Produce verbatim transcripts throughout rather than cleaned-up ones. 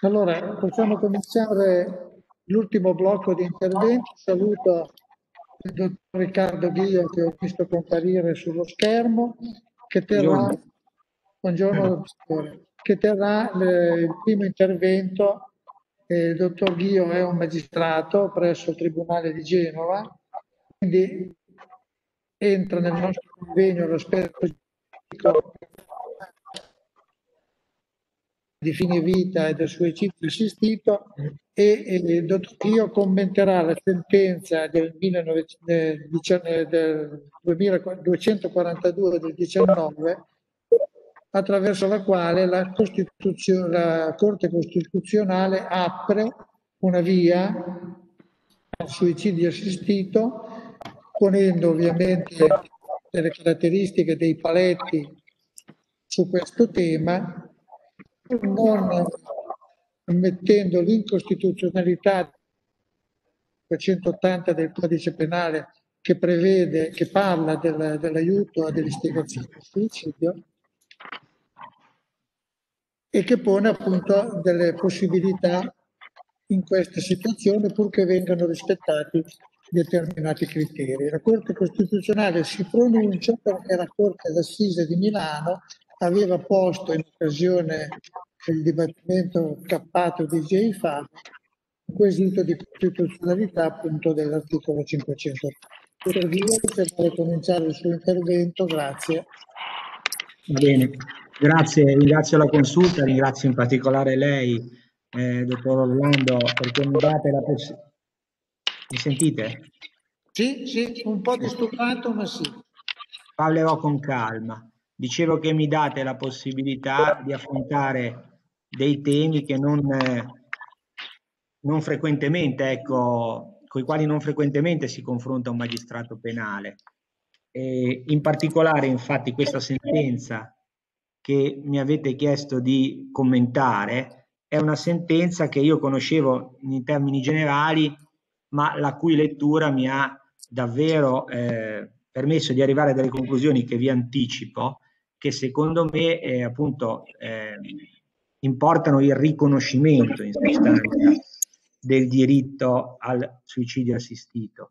Allora, possiamo cominciare l'ultimo blocco di interventi. Saluto il dottor Riccardo Ghio, che ho visto comparire sullo schermo, che terrà, Buongiorno. buongiorno, dottore, che terrà le- il primo intervento. Eh, Il dottor Ghio è un magistrato presso il Tribunale di Genova, quindi entra nel nostro convegno l'aspetto giuridico di fine vita e del suicidio assistito, e, e il dottor Ghio commenterà la sentenza del, millenovecento del dieci- del duemiladuecentoquarantadue del diciannove, attraverso la quale la, Costituzio- la Corte Costituzionale apre una via al suicidio assistito, ponendo ovviamente delle caratteristiche, dei paletti su questo tema, non ammettendo l'incostituzionalità duecentottanta del codice penale, che prevede, che parla del, dell'aiuto all'istigazione al suicidio, e che pone appunto delle possibilità in questa situazione, purché vengano rispettati determinati criteri. La Corte Costituzionale si pronuncia perché la Corte d'Assise di Milano aveva posto, in occasione del dibattimento cappato di J. Fava, un quesito di costituzionalità appunto dell'articolo cinquecento. Dottor Ghio, se vuole cominciare il suo intervento, grazie. Va bene, grazie, ringrazio la consulta, ringrazio in particolare lei, eh, dottor Orlando, perché mi date la possibilità. Mi sentite? Sì, sì, un po' disturbato, ma sì. Parlerò con calma. Dicevo che mi date la possibilità di affrontare dei temi che non, eh, non frequentemente, ecco, con i quali non frequentemente si confronta un magistrato penale. E in particolare, infatti, questa sentenza che mi avete chiesto di commentare è una sentenza che io conoscevo in termini generali, ma la cui lettura mi ha davvero eh, permesso di arrivare a delle conclusioni che vi anticipo, che secondo me eh, appunto eh, importano il riconoscimento in sostanza del diritto al suicidio assistito.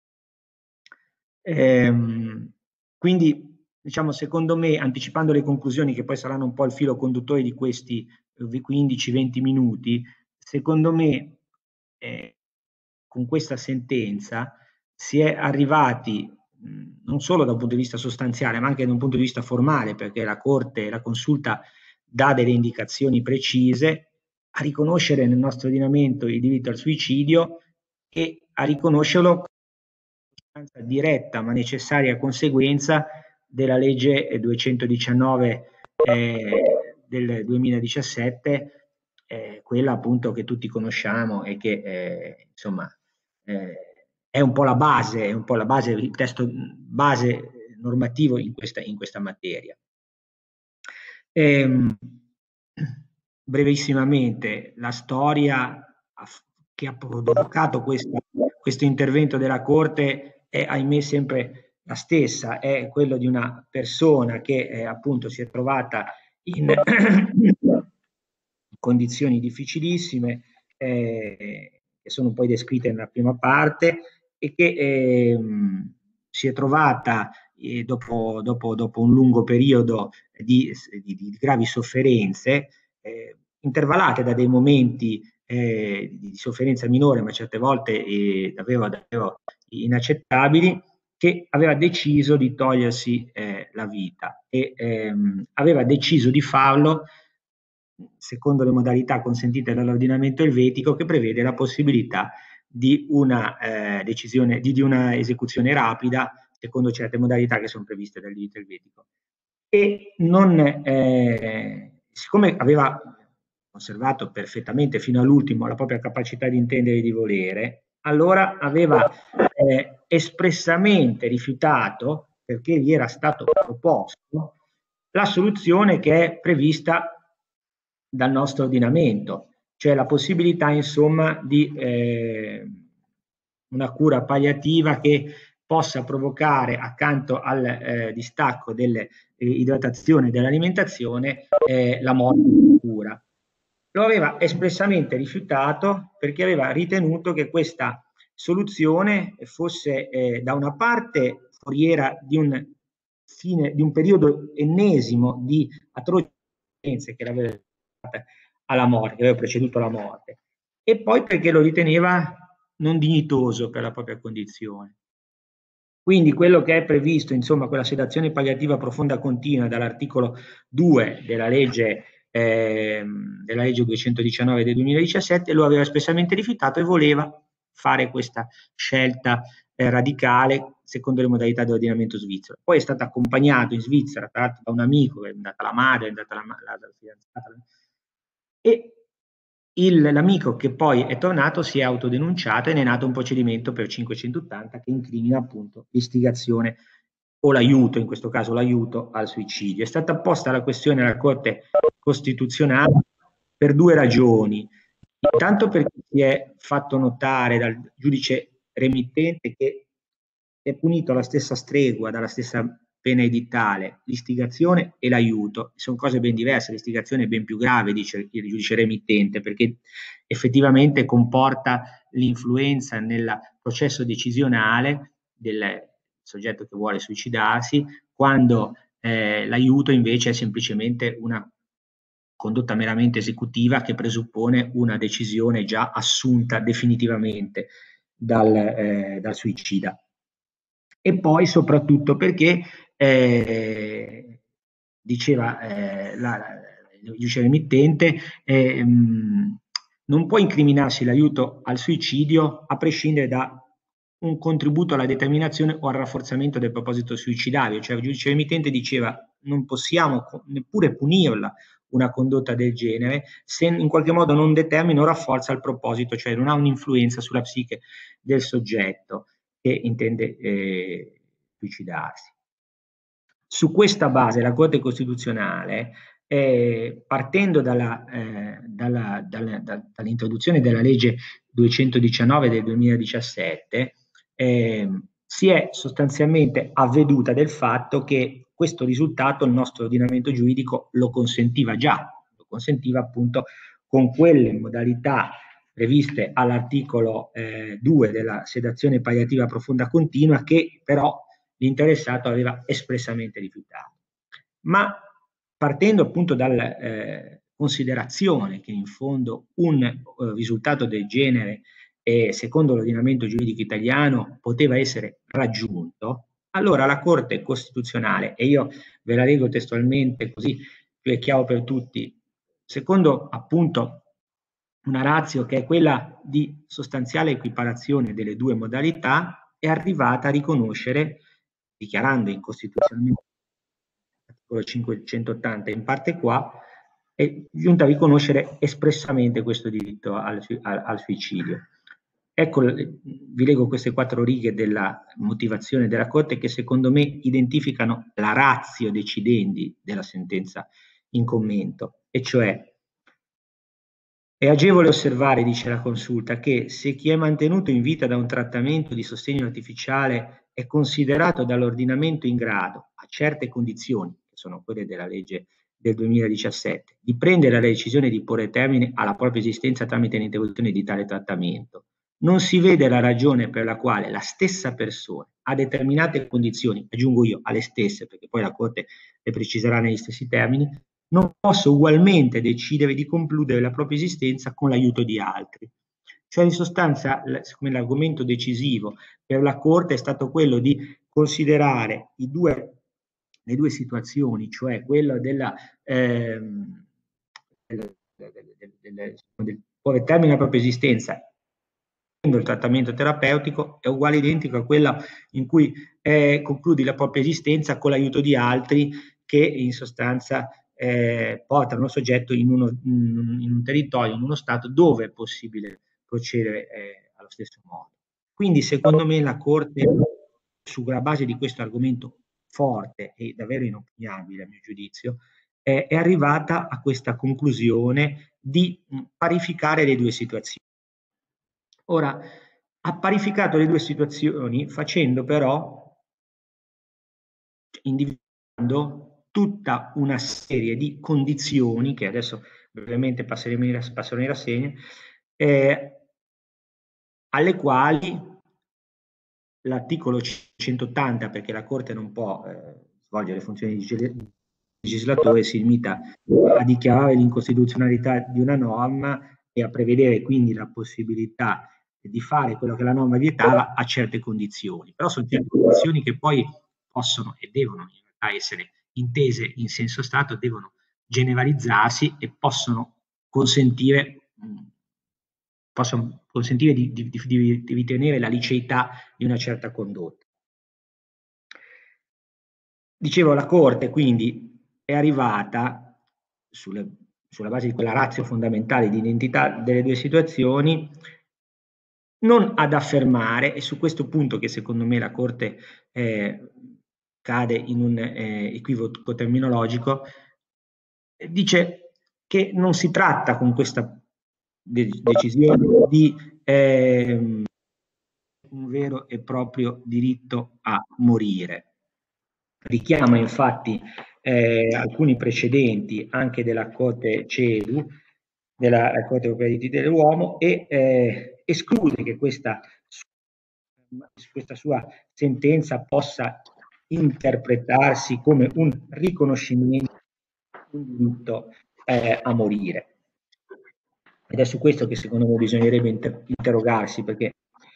Ehm, quindi, diciamo, secondo me, anticipando le conclusioni che poi saranno un po' il filo conduttore di questi quindici venti minuti, secondo me eh, con questa sentenza si è arrivati mh, non solo da un punto di vista sostanziale, ma anche da un punto di vista formale, perché la Corte, la Consulta dà delle indicazioni precise a riconoscere nel nostro ordinamento il diritto al suicidio e a riconoscerlo diretta ma necessaria conseguenza della legge duecentodiciannove eh, del duemiladiciassette, eh, quella appunto che tutti conosciamo e che eh, insomma eh, è un po' la base, è un po' la base, il testo base normativo in questa, in questa materia. Ehm, brevissimamente, la storia che ha provocato questa, questo intervento della Corte è, ahimè, sempre la stessa, è quello di una persona che eh, appunto si è trovata in condizioni difficilissime, eh, che sono poi descritte nella prima parte, e che eh, si è trovata eh, dopo, dopo, dopo un lungo periodo di, di, di gravi sofferenze, eh, intervallate da dei momenti eh, di sofferenza minore, ma certe volte eh, davvero, davvero inaccettabili, che aveva deciso di togliersi eh, la vita e ehm, aveva deciso di farlo secondo le modalità consentite dall'ordinamento elvetico, che prevede la possibilità di una eh, decisione, di, di una esecuzione rapida secondo certe modalità che sono previste dal diritto elvetico. E non, eh, siccome aveva conservato perfettamente fino all'ultimo la propria capacità di intendere e di volere, allora aveva eh, espressamente rifiutato, perché gli era stato proposto, la soluzione che è prevista dal nostro ordinamento, cioè la possibilità, insomma, di eh, una cura palliativa che possa provocare, accanto al eh, distacco dell'idratazione e dell'alimentazione, eh, la morte di cura. lo aveva espressamente rifiutato perché aveva ritenuto che questa soluzione fosse eh, da una parte foriera di un, fine, di un periodo ennesimo di atroci che l'aveva alla morte, che aveva preceduto la morte, e poi perché lo riteneva non dignitoso per la propria condizione. Quindi quello che è previsto, insomma, quella sedazione palliativa profonda continua dall'articolo due della legge, eh, della legge duecentodiciannove del duemiladiciassette, lo aveva espressamente rifiutato e voleva fare questa scelta eh, radicale secondo le modalità dell'ordinamento svizzero. Poi è stato accompagnato in Svizzera, tra l'altro, da un amico, è andata la madre, è andata la, la, la fidanzata, e l'amico che poi è tornato si è autodenunciato e ne è nato un procedimento per cinquecentottanta che incrimina appunto l'istigazione o l'aiuto, in questo caso l'aiuto al suicidio. È stata posta la questione alla Corte Costituzionale per due ragioni. Intanto perché si è fatto notare dal giudice remittente che è punito alla stessa stregua, dalla stessa pena edittale, l'istigazione e l'aiuto. Sono cose ben diverse, l'istigazione è ben più grave, dice il giudice remittente, perché effettivamente comporta l'influenza nel processo decisionale del soggetto che vuole suicidarsi, quando eh, l'aiuto invece è semplicemente una condotta meramente esecutiva che presuppone una decisione già assunta definitivamente dal, eh, dal suicida. E poi soprattutto perché eh, diceva eh, la, il giudice remittente eh, mh, non può incriminarsi l'aiuto al suicidio a prescindere da un contributo alla determinazione o al rafforzamento del proposito suicidario, cioè il giudice remittente diceva non possiamo neppure punirla una condotta del genere se in qualche modo non determina o rafforza il proposito, cioè non ha un'influenza sulla psiche del soggetto che intende eh, suicidarsi. Su questa base la Corte Costituzionale, eh, partendo dalla, eh, dalla, dalla, da, dall'introduzione della legge duecentodiciannove del duemiladiciassette, eh, si è sostanzialmente avveduta del fatto che questo risultato il nostro ordinamento giuridico lo consentiva già, lo consentiva appunto con quelle modalità previste all'articolo eh, due della sedazione palliativa profonda continua che però l'interessato aveva espressamente rifiutato. Ma partendo appunto dalla eh, considerazione che in fondo un eh, risultato del genere eh, secondo l'ordinamento giuridico italiano poteva essere raggiunto, allora la Corte Costituzionale, e io ve la leggo testualmente così più è chiaro per tutti, secondo appunto una ratio che è quella di sostanziale equiparazione delle due modalità, è arrivata a riconoscere, dichiarando incostituzionalmente l'articolo cinquecentottanta in parte qua, è giunta a riconoscere espressamente questo diritto al, al, al suicidio. Ecco, vi leggo queste quattro righe della motivazione della Corte che secondo me identificano la ratio decidendi della sentenza in commento, e cioè è agevole osservare, dice la consulta, che se chi è mantenuto in vita da un trattamento di sostegno artificiale è considerato dall'ordinamento in grado, a certe condizioni, che sono quelle della legge del duemiladiciassette, di prendere la decisione di porre termine alla propria esistenza tramite l'interruzione di tale trattamento, non si vede la ragione per la quale la stessa persona, a determinate condizioni, aggiungo io, alle stesse, perché poi la Corte le preciserà negli stessi termini, non posso ugualmente decidere di concludere la propria esistenza con l'aiuto di altri. Cioè in sostanza l'argomento decisivo per la Corte è stato quello di considerare i due, le due situazioni, cioè quella della ehm, del, del, del, del porre termine alla propria esistenza il trattamento terapeutico è uguale identico a quella in cui eh, concludi la propria esistenza con l'aiuto di altri che in sostanza eh, portano il soggetto in, uno, in un territorio, in uno stato dove è possibile procedere eh, allo stesso modo. Quindi secondo me la Corte, sulla base di questo argomento forte e davvero inoppugnabile a mio giudizio, eh, è arrivata a questa conclusione di parificare le due situazioni. Ora, ha parificato le due situazioni facendo però, individuando tutta una serie di condizioni che adesso brevemente passeremo in, passerò in rassegna, eh, alle quali l'articolo centottanta, perché la Corte non può eh, svolgere le funzioni di legislatore, si limita a dichiarare l'incostituzionalità di una norma e a prevedere quindi la possibilità di fare quello che la norma vietava a certe condizioni. Però sono certe condizioni che poi possono e devono in realtà essere intese in senso stato, devono generalizzarsi e possono consentire, mh, possono consentire di, di, di, di ritenere la liceità di una certa condotta. Dicevo, la Corte quindi è arrivata, sulle, sulla base di quella ratio fondamentale di identità delle due situazioni, non ad affermare, e su questo punto che secondo me la Corte eh, cade in un eh, equivoco terminologico, dice che non si tratta con questa de decisione di eh, un vero e proprio diritto a morire. Richiama infatti eh, alcuni precedenti anche della Corte CEDU, della Corte Europea dei diritti dell'uomo, e eh, esclude che questa, questa sua sentenza possa interpretarsi come un riconoscimento di un diritto eh, a morire. Ed è su questo che secondo me bisognerebbe inter interrogarsi, perché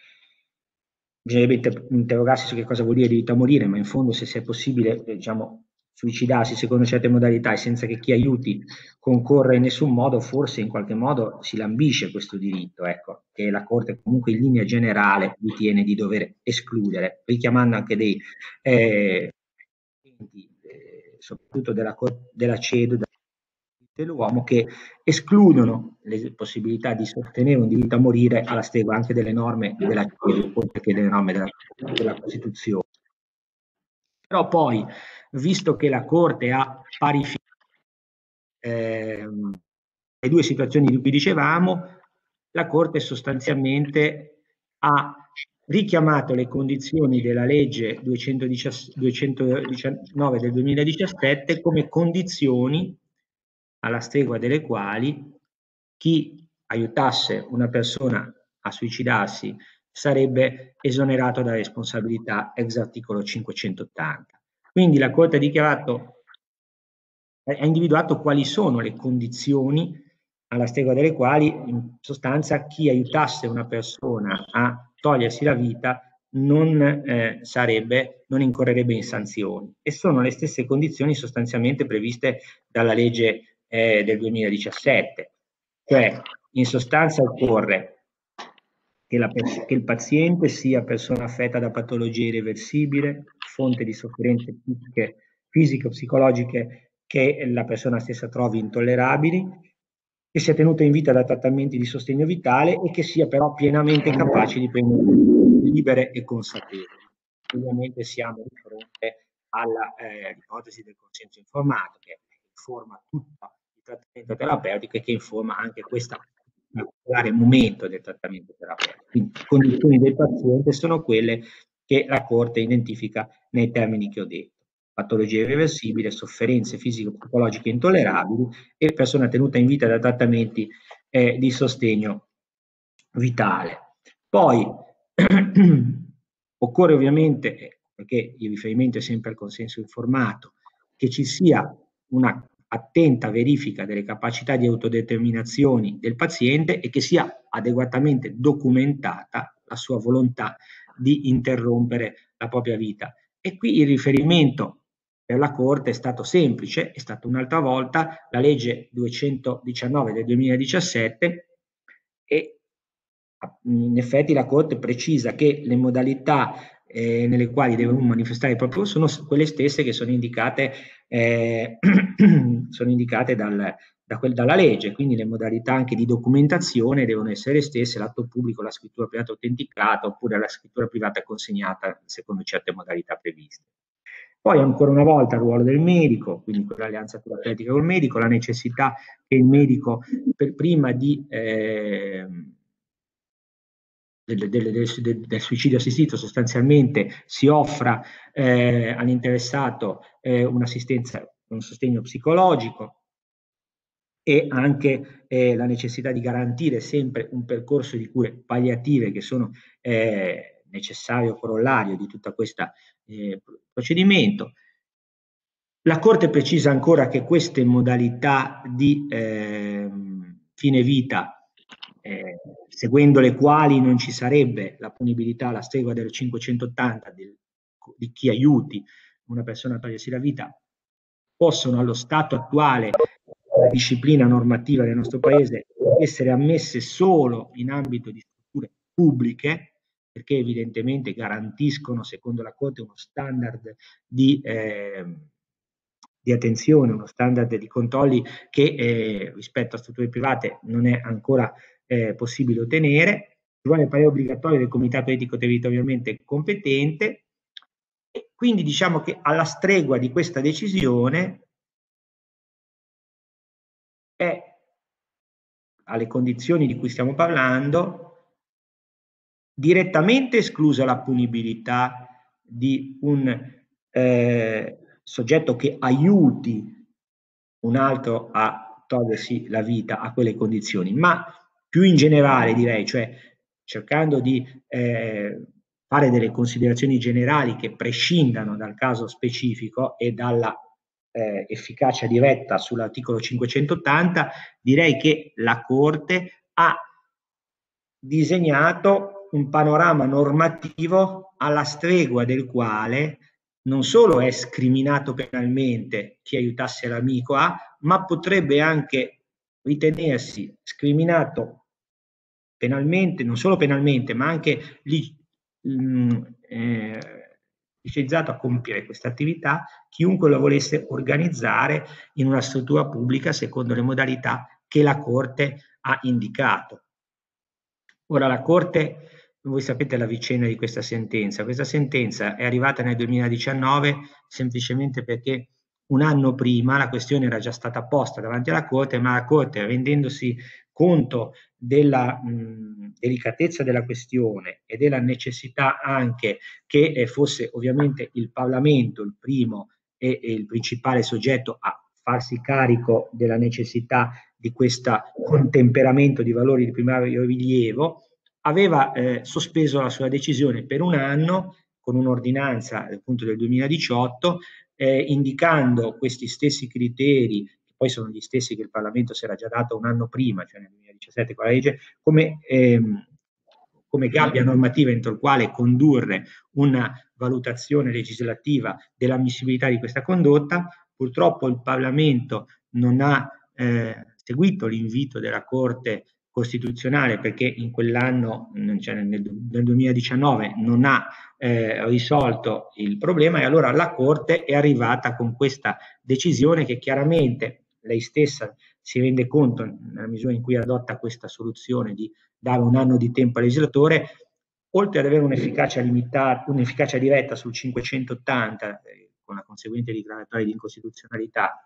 bisognerebbe interrogarsi su che cosa vuol dire diritto a morire, ma in fondo se sia possibile, diciamo, suicidarsi secondo certe modalità e senza che chi aiuti concorra in nessun modo, forse in qualche modo si lambisce questo diritto, ecco, che la Corte comunque in linea generale ritiene di dover escludere, richiamando anche dei eh, eh, soprattutto della, della CEDU, dell'uomo, che escludono le possibilità di sostenere un diritto a morire alla stregua anche delle norme della CEDU, oltre che delle norme della, della Costituzione. Però poi, visto che la Corte ha parificato eh, le due situazioni di cui dicevamo, la Corte sostanzialmente ha richiamato le condizioni della legge duecentodiciannove del duemiladiciassette come condizioni alla stregua delle quali chi aiutasse una persona a suicidarsi sarebbe esonerato da responsabilità ex articolo cinquecentottanta. Quindi la Corte ha dichiarato, ha individuato quali sono le condizioni alla stregua delle quali in sostanza chi aiutasse una persona a togliersi la vita non eh, sarebbe, non incorrerebbe in sanzioni, e sono le stesse condizioni sostanzialmente previste dalla legge eh, del duemiladiciassette, cioè in sostanza occorre che, la, che il paziente sia persona affetta da patologie irreversibili, fonte di sofferenze fisiche, fisico-psicologiche che la persona stessa trovi intollerabili, che sia tenuta in vita da trattamenti di sostegno vitale e che sia però pienamente capace di prendere libere e consapevoli. Ovviamente siamo di fronte all'ipotesi eh, del consenso informato, che informa tutto il trattamento terapeutico e che informa anche questo particolare momento del trattamento terapeutico. Quindi le condizioni del paziente sono quelle che la Corte identifica nei termini che ho detto: patologia irreversibile, sofferenze fisico-psicologiche intollerabili e persona tenuta in vita da trattamenti eh, di sostegno vitale. Poi occorre ovviamente, perché il riferimento è sempre al consenso informato, che ci sia una attenta verifica delle capacità di autodeterminazione del paziente e che sia adeguatamente documentata la sua volontà di interrompere la propria vita. E qui il riferimento per la Corte è stato semplice, è stata un'altra volta la legge duecentodiciannove del duemiladiciassette, e in effetti la Corte precisa che le modalità eh, nelle quali deve manifestare il proprio sono quelle stesse che sono indicate, eh, sono indicate dal, da quel, dalla legge, quindi le modalità anche di documentazione devono essere le stesse, l'atto pubblico, la scrittura privata autenticata oppure la scrittura privata consegnata secondo certe modalità previste. Poi ancora una volta il ruolo del medico, quindi quell'alleanza terapeutica col medico, la necessità che il medico per prima di eh, Del, del, del, del suicidio assistito sostanzialmente si offra eh, all'interessato eh, un'assistenza, un sostegno psicologico, e anche eh, la necessità di garantire sempre un percorso di cure palliative che sono eh, necessario corollario di tutto questo eh, procedimento. La Corte precisa ancora che queste modalità di eh, fine vita, eh, seguendo le quali non ci sarebbe la punibilità alla stregua del cinquecentottanta del, di chi aiuti una persona a togliersi la vita, possono allo stato attuale della disciplina normativa del nostro paese essere ammesse solo in ambito di strutture pubbliche, perché evidentemente garantiscono, secondo la Corte, uno standard di, eh, di attenzione, uno standard di controlli che eh, rispetto a strutture private non è ancora eh, possibile ottenere. Ci vuole il parere obbligatorio del Comitato Etico Territorialmente competente, e quindi diciamo che alla stregua di questa decisione è, alle condizioni di cui stiamo parlando, direttamente esclusa la punibilità di un eh, soggetto che aiuti un altro a togliersi la vita a quelle condizioni, ma più in generale direi, cioè cercando di eh, fare delle considerazioni generali che prescindano dal caso specifico e dalla eh, efficacia diretta sull'articolo cinquecentottanta, direi che la Corte ha disegnato un panorama normativo alla stregua del quale non solo è scriminato penalmente chi aiutasse l'amico A, ma potrebbe anche ritenersi scriminato penalmente, non solo penalmente, ma anche li, mh, eh, licenziato a compiere questa attività chiunque lo volesse organizzare in una struttura pubblica secondo le modalità che la Corte ha indicato. Ora la Corte, voi sapete la vicenda di questa sentenza, questa sentenza è arrivata nel duemiladiciannove semplicemente perché un anno prima la questione era già stata posta davanti alla Corte, ma la Corte, rendendosi conto della mh, delicatezza della questione e della necessità anche che eh, fosse ovviamente il Parlamento il primo e, e il principale soggetto a farsi carico della necessità di questo contemperamento di valori di primario rilievo, aveva eh, sospeso la sua decisione per un anno con un'ordinanza appunto del duemiladiciotto, eh, indicando questi stessi criteri, che poi sono gli stessi che il Parlamento si era già dato un anno prima, cioè nel duemiladiciassette con la legge, come, ehm, come gabbia normativa entro il quale condurre una valutazione legislativa dell'ammissibilità di questa condotta. Purtroppo il Parlamento non ha eh, seguito l'invito della Corte Costituzionale perché in quell'anno, cioè nel, nel duemiladiciannove, non ha eh, risolto il problema, e allora la Corte è arrivata con questa decisione che chiaramente lei stessa si rende conto, nella misura in cui adotta questa soluzione di dare un anno di tempo al legislatore, oltre ad avere un'efficacia limitata, un'efficacia diretta sul cinquecentottanta, eh, con la conseguente declaratoria di incostituzionalità,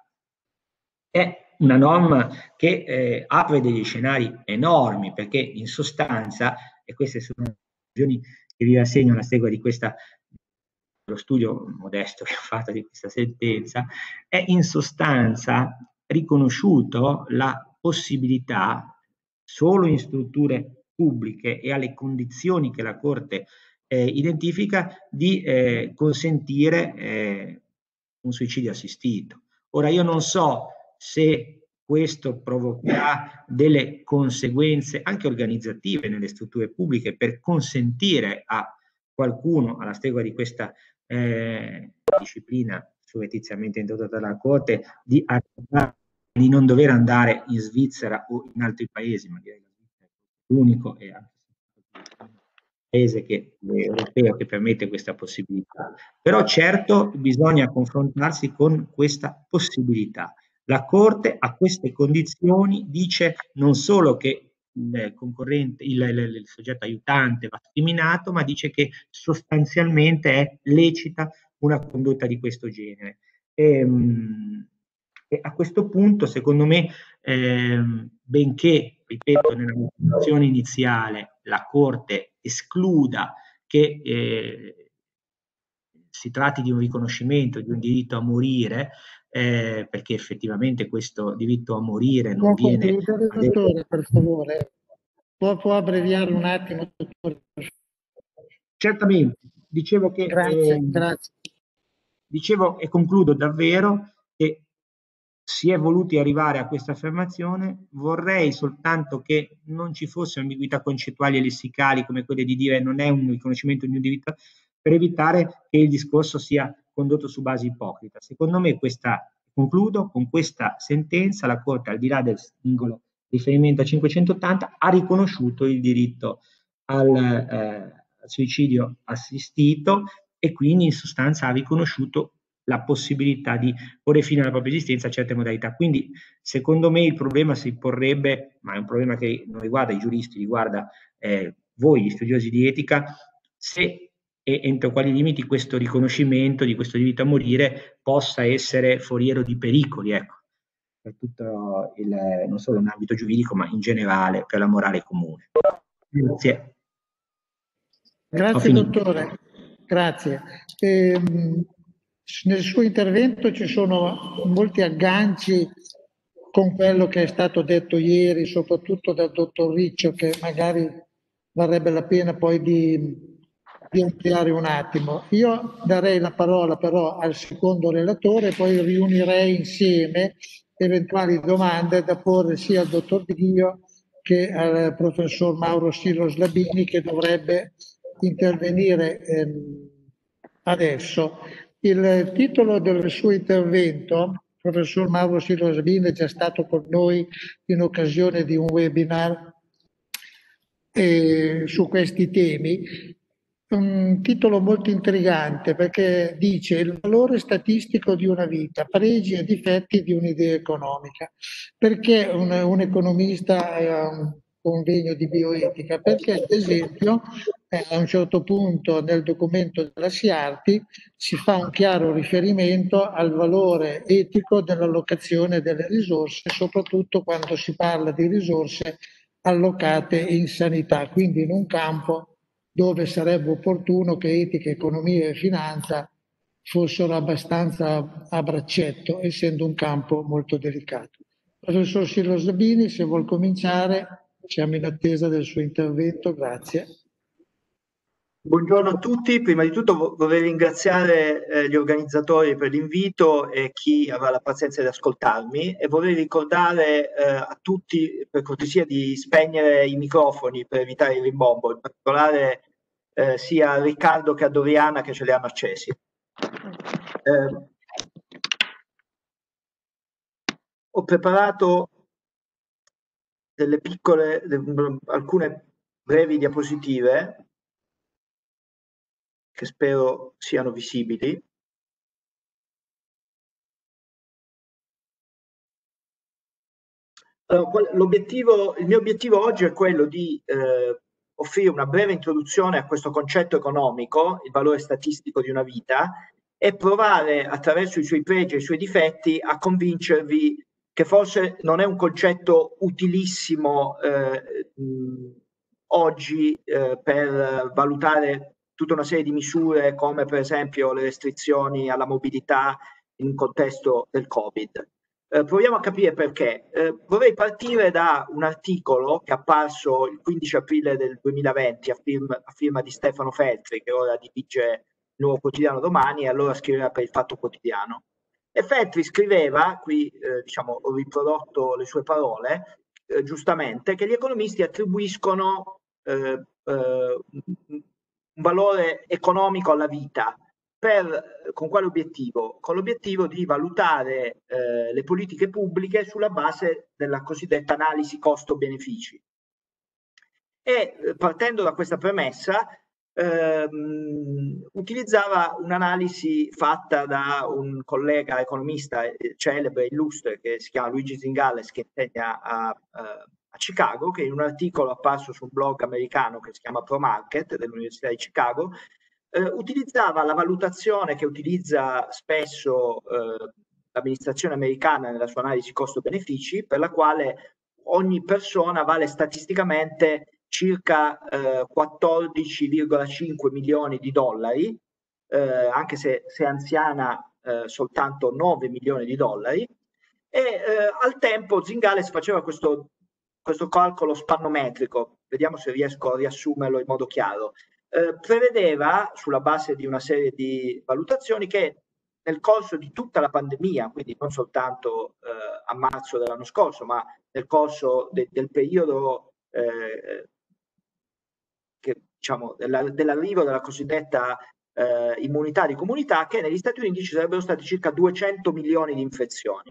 è una norma che eh, apre degli scenari enormi, perché in sostanza, e queste sono le conclusioni che vi rassegno alla stregua di questa, lo studio modesto che ho fatto di questa sentenza, è in sostanza riconosciuto la possibilità, solo in strutture pubbliche e alle condizioni che la Corte eh, identifica, di eh, consentire eh, un suicidio assistito. Ora io non so se questo provocherà delle conseguenze anche organizzative nelle strutture pubbliche per consentire a qualcuno, alla stregua di questa eh, disciplina surrettiziamente introdotta dalla Corte, di, di non dover andare in Svizzera o in altri paesi, magari la Svizzera è l'unico e anche paese che, europeo che permette questa possibilità. Però certo bisogna confrontarsi con questa possibilità. La Corte a queste condizioni dice non solo che il concorrente, il, il, il soggetto aiutante va scriminato, ma dice che sostanzialmente è lecita una condotta di questo genere. E, e a questo punto, secondo me, ehm, benché, ripeto, nella motivazione iniziale la Corte escluda che eh, si tratti di un riconoscimento di un diritto a morire, eh, perché effettivamente questo diritto a morire non Può viene... concludere, dottore, per favore? Può, può abbreviare un attimo, dottore? Certamente, dicevo che... Grazie, ehm, grazie. Dicevo e concludo davvero che si è voluti arrivare a questa affermazione. Vorrei soltanto che non ci fossero ambiguità concettuali e lessicali come quelle di dire non è un riconoscimento di un diritto, per evitare che il discorso sia condotto su base ipocrita. Secondo me questa, concludo, con questa sentenza la Corte, al di là del singolo riferimento a cinquecentottanta, ha riconosciuto il diritto al, eh, al suicidio assistito e quindi in sostanza ha riconosciuto la possibilità di porre fine alla propria esistenza a certe modalità. Quindi secondo me il problema si porrebbe, ma è un problema che non riguarda i giuristi, riguarda eh, voi, gli studiosi di etica, se e entro quali limiti questo riconoscimento di questo diritto a morire possa essere foriero di pericoli, ecco, per tutto il, non solo in ambito giuridico, ma in generale per la morale comune. Grazie. Grazie dottore, grazie. E, nel suo intervento ci sono molti agganci con quello che è stato detto ieri, soprattutto dal dottor Riccio, che magari varrebbe la pena poi di, di ampliare un attimo. Io darei la parola però al secondo relatore, poi riunirei insieme eventuali domande da porre sia al dottor Dio che al professor Mauro Silo Slabini, che dovrebbe intervenire ehm, adesso. Il titolo del suo intervento, professor Mauro Silo Slabini, è già stato con noi in occasione di un webinar eh, su questi temi. Un titolo molto intrigante perché dice il valore statistico di una vita, pregi e difetti di un'idea economica. Perché un, un economista è a un convegno di bioetica? Perché ad esempio eh, a un certo punto nel documento della SIARTI si fa un chiaro riferimento al valore etico dell'allocazione delle risorse, soprattutto quando si parla di risorse allocate in sanità, quindi in un campo dove sarebbe opportuno che etica, economia e finanza fossero abbastanza a braccetto, essendo un campo molto delicato. Professor Silo Slabini, se vuol cominciare, siamo in attesa del suo intervento, grazie. Buongiorno a tutti, prima di tutto vorrei ringraziare eh, gli organizzatori per l'invito e chi avrà la pazienza di ascoltarmi, e vorrei ricordare eh, a tutti per cortesia di spegnere i microfoni per evitare il rimbombo, in particolare eh, sia a Riccardo che a Doriana che ce li hanno accesi. Eh, ho preparato delle piccole, de, alcune brevi diapositive che spero siano visibili. Allora, l'obiettivo, il mio obiettivo oggi è quello di eh, offrire una breve introduzione a questo concetto economico, il valore statistico di una vita, e provare attraverso i suoi pregi e i suoi difetti a convincervi che forse non è un concetto utilissimo eh, mh, oggi eh, per valutare tutta una serie di misure come per esempio le restrizioni alla mobilità in un contesto del Covid. Eh, proviamo a capire perché. Eh, vorrei partire da un articolo che è apparso il quindici aprile del duemilaventi a firma, a firma di Stefano Feltri, che ora dirige il Nuovo Quotidiano Domani e allora scriveva per il Fatto Quotidiano. E Feltri scriveva, qui eh, diciamo, ho riprodotto le sue parole, eh, giustamente, che gli economisti attribuiscono eh, eh, un valore economico alla vita. Per, con quale obiettivo? Con l'obiettivo di valutare eh, le politiche pubbliche sulla base della cosiddetta analisi costo-benefici. E partendo da questa premessa ehm, utilizzava un'analisi fatta da un collega economista celebre, illustre, che si chiama Luigi Zingales, che insegna a, a Chicago, che in un articolo apparso su un blog americano che si chiama ProMarket dell'Università di Chicago Eh, utilizzava la valutazione che utilizza spesso eh, l'amministrazione americana nella sua analisi costo-benefici, per la quale ogni persona vale statisticamente circa eh, quattordici virgola cinque milioni di dollari, eh, anche se, se anziana eh, soltanto nove milioni di dollari e eh, al tempo Zingales faceva questo, questo calcolo spannometrico, vediamo se riesco a riassumerlo in modo chiaro. Eh, prevedeva, sulla base di una serie di valutazioni, che nel corso di tutta la pandemia, quindi non soltanto eh, a marzo dell'anno scorso, ma nel corso de, del periodo eh, che, diciamo, della, dell'arrivo della cosiddetta eh, immunità di comunità, che negli Stati Uniti ci sarebbero stati circa duecento milioni di infezioni.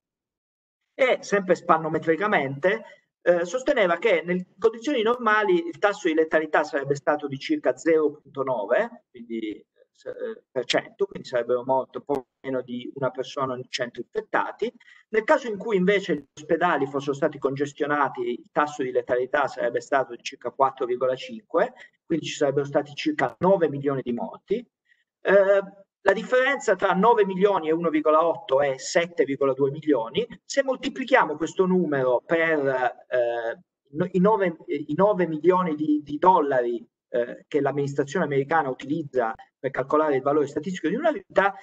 E sempre spannometricamente eh, sosteneva che nelle condizioni normali il tasso di letalità sarebbe stato di circa zero virgola nove, quindi per cento, quindi sarebbero morto poco meno di una persona ogni cento infettati. Nel caso in cui invece gli ospedali fossero stati congestionati, il tasso di letalità sarebbe stato di circa quattro virgola cinque, quindi ci sarebbero stati circa nove milioni di morti. Eh, la differenza tra nove milioni e uno virgola otto è sette virgola due milioni. Se moltiplichiamo questo numero per eh, i, nove, i nove milioni di, di dollari eh, che l'amministrazione americana utilizza per calcolare il valore statistico di una vita,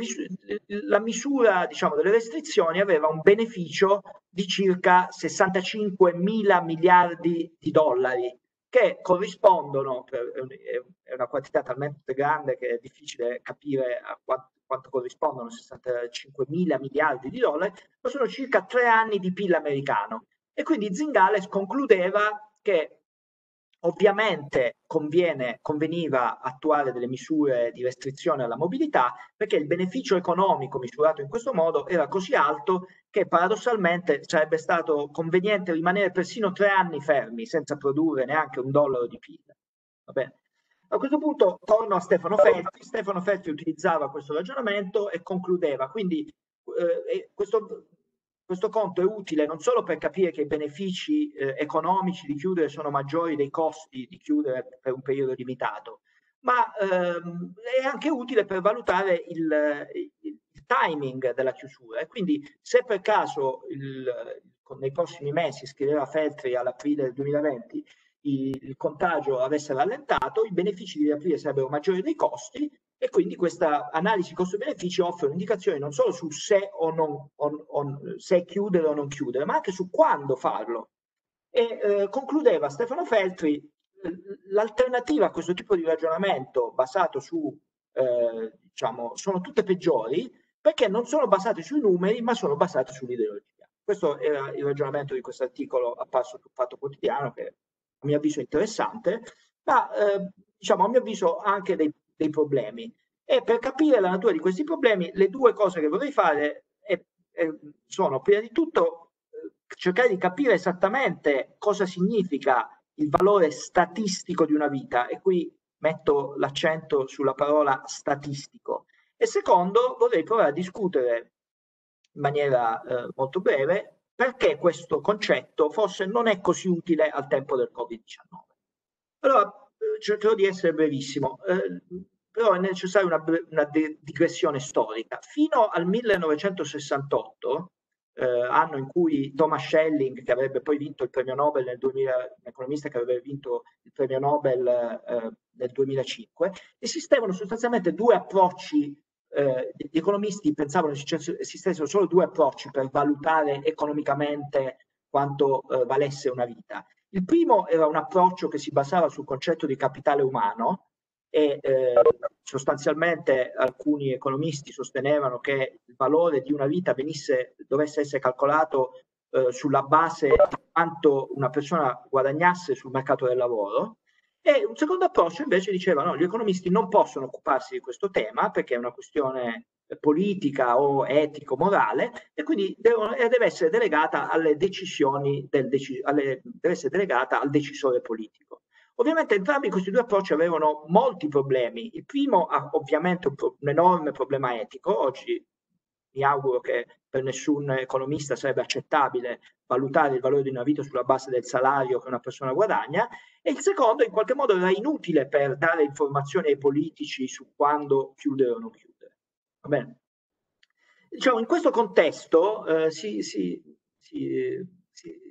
la misura, diciamo, delle restrizioni aveva un beneficio di circa sessantacinquemila miliardi di dollari, che corrispondono, è una quantità talmente grande che è difficile capire a quanto, quanto corrispondono sessantacinquemila miliardi di dollari, ma sono circa tre anni di P I L americano. E quindi Zingales concludeva che ovviamente conviene, conveniva attuare delle misure di restrizione alla mobilità, perché il beneficio economico misurato in questo modo era così alto che paradossalmente sarebbe stato conveniente rimanere persino tre anni fermi senza produrre neanche un dollaro di P I L. Va bene? A questo punto torno a Stefano Feltri. Stefano Feltri utilizzava questo ragionamento e concludeva, quindi eh, questo Questo conto è utile non solo per capire che i benefici eh, economici di chiudere sono maggiori dei costi di chiudere per un periodo limitato, ma ehm, è anche utile per valutare il, il, il timing della chiusura. E quindi se per caso il, nei prossimi mesi, scriveva Feltri all'aprile del duemilaventi, il, il contagio avesse rallentato, i benefici di riaprire sarebbero maggiori dei costi, e quindi questa analisi costo-benefici offre un'indicazione non solo su se o non on, on, se chiudere o non chiudere, ma anche su quando farlo. E eh, concludeva Stefano Feltri, l'alternativa a questo tipo di ragionamento basato su, eh, diciamo, sono tutte peggiori, perché non sono basate sui numeri, ma sono basate sull'ideologia. Questo era il ragionamento di questo articolo apparso sul Fatto Quotidiano, che a mio avviso è interessante, ma eh, diciamo, a mio avviso ha anche dei, dei problemi. E per capire la natura di questi problemi, le due cose che vorrei fare è, è, sono, prima di tutto, eh, cercare di capire esattamente cosa significa il valore statistico di una vita, e qui metto l'accento sulla parola statistico. E secondo, vorrei provare a discutere in maniera eh, molto breve perché questo concetto forse non è così utile al tempo del Covid diciannove. Allora, eh, cercherò di essere brevissimo, eh, però è necessaria una, una digressione storica. Fino al millenovecentosessantotto, eh, anno in cui Thomas Schelling, che avrebbe poi vinto il premio Nobel nel duemila, un economista che avrebbe vinto il premio Nobel eh, nel duemilacinque, esistevano sostanzialmente due approcci. Eh, gli economisti pensavano che esistessero solo due approcci per valutare economicamente quanto eh, valesse una vita. Il primo era un approccio che si basava sul concetto di capitale umano e eh, sostanzialmente alcuni economisti sostenevano che il valore di una vita venisse, dovesse essere calcolato eh, sulla base di quanto una persona guadagnasse sul mercato del lavoro. E un secondo approccio invece diceva no, gli economisti non possono occuparsi di questo tema perché è una questione politica o etico-morale, e quindi devono, deve essere delegata alle decisioni del deci, alle, deve essere delegata al decisore politico. Ovviamente entrambi questi due approcci avevano molti problemi. Il primo ha ovviamente un, un enorme problema etico. Oggi mi auguro che per nessun economista sarebbe accettabile valutare il valore di una vita sulla base del salario che una persona guadagna, e il secondo in qualche modo era inutile per dare informazioni ai politici su quando chiudere o non chiudere. Va bene? Diciamo, in questo contesto eh, si, si, si, si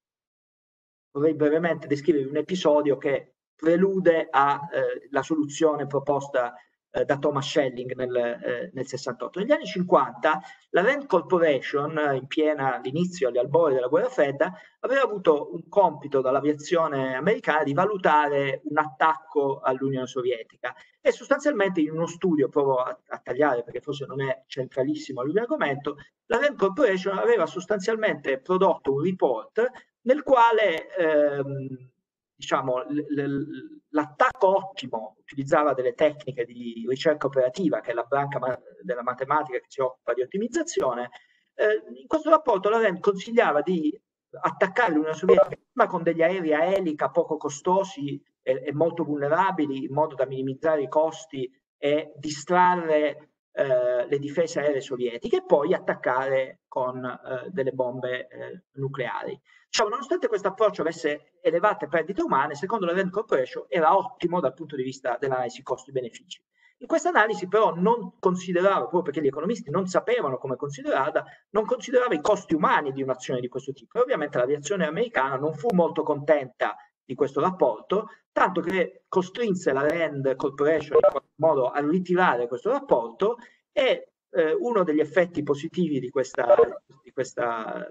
vorrei brevemente descrivere un episodio che prelude alla eh, soluzione proposta eh, da Thomas Schelling nel, eh, nel sessantotto. Negli anni cinquanta la Rand Corporation, in piena all'inizio, agli albori della guerra fredda, aveva avuto un compito dall'aviazione americana di valutare un attacco all'Unione Sovietica e sostanzialmente in uno studio, provo a, a tagliare perché forse non è centralissimo l'argomento, la Rand Corporation aveva sostanzialmente prodotto un report nel quale ehm, diciamo, l'attacco ottimo utilizzava delle tecniche di ricerca operativa, che è la branca ma della matematica che si occupa di ottimizzazione. Eh, in questo rapporto la Rand consigliava di attaccare l'Unione Sovietica ma con degli aerei a elica poco costosi e, e molto vulnerabili, in modo da minimizzare i costi e distrarre eh, le difese aeree sovietiche, e poi attaccare con eh, delle bombe eh, nucleari. Diciamo, nonostante questo approccio avesse elevate perdite umane, secondo la Rand Corporation era ottimo dal punto di vista dell'analisi costi-benefici. In questa analisi però non considerava, proprio perché gli economisti non sapevano come considerarla, non considerava i costi umani di un'azione di questo tipo. E ovviamente l'aviazione americana non fu molto contenta di questo rapporto, tanto che costrinse la Rand Corporation in qualche modo a ritirare questo rapporto, e eh, uno degli effetti positivi di questa, di questa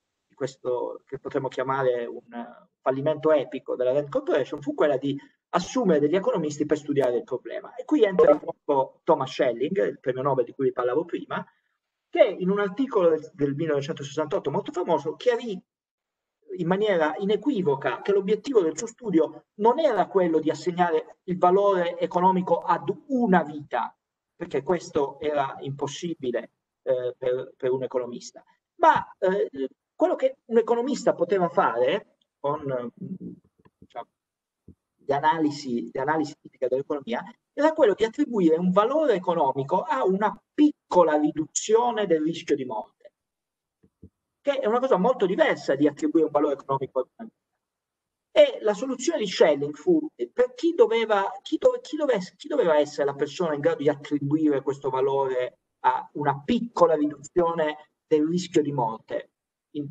questo che potremmo chiamare un fallimento epico della Rand Corporation fu quella di assumere degli economisti per studiare il problema. E qui entra in gioco Thomas Schelling, il premio Nobel di cui vi parlavo prima, che in un articolo del, del millenovecentosessantotto molto famoso chiarì in maniera inequivoca che l'obiettivo del suo studio non era quello di assegnare il valore economico ad una vita, perché questo era impossibile eh, per, per un economista, ma eh, quello che un economista poteva fare con diciamo, le analisi, le analisi tipiche dell'economia era quello di attribuire un valore economico a una piccola riduzione del rischio di morte, che è una cosa molto diversa di attribuire un valore economico a una vita. E la soluzione di Schelling fu per chi doveva, chi, dove, chi, dove, chi doveva essere la persona in grado di attribuire questo valore a una piccola riduzione del rischio di morte in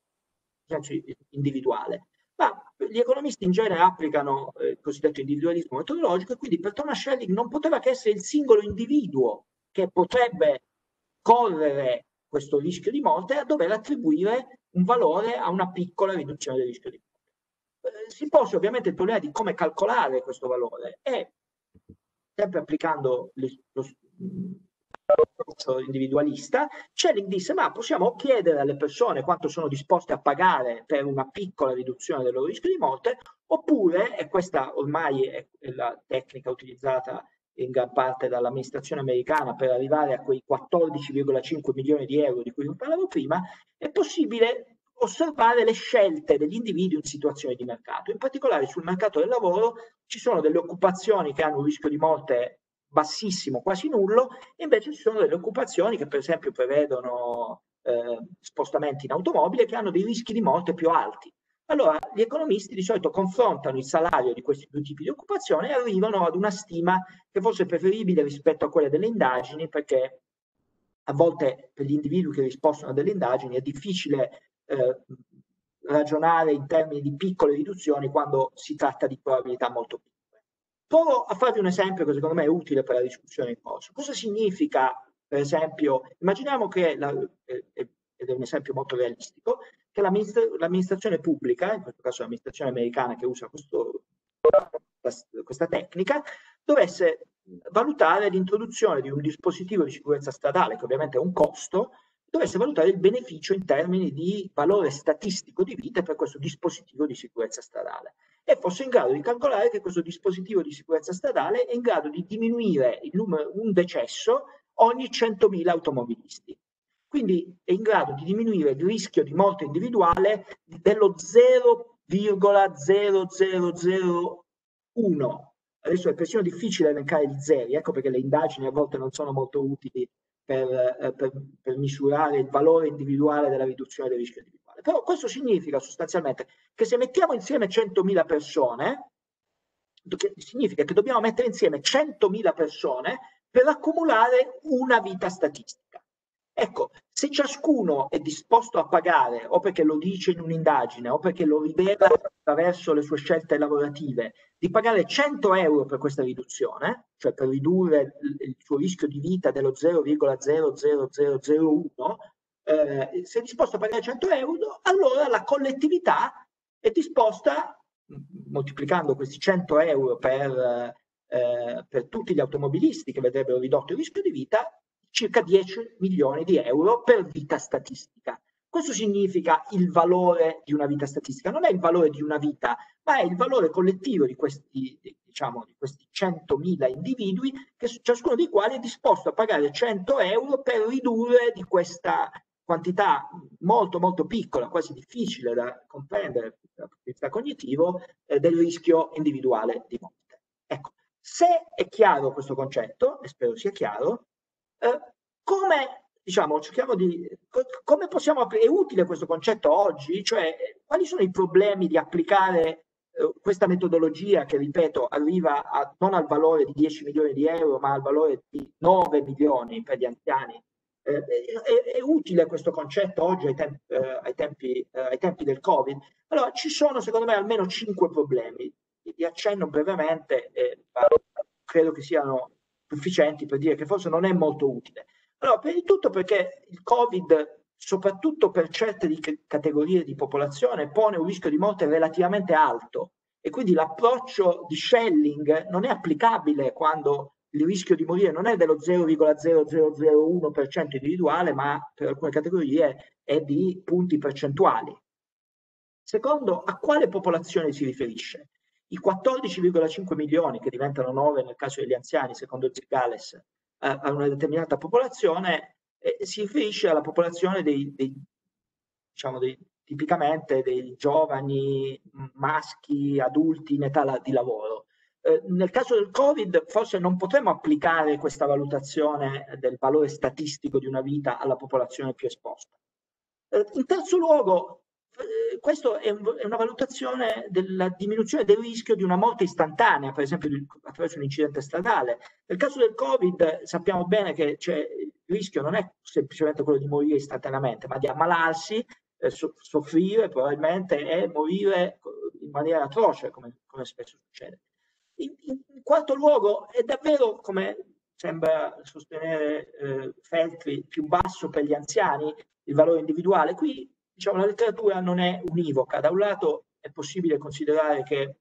senso individuale. Ma gli economisti in genere applicano eh, il cosiddetto individualismo metodologico, e quindi per Thomas Schelling non poteva che essere il singolo individuo che potrebbe correre questo rischio di morte a dover attribuire un valore a una piccola riduzione del rischio di morte. Eh, si pose ovviamente il problema di come calcolare questo valore, e sempre applicando lo, lo individualista, Schelling disse: ma possiamo chiedere alle persone quanto sono disposte a pagare per una piccola riduzione del loro rischio di morte, oppure, e questa ormai è la tecnica utilizzata in gran parte dall'amministrazione americana per arrivare a quei quattordici virgola cinque milioni di euro di cui vi parlavo prima, è possibile osservare le scelte degli individui in situazioni di mercato. In particolare sul mercato del lavoro ci sono delle occupazioni che hanno un rischio di morte bassissimo, quasi nullo, e invece ci sono delle occupazioni che per esempio prevedono eh, spostamenti in automobile che hanno dei rischi di morte più alti. Allora gli economisti di solito confrontano il salario di questi due tipi di occupazione e arrivano ad una stima che forse è preferibile rispetto a quelle delle indagini, perché a volte per gli individui che rispondono a delle indagini è difficile eh, ragionare in termini di piccole riduzioni quando si tratta di probabilità molto piccole. Provo a farvi un esempio che secondo me è utile per la discussione in corso. Cosa significa, per esempio, immaginiamo che, la, ed è un esempio molto realistico, che l'amministrazione pubblica, in questo caso l'amministrazione americana che usa questo, questa tecnica, dovesse valutare l'introduzione di un dispositivo di sicurezza stradale, che ovviamente è un costo, dovesse valutare il beneficio in termini di valore statistico di vita per questo dispositivo di sicurezza stradale, e fosse in grado di calcolare che questo dispositivo di sicurezza stradale è in grado di diminuire il numero, un decesso ogni centomila automobilisti. Quindi è in grado di diminuire il rischio di morte individuale dello zero virgola zero zero zero uno. Adesso è persino difficile elencare gli zeri, ecco perché le indagini a volte non sono molto utili per, eh, per, per misurare il valore individuale della riduzione del rischio individuale. Però questo significa sostanzialmente che se mettiamo insieme centomila persone, significa che dobbiamo mettere insieme centomila persone per accumulare una vita statistica. Ecco, se ciascuno è disposto a pagare, o perché lo dice in un'indagine, o perché lo rivela attraverso le sue scelte lavorative, di pagare cento euro per questa riduzione, cioè per ridurre il, il suo rischio di vita dello zero virgola zero zero zero zero uno, eh, se è disposto a pagare cento euro, allora la collettività è disposta, moltiplicando questi cento euro per, eh, per tutti gli automobilisti che vedrebbero ridotto il rischio di vita, circa dieci milioni di euro per vita statistica. Questo significa il valore di una vita statistica, non è il valore di una vita, ma è il valore collettivo di questi, diciamo, di questi centomila individui, che ciascuno dei quali è disposto a pagare cento euro per ridurre di questa quantità molto molto piccola, quasi difficile da comprendere dal punto di vista cognitivo, eh, del rischio individuale di morte. Ecco, se è chiaro questo concetto, e spero sia chiaro, eh, come, diciamo, cerchiamo di, come possiamo, è utile questo concetto oggi? Cioè, quali sono i problemi di applicare eh, questa metodologia che, ripeto, arriva a, non al valore di dieci milioni di euro, ma al valore di nove milioni per gli anziani? Eh, è, è utile questo concetto oggi ai tempi, eh, ai, tempi, eh, ai tempi del Covid? Allora, ci sono secondo me almeno cinque problemi. Li accenno brevemente e credo che siano sufficienti per dire che forse non è molto utile. Allora, prima di tutto perché il Covid, soprattutto per certe di categorie di popolazione, pone un rischio di morte relativamente alto e quindi l'approccio di Schelling non è applicabile quando il rischio di morire non è dello zero virgola zero zero zero uno per cento individuale, ma per alcune categorie è di punti percentuali. Secondo, a quale popolazione si riferisce? I quattordici virgola cinque milioni, che diventano nove nel caso degli anziani, secondo il Zirgales, eh, a una determinata popolazione, eh, si riferisce alla popolazione dei, dei, diciamo, dei, tipicamente dei giovani maschi, adulti in età di lavoro. Eh, nel caso del Covid forse non potremmo applicare questa valutazione del valore statistico di una vita alla popolazione più esposta. Eh, in terzo luogo, eh, questa è, un, è una valutazione della diminuzione del rischio di una morte istantanea, per esempio di, attraverso un incidente stradale. Nel caso del Covid sappiamo bene che cioè, il rischio non è semplicemente quello di morire istantaneamente, ma di ammalarsi, eh, so, soffrire probabilmente e morire in maniera atroce, come, come spesso succede. In, in quarto luogo, è davvero, come sembra sostenere eh, Feltri, più basso per gli anziani il valore individuale. Qui diciamo, la letteratura non è univoca. Da un lato è possibile considerare che,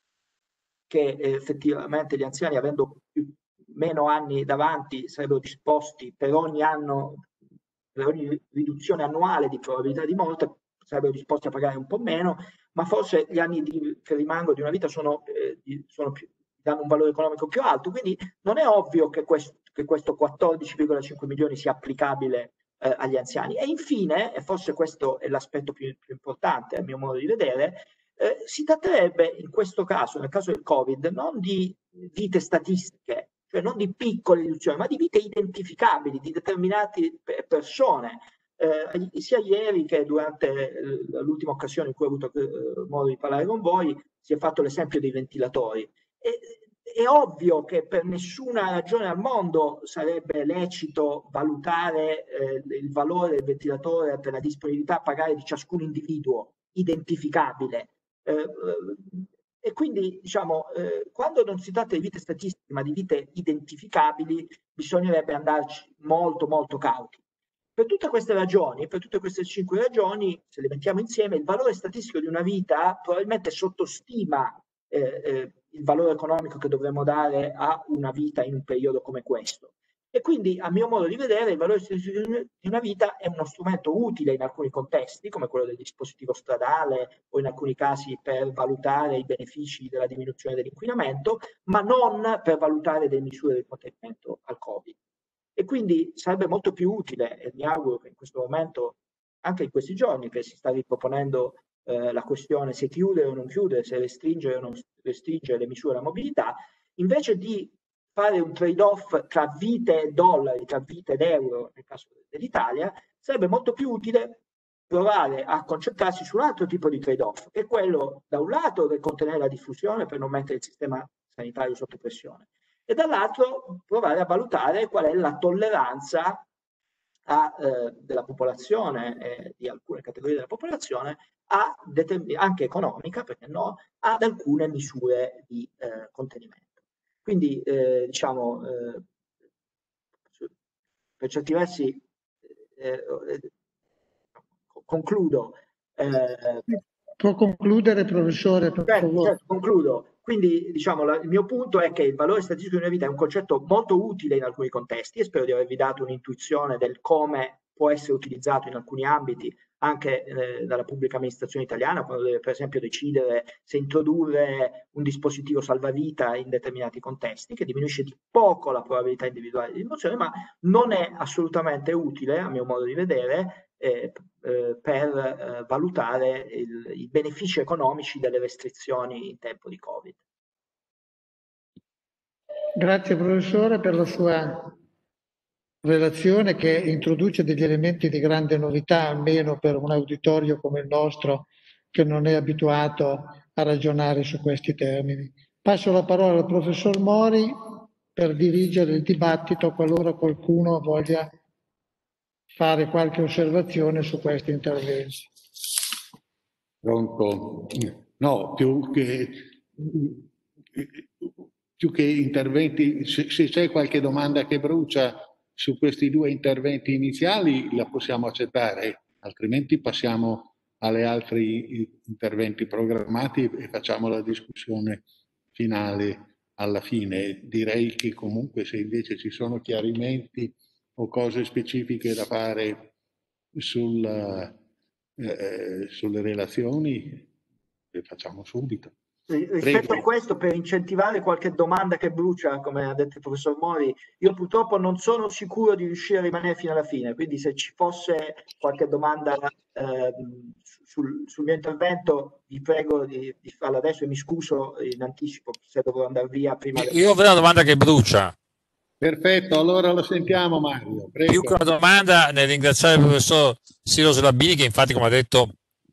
che eh, effettivamente gli anziani, avendo più, meno anni davanti, sarebbero disposti per ogni anno, per ogni riduzione annuale di probabilità di morte, sarebbero disposti a pagare un po' meno, ma forse gli anni di, che rimangono di una vita sono, eh, sono più, danno un valore economico più alto. Quindi non è ovvio che questo, che questo quattordici virgola cinque milioni sia applicabile eh, agli anziani. E infine, e forse questo è l'aspetto più, più importante a mio modo di vedere, eh, si tratterebbe in questo caso, nel caso del Covid, non di vite statistiche, cioè non di piccole riduzioni, ma di vite identificabili, di determinate persone. Eh, sia ieri che durante l'ultima occasione in cui ho avuto eh, modo di parlare con voi, si è fatto l'esempio dei ventilatori. E, è ovvio che per nessuna ragione al mondo sarebbe lecito valutare eh, il valore del ventilatore per la disponibilità a pagare di ciascun individuo identificabile. Eh, e quindi, diciamo, eh, quando non si tratta di vite statistiche, ma di vite identificabili, bisognerebbe andarci molto, molto cauti. Per tutte queste ragioni, per tutte queste cinque ragioni, se le mettiamo insieme, il valore statistico di una vita probabilmente sottostima eh, eh, il valore economico che dovremmo dare a una vita in un periodo come questo. E quindi, a mio modo di vedere, il valore statistico di una vita è uno strumento utile in alcuni contesti, come quello del dispositivo stradale o in alcuni casi per valutare i benefici della diminuzione dell'inquinamento, ma non per valutare delle misure di contenimento al Covid. E quindi sarebbe molto più utile, e mi auguro che in questo momento, anche in questi giorni, che si sta riproponendo eh, la questione se chiudere o non chiudere, se restringere o non restringere le misure della mobilità, invece di fare un trade-off tra vite e dollari, tra vite ed euro, nel caso dell'Italia, sarebbe molto più utile provare a concentrarsi su un altro tipo di trade-off, che è quello, da un lato, del contenere la diffusione per non mettere il sistema sanitario sotto pressione, e dall'altro provare a valutare qual è la tolleranza a, eh, della popolazione e di alcune categorie della popolazione, a anche economica, perché no, ad alcune misure di eh, contenimento. Quindi eh, diciamo, eh, per certi versi eh, eh, concludo. Eh, Può concludere, professore, per certo, favore. certo, concludo. Quindi diciamo, la, il mio punto è che il valore statistico di una vita è un concetto molto utile in alcuni contesti e spero di avervi dato un'intuizione del come può essere utilizzato in alcuni ambiti, anche eh, dalla pubblica amministrazione italiana, quando deve per esempio decidere se introdurre un dispositivo salvavita in determinati contesti, che diminuisce di poco la probabilità individuale di rimozione, ma non è assolutamente utile, a mio modo di vedere, eh, eh, per eh, valutare il, i benefici economici delle restrizioni in tempo di Covid. Grazie professore per la sua relazione, che introduce degli elementi di grande novità, almeno per un uditorio come il nostro che non è abituato a ragionare su questi termini. Passo la parola al professor Mori per dirigere il dibattito qualora qualcuno voglia fare qualche osservazione su questi interventi. Pronto? No, più che, più che interventi, se, se c'è qualche domanda che brucia su questi due interventi iniziali la possiamo accettare, altrimenti passiamo agli altri interventi programmati e facciamo la discussione finale alla fine. Direi che comunque se invece ci sono chiarimenti o cose specifiche da fare sul, eh, sulle relazioni, le facciamo subito. Rispetto Prego. a questo, per incentivare qualche domanda che brucia, come ha detto il professor Mori, io purtroppo non sono sicuro di riuscire a rimanere fino alla fine, quindi se ci fosse qualche domanda eh, sul, sul mio intervento vi prego di, di farla adesso e mi scuso in anticipo se dovrò andare via prima. Io, io avrei una domanda che brucia. Perfetto, allora lo sentiamo Mario. Prego. Più che una domanda, nel ringraziare il professor Siro Slabini, che infatti, come ha detto,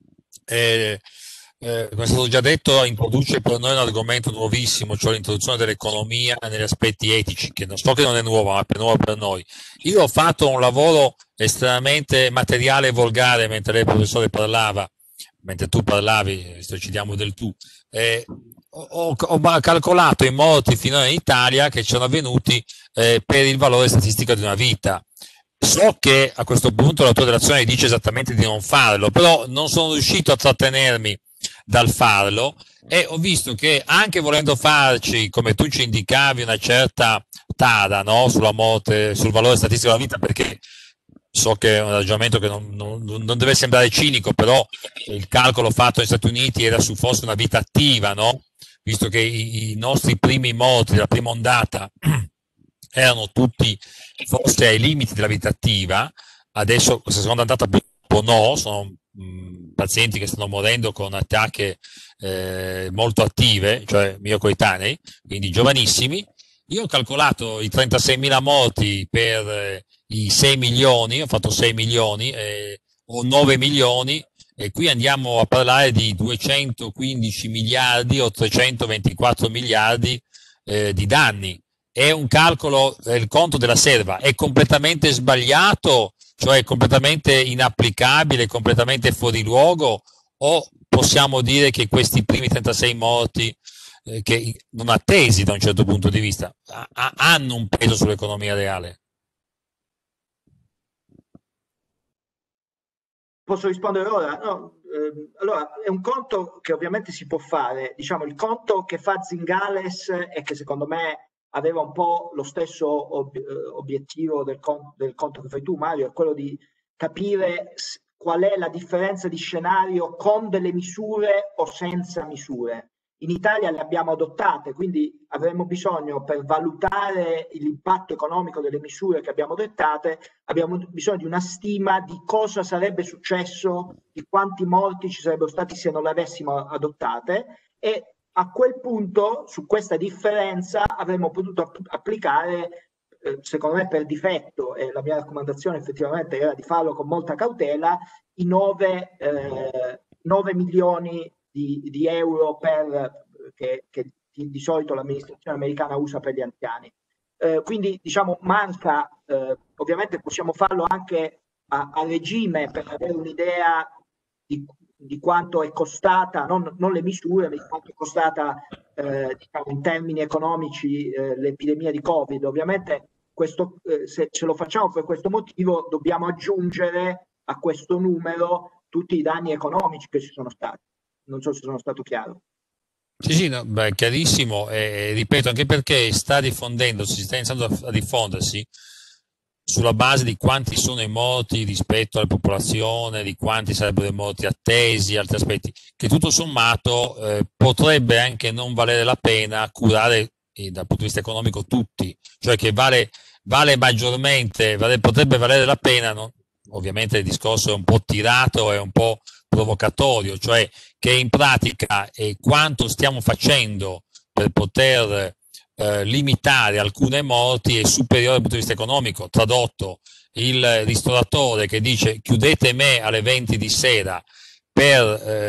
eh, eh, come è stato già detto, introduce per noi un argomento nuovissimo, cioè l'introduzione dell'economia negli aspetti etici, che non so che non è nuova, ma è nuova per noi. Io ho fatto un lavoro estremamente materiale e volgare mentre lei, professore, parlava, mentre tu parlavi, ci diamo del tu. Eh, Ho, ho calcolato i morti finora in Italia che ci sono avvenuti eh, per il valore statistico di una vita. So che a questo punto la tua relazione dice esattamente di non farlo, però non sono riuscito a trattenermi dal farlo e ho visto che anche volendo farci, come tu ci indicavi, una certa tara, no? Sulla morte, sul valore statistico della vita, perché so che è un ragionamento che non, non, non deve sembrare cinico, però il calcolo fatto negli Stati Uniti era su forse una vita attiva, no? Visto che i, i nostri primi morti della prima ondata erano tutti forse ai limiti della vita attiva, adesso questa seconda ondata purtroppo no, sono mh, pazienti che stanno morendo con attacche eh, molto attive, cioè miocoetanei, quindi giovanissimi. Io ho calcolato i trentaseimila morti per eh, i sei milioni, ho fatto sei milioni eh, o nove milioni, e qui andiamo a parlare di duecentoquindici miliardi o trecentoventiquattro miliardi eh, di danni. È un calcolo, è il conto della serva, è completamente sbagliato, cioè è completamente inapplicabile, completamente fuori luogo, o possiamo dire che questi primi trentasei morti, eh, che non attesi da un certo punto di vista, ha, hanno un peso sull'economia reale? Posso rispondere ora? No, ehm, allora, è un conto che ovviamente si può fare. Diciamo, il conto che fa Zingales e che secondo me aveva un po' lo stesso ob- obiettivo del, con- del conto che fai tu, Mario, è quello di capire qual è la differenza di scenario con delle misure o senza misure. In Italia le abbiamo adottate, quindi avremo bisogno, per valutare l'impatto economico delle misure che abbiamo adottate, abbiamo bisogno di una stima di cosa sarebbe successo, di quanti morti ci sarebbero stati se non le avessimo adottate, e a quel punto, su questa differenza, avremmo potuto applicare, eh, secondo me per difetto, e la mia raccomandazione effettivamente era di farlo con molta cautela, i nove milioni Di, di euro per, che, che di, di solito l'amministrazione americana usa per gli anziani. eh, quindi diciamo manca, eh, ovviamente possiamo farlo anche a, a regime per avere un'idea di, di quanto è costata, non, non le misure, ma di quanto è costata eh, diciamo, in termini economici eh, l'epidemia di Covid. Ovviamente questo, eh, se ce lo facciamo per questo motivo dobbiamo aggiungere a questo numero tutti i danni economici che ci sono stati. Non so se sono stato chiaro. Sì, sì, no, beh, chiarissimo, e ripeto, anche perché sta diffondendosi, sta iniziando a, a diffondersi sulla base di quanti sono i morti rispetto alla popolazione, di quanti sarebbero i morti attesi, altri aspetti, che tutto sommato eh, potrebbe anche non valere la pena curare eh, dal punto di vista economico tutti, cioè che vale, vale maggiormente, vale, potrebbe valere la pena, no? Ovviamente il discorso è un po' tirato, è un po' provocatorio, cioè che in pratica eh, quanto stiamo facendo per poter eh, limitare alcune morti è superiore dal punto di vista economico. Tradotto, il ristoratore che dice chiudete me alle venti di sera per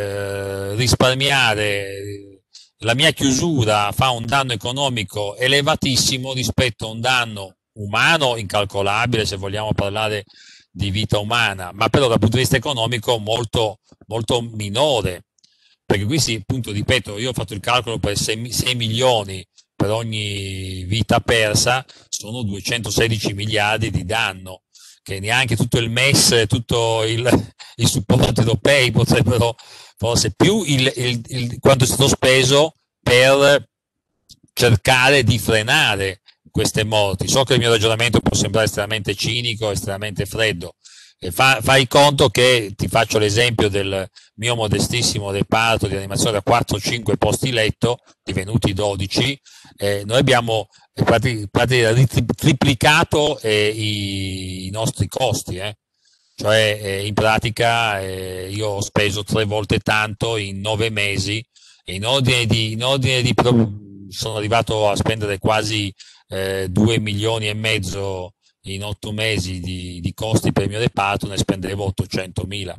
eh, risparmiare la mia chiusura fa un danno economico elevatissimo rispetto a un danno umano incalcolabile, se vogliamo parlare di vita umana, ma però dal punto di vista economico molto, molto minore, perché qui si, appunto, ripeto, io ho fatto il calcolo per sei milioni per ogni vita persa, sono duecentosedici miliardi di danno, che neanche tutto il M E S, tutto il, i supporti europei potrebbero, forse più il, il, il, quanto è stato speso per cercare di frenare queste morti. So che il mio ragionamento può sembrare estremamente cinico, estremamente freddo. E fa, fai conto che, ti faccio l'esempio del mio modestissimo reparto di animazione da quattro cinque posti letto, divenuti dodici, eh, noi abbiamo praticamente triplicato eh, i, i nostri costi, eh. Cioè eh, in pratica eh, io ho speso tre volte tanto in nove mesi, e in ordine di, in ordine di sono arrivato a spendere quasi eh, due milioni e mezzo in otto mesi di, di costi per il mio reparto, ne spendevo ottocentomila.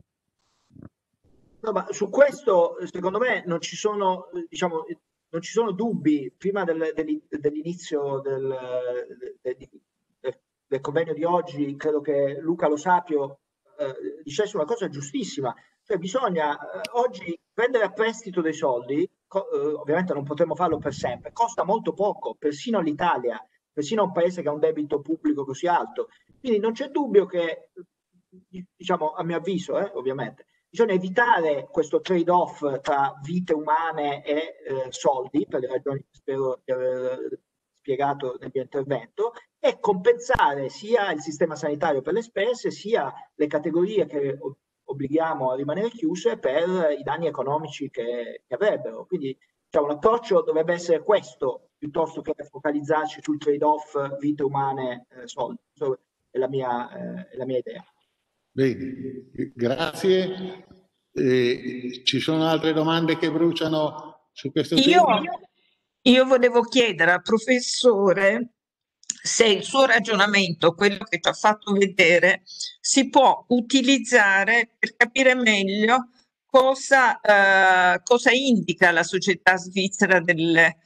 No, ma su questo secondo me non ci sono, diciamo, non ci sono dubbi. Prima del, del, dell'inizio del, del, del, del convegno di oggi, credo che Luca Lo Sapio eh, dicesse una cosa giustissima, cioè bisogna eh, oggi prendere a prestito dei soldi, co- eh, ovviamente non potremo farlo per sempre, costa molto poco, persino all'Italia, persino a un paese che ha un debito pubblico così alto. Quindi non c'è dubbio che, diciamo, a mio avviso, eh, ovviamente, bisogna evitare questo trade-off tra vite umane e eh, soldi, per le ragioni che spero di aver spiegato nel mio intervento, e compensare sia il sistema sanitario per le spese, sia le categorie che obblighiamo a rimanere chiuse per i danni economici che, che avrebbero. Quindi diciamo, l'approccio dovrebbe essere questo, piuttosto che focalizzarci sul trade-off vite umane e eh, soldi. Questa è la mia, eh, è la mia idea. Bene, grazie. Eh, ci sono altre domande che bruciano su questo io, tema? Io volevo chiedere al professore se il suo ragionamento, quello che ci ha fatto vedere, si può utilizzare per capire meglio cosa, eh, cosa indica la società svizzera delle,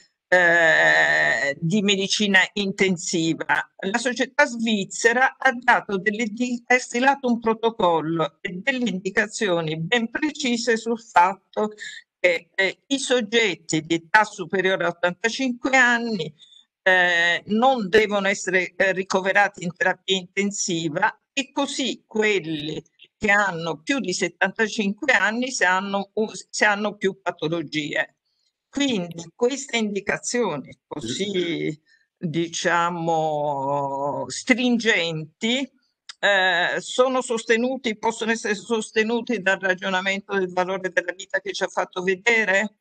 eh, di medicina intensiva. La società svizzera ha, dato delle, ha stilato un protocollo e delle indicazioni ben precise sul fatto che eh, i soggetti di età superiore a ottantacinque anni eh, non devono essere eh, ricoverati in terapia intensiva, e così quelli che hanno più di settantacinque anni se hanno, se hanno più patologie. Quindi queste indicazioni così, diciamo, stringenti eh, sono sostenuti, possono essere sostenuti dal ragionamento del valore della vita che ci ha fatto vedere?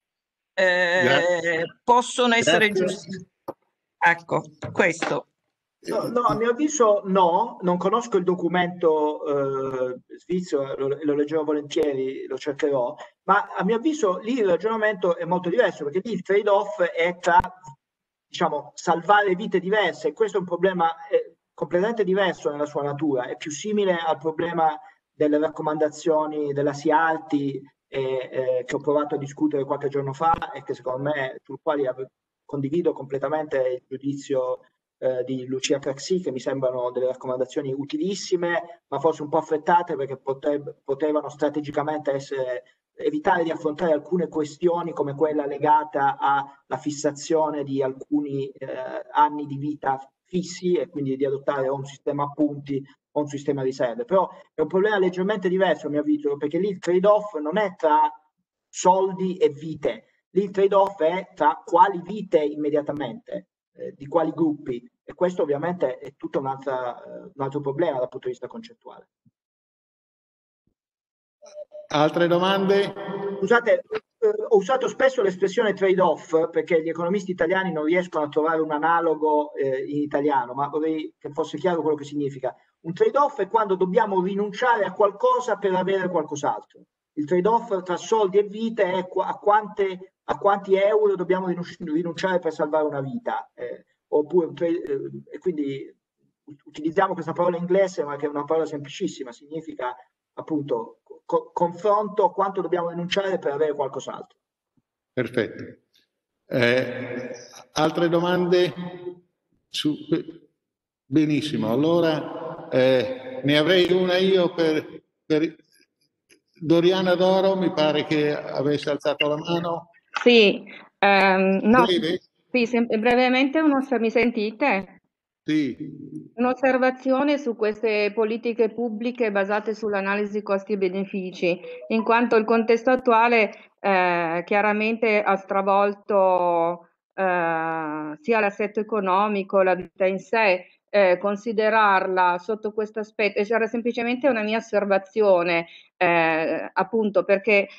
Eh, possono essere giusti? Ecco, questo. No, no, a mio avviso no, non conosco il documento eh, svizzero, lo, lo leggerò volentieri, lo cercherò, ma a mio avviso lì il ragionamento è molto diverso, perché lì il trade-off è tra, diciamo, salvare vite diverse, e questo è un problema eh, completamente diverso nella sua natura, è più simile al problema delle raccomandazioni della SIALTI eh, eh, che ho provato a discutere qualche giorno fa e che secondo me, sul quale condivido completamente il giudizio eh, di Lucia Craxi, che mi sembrano delle raccomandazioni utilissime, ma forse un po' affrettate, perché pote- potevano strategicamente essere, evitare di affrontare alcune questioni come quella legata alla fissazione di alcuni eh, anni di vita fissi, e quindi di adottare o un sistema a punti o un sistema a riserve. Però è un problema leggermente diverso, a mio avviso, perché lì il trade-off non è tra soldi e vite, lì il trade-off è tra quali vite immediatamente, eh, di quali gruppi, e questo ovviamente è tutto un, altra, uh, un altro problema dal punto di vista concettuale. Altre domande? Scusate, eh, ho usato spesso l'espressione trade-off perché gli economisti italiani non riescono a trovare un analogo eh, in italiano, ma vorrei che fosse chiaro quello che significa. Un trade-off è quando dobbiamo rinunciare a qualcosa per avere qualcos'altro. Il trade-off tra soldi e vite è a, quante, a quanti euro dobbiamo rinunciare per salvare una vita. Eh, oppure, eh, e quindi utilizziamo questa parola inglese, ma che è una parola semplicissima, significa appunto co- confronto, quanto dobbiamo rinunciare per avere qualcos'altro. Perfetto. Eh, altre domande? Su... Benissimo, allora eh, ne avrei una io per, per Doriana Doro, mi pare che avesse alzato la mano. Sì, ehm, no, Breve? sì, sem- brevemente uno, se mi sentite? Sì. Un'osservazione su queste politiche pubbliche basate sull'analisi costi e benefici, in quanto il contesto attuale eh, chiaramente ha stravolto eh, sia l'assetto economico, la vita in sé. Eh, considerarla sotto questo aspetto, era semplicemente una mia osservazione, eh, appunto perché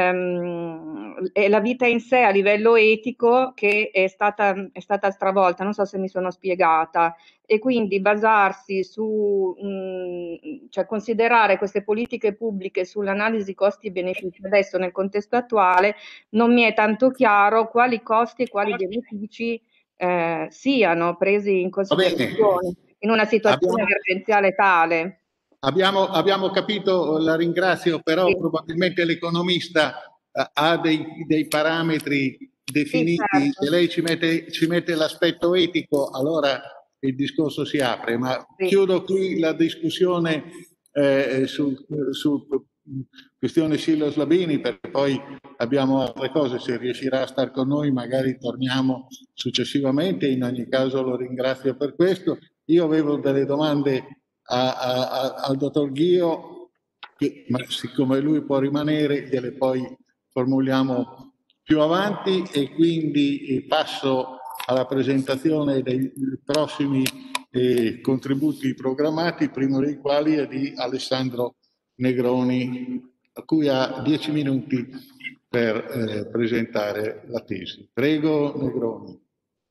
ehm, è la vita in sé a livello etico che è stata, è stata stravolta, non so se mi sono spiegata, e quindi basarsi su, mh, cioè considerare queste politiche pubbliche sull'analisi costi-benefici adesso nel contesto attuale non mi è tanto chiaro quali costi e quali benefici eh, siano presi in considerazione in una situazione abbiamo, emergenziale tale. Abbiamo, abbiamo capito, la ringrazio, però sì. probabilmente l'economista uh, ha dei, dei parametri definiti, sì, certo. e lei ci mette, ci mette l'aspetto etico, allora il discorso si apre. Ma sì. Chiudo qui la discussione eh, su, su questione Silos Labini, perché poi abbiamo altre cose. Se riuscirà a star con noi magari torniamo successivamente, in ogni caso lo ringrazio per questo. Io avevo delle domande a, a, a, al dottor Ghio, che, ma siccome lui può rimanere, gliele poi formuliamo più avanti, e quindi passo alla presentazione dei prossimi eh, contributi programmati, primo dei quali è di Alessandro Negroni, a cui ha dieci minuti per eh, presentare la tesi. Prego, Negroni.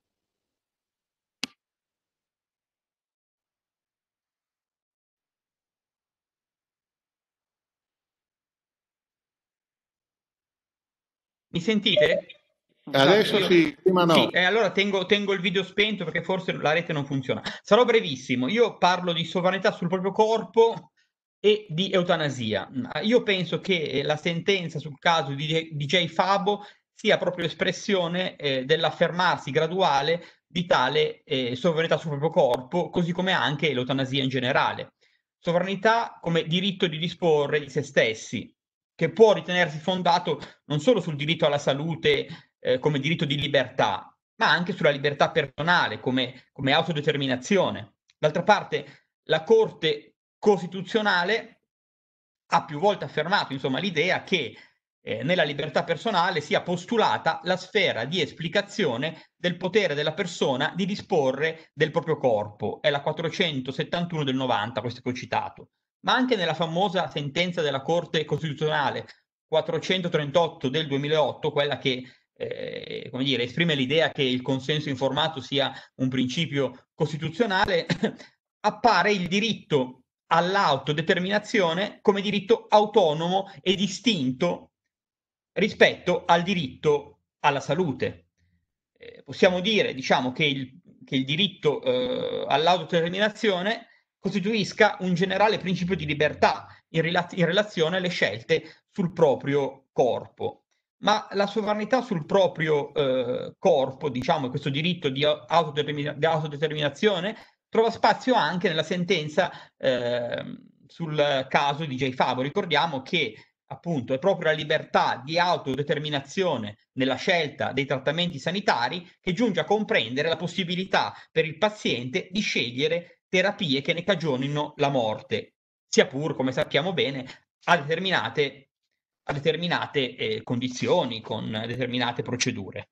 Mi sentite? Adesso io... sì, prima no. Sì, e allora tengo, tengo il video spento perché forse la rete non funziona. Sarò brevissimo. Io parlo di sovranità sul proprio corpo e di eutanasia. Io penso che la sentenza sul caso di D J Fabo sia proprio espressione eh, dell'affermarsi graduale di tale eh, sovranità sul proprio corpo, così come anche l'eutanasia in generale. Sovranità come diritto di disporre di se stessi, che può ritenersi fondato non solo sul diritto alla salute eh, come diritto di libertà, ma anche sulla libertà personale come, come autodeterminazione. D'altra parte, la Corte Costituzionale ha più volte affermato, insomma, l'idea che eh, nella libertà personale sia postulata la sfera di esplicazione del potere della persona di disporre del proprio corpo. È la quattrocentosettantuno del novanta, questo che ho citato. Ma anche nella famosa sentenza della Corte Costituzionale quattrocentotrentotto del duemilaotto, quella che eh, come dire, esprime l'idea che il consenso informato sia un principio costituzionale, appare il diritto all'autodeterminazione come diritto autonomo e distinto rispetto al diritto alla salute. Eh, possiamo dire, diciamo, che il, che il diritto eh, all'autodeterminazione costituisca un generale principio di libertà in, relaz- in relazione alle scelte sul proprio corpo. ma la sovranità sul proprio eh, corpo, diciamo, questo diritto di, autodetermina- di autodeterminazione, trova spazio anche nella sentenza eh, sul caso di J. Favo. Ricordiamo che appunto è proprio la libertà di autodeterminazione nella scelta dei trattamenti sanitari che giunge a comprendere la possibilità per il paziente di scegliere terapie che ne cagionino la morte, sia pur, come sappiamo bene, a determinate, a determinate eh, condizioni, con determinate procedure.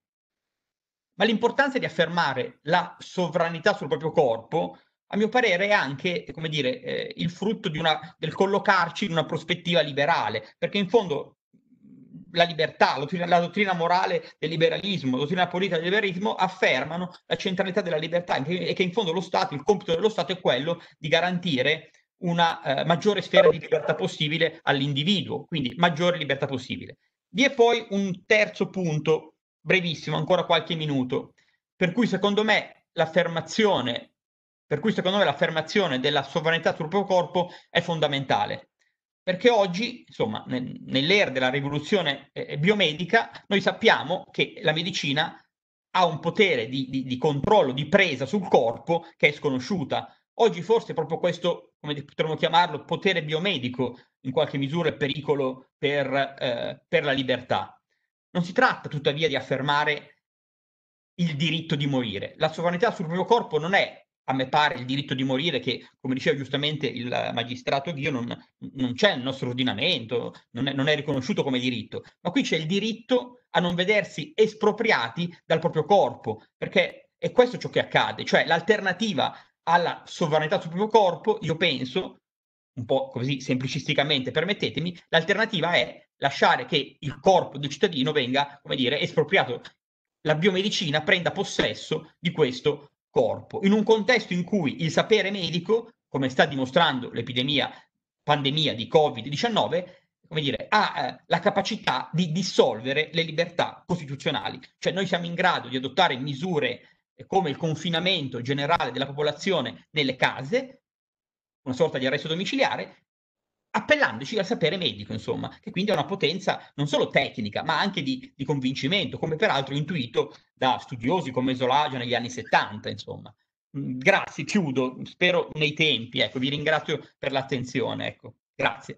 Ma l'importanza di affermare la sovranità sul proprio corpo, a mio parere, è anche, come dire, eh, il frutto di una, del collocarci in una prospettiva liberale, perché in fondo la libertà, la dottrina, la dottrina morale del liberalismo, la dottrina politica del liberalismo affermano la centralità della libertà e che in fondo lo Stato, il compito dello Stato è quello di garantire una eh, maggiore sfera di libertà possibile all'individuo, quindi maggiore libertà possibile. Vi è poi un terzo punto, brevissimo, ancora qualche minuto, per cui secondo me l'affermazione, per cui secondo me l'affermazione della sovranità sul proprio corpo è fondamentale. Perché oggi, insomma, nel, nell'era della rivoluzione eh, biomedica, noi sappiamo che la medicina ha un potere di, di, di controllo, di presa sul corpo che è sconosciuta. Oggi forse proprio questo, come potremmo chiamarlo, potere biomedico, in qualche misura è pericolo per, eh, per la libertà. Non si tratta tuttavia di affermare il diritto di morire. La sovranità sul proprio corpo non è, a me pare, il diritto di morire che, come diceva giustamente il magistrato Ghio, non, non c'è nel nostro ordinamento, non è, non è riconosciuto come diritto, ma qui c'è il diritto a non vedersi espropriati dal proprio corpo, perché è questo ciò che accade, cioè l'alternativa alla sovranità sul proprio corpo, io penso, un po' così semplicisticamente, permettetemi, l'alternativa è lasciare che il corpo del cittadino venga, come dire, espropriato, la biomedicina prenda possesso di questo corpo, in un contesto in cui il sapere medico, come sta dimostrando l'epidemia, pandemia di covid diciannove, come dire, ha eh, la capacità di dissolvere le libertà costituzionali. Cioè noi siamo in grado di adottare misure eh, come il confinamento generale della popolazione nelle case, una sorta di arresto domiciliare, appellandoci al sapere medico, insomma, che quindi ha una potenza non solo tecnica, ma anche di, di convincimento, come peraltro intuito da studiosi come Zolagia negli anni settanta, insomma. Grazie, chiudo, spero nei tempi, ecco, vi ringrazio per l'attenzione, ecco, grazie.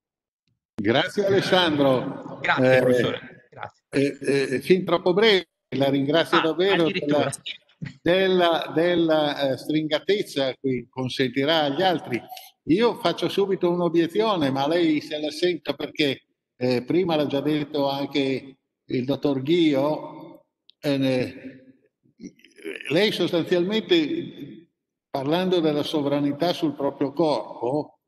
Grazie Alessandro. Grazie, eh, professore, grazie. Eh, eh, fin troppo breve, la ringrazio ah, davvero della, della, della eh, stringatezza che consentirà agli altri. Io faccio subito un'obiezione, ma lei se la senta perché eh, prima l'ha già detto anche il dottor Ghio, eh, lei sostanzialmente, parlando della sovranità sul proprio corpo,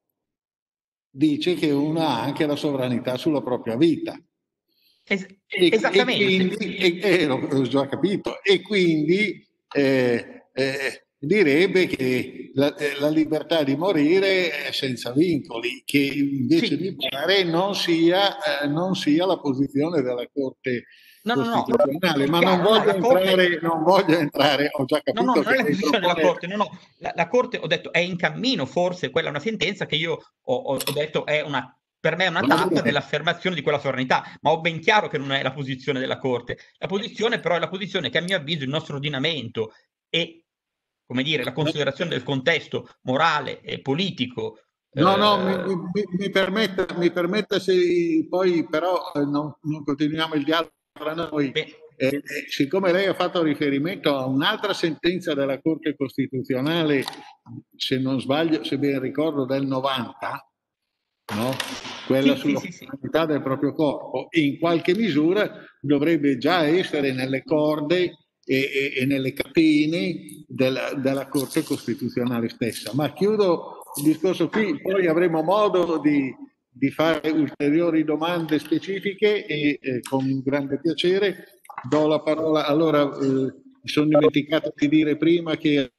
dice che uno ha anche la sovranità sulla propria vita. Es e, esattamente. E quindi, e, eh, l'ho già capito, e quindi eh, eh, direbbe che la, la libertà di morire è senza vincoli, che invece sì. mi pare non sia, eh, non sia la posizione della Corte no, costituzionale, no, no. ma non, Chiaro, voglio no, entrare, Corte... non voglio entrare, ho già capito no, no, non che è la posizione propone... della Corte, no, no, la, la Corte, ho detto, è in cammino, forse quella è una sentenza che io ho, ho, ho detto è una, per me è una tappa dell'affermazione di quella sovranità, ma ho ben chiaro che non è la posizione della Corte. La posizione però è la posizione che a mio avviso il nostro ordinamento e, come dire, la considerazione del contesto morale e politico. No, no, eh... mi, mi, mi, permetta, mi permetta se poi però non, non continuiamo il dialogo tra noi. Eh, eh, siccome lei ha fatto riferimento a un'altra sentenza della Corte Costituzionale, se non sbaglio, se ben ricordo, del novanta, no? Quella sì, sulla sì, sì, sovranità sì. del proprio corpo, in qualche misura dovrebbe già essere nelle corde e, e, e nelle catene della, della Corte Costituzionale stessa. Ma chiudo il discorso qui, poi avremo modo di, di fare ulteriori domande specifiche e eh, con grande piacere do la parola. Allora, eh, mi sono dimenticato di dire prima che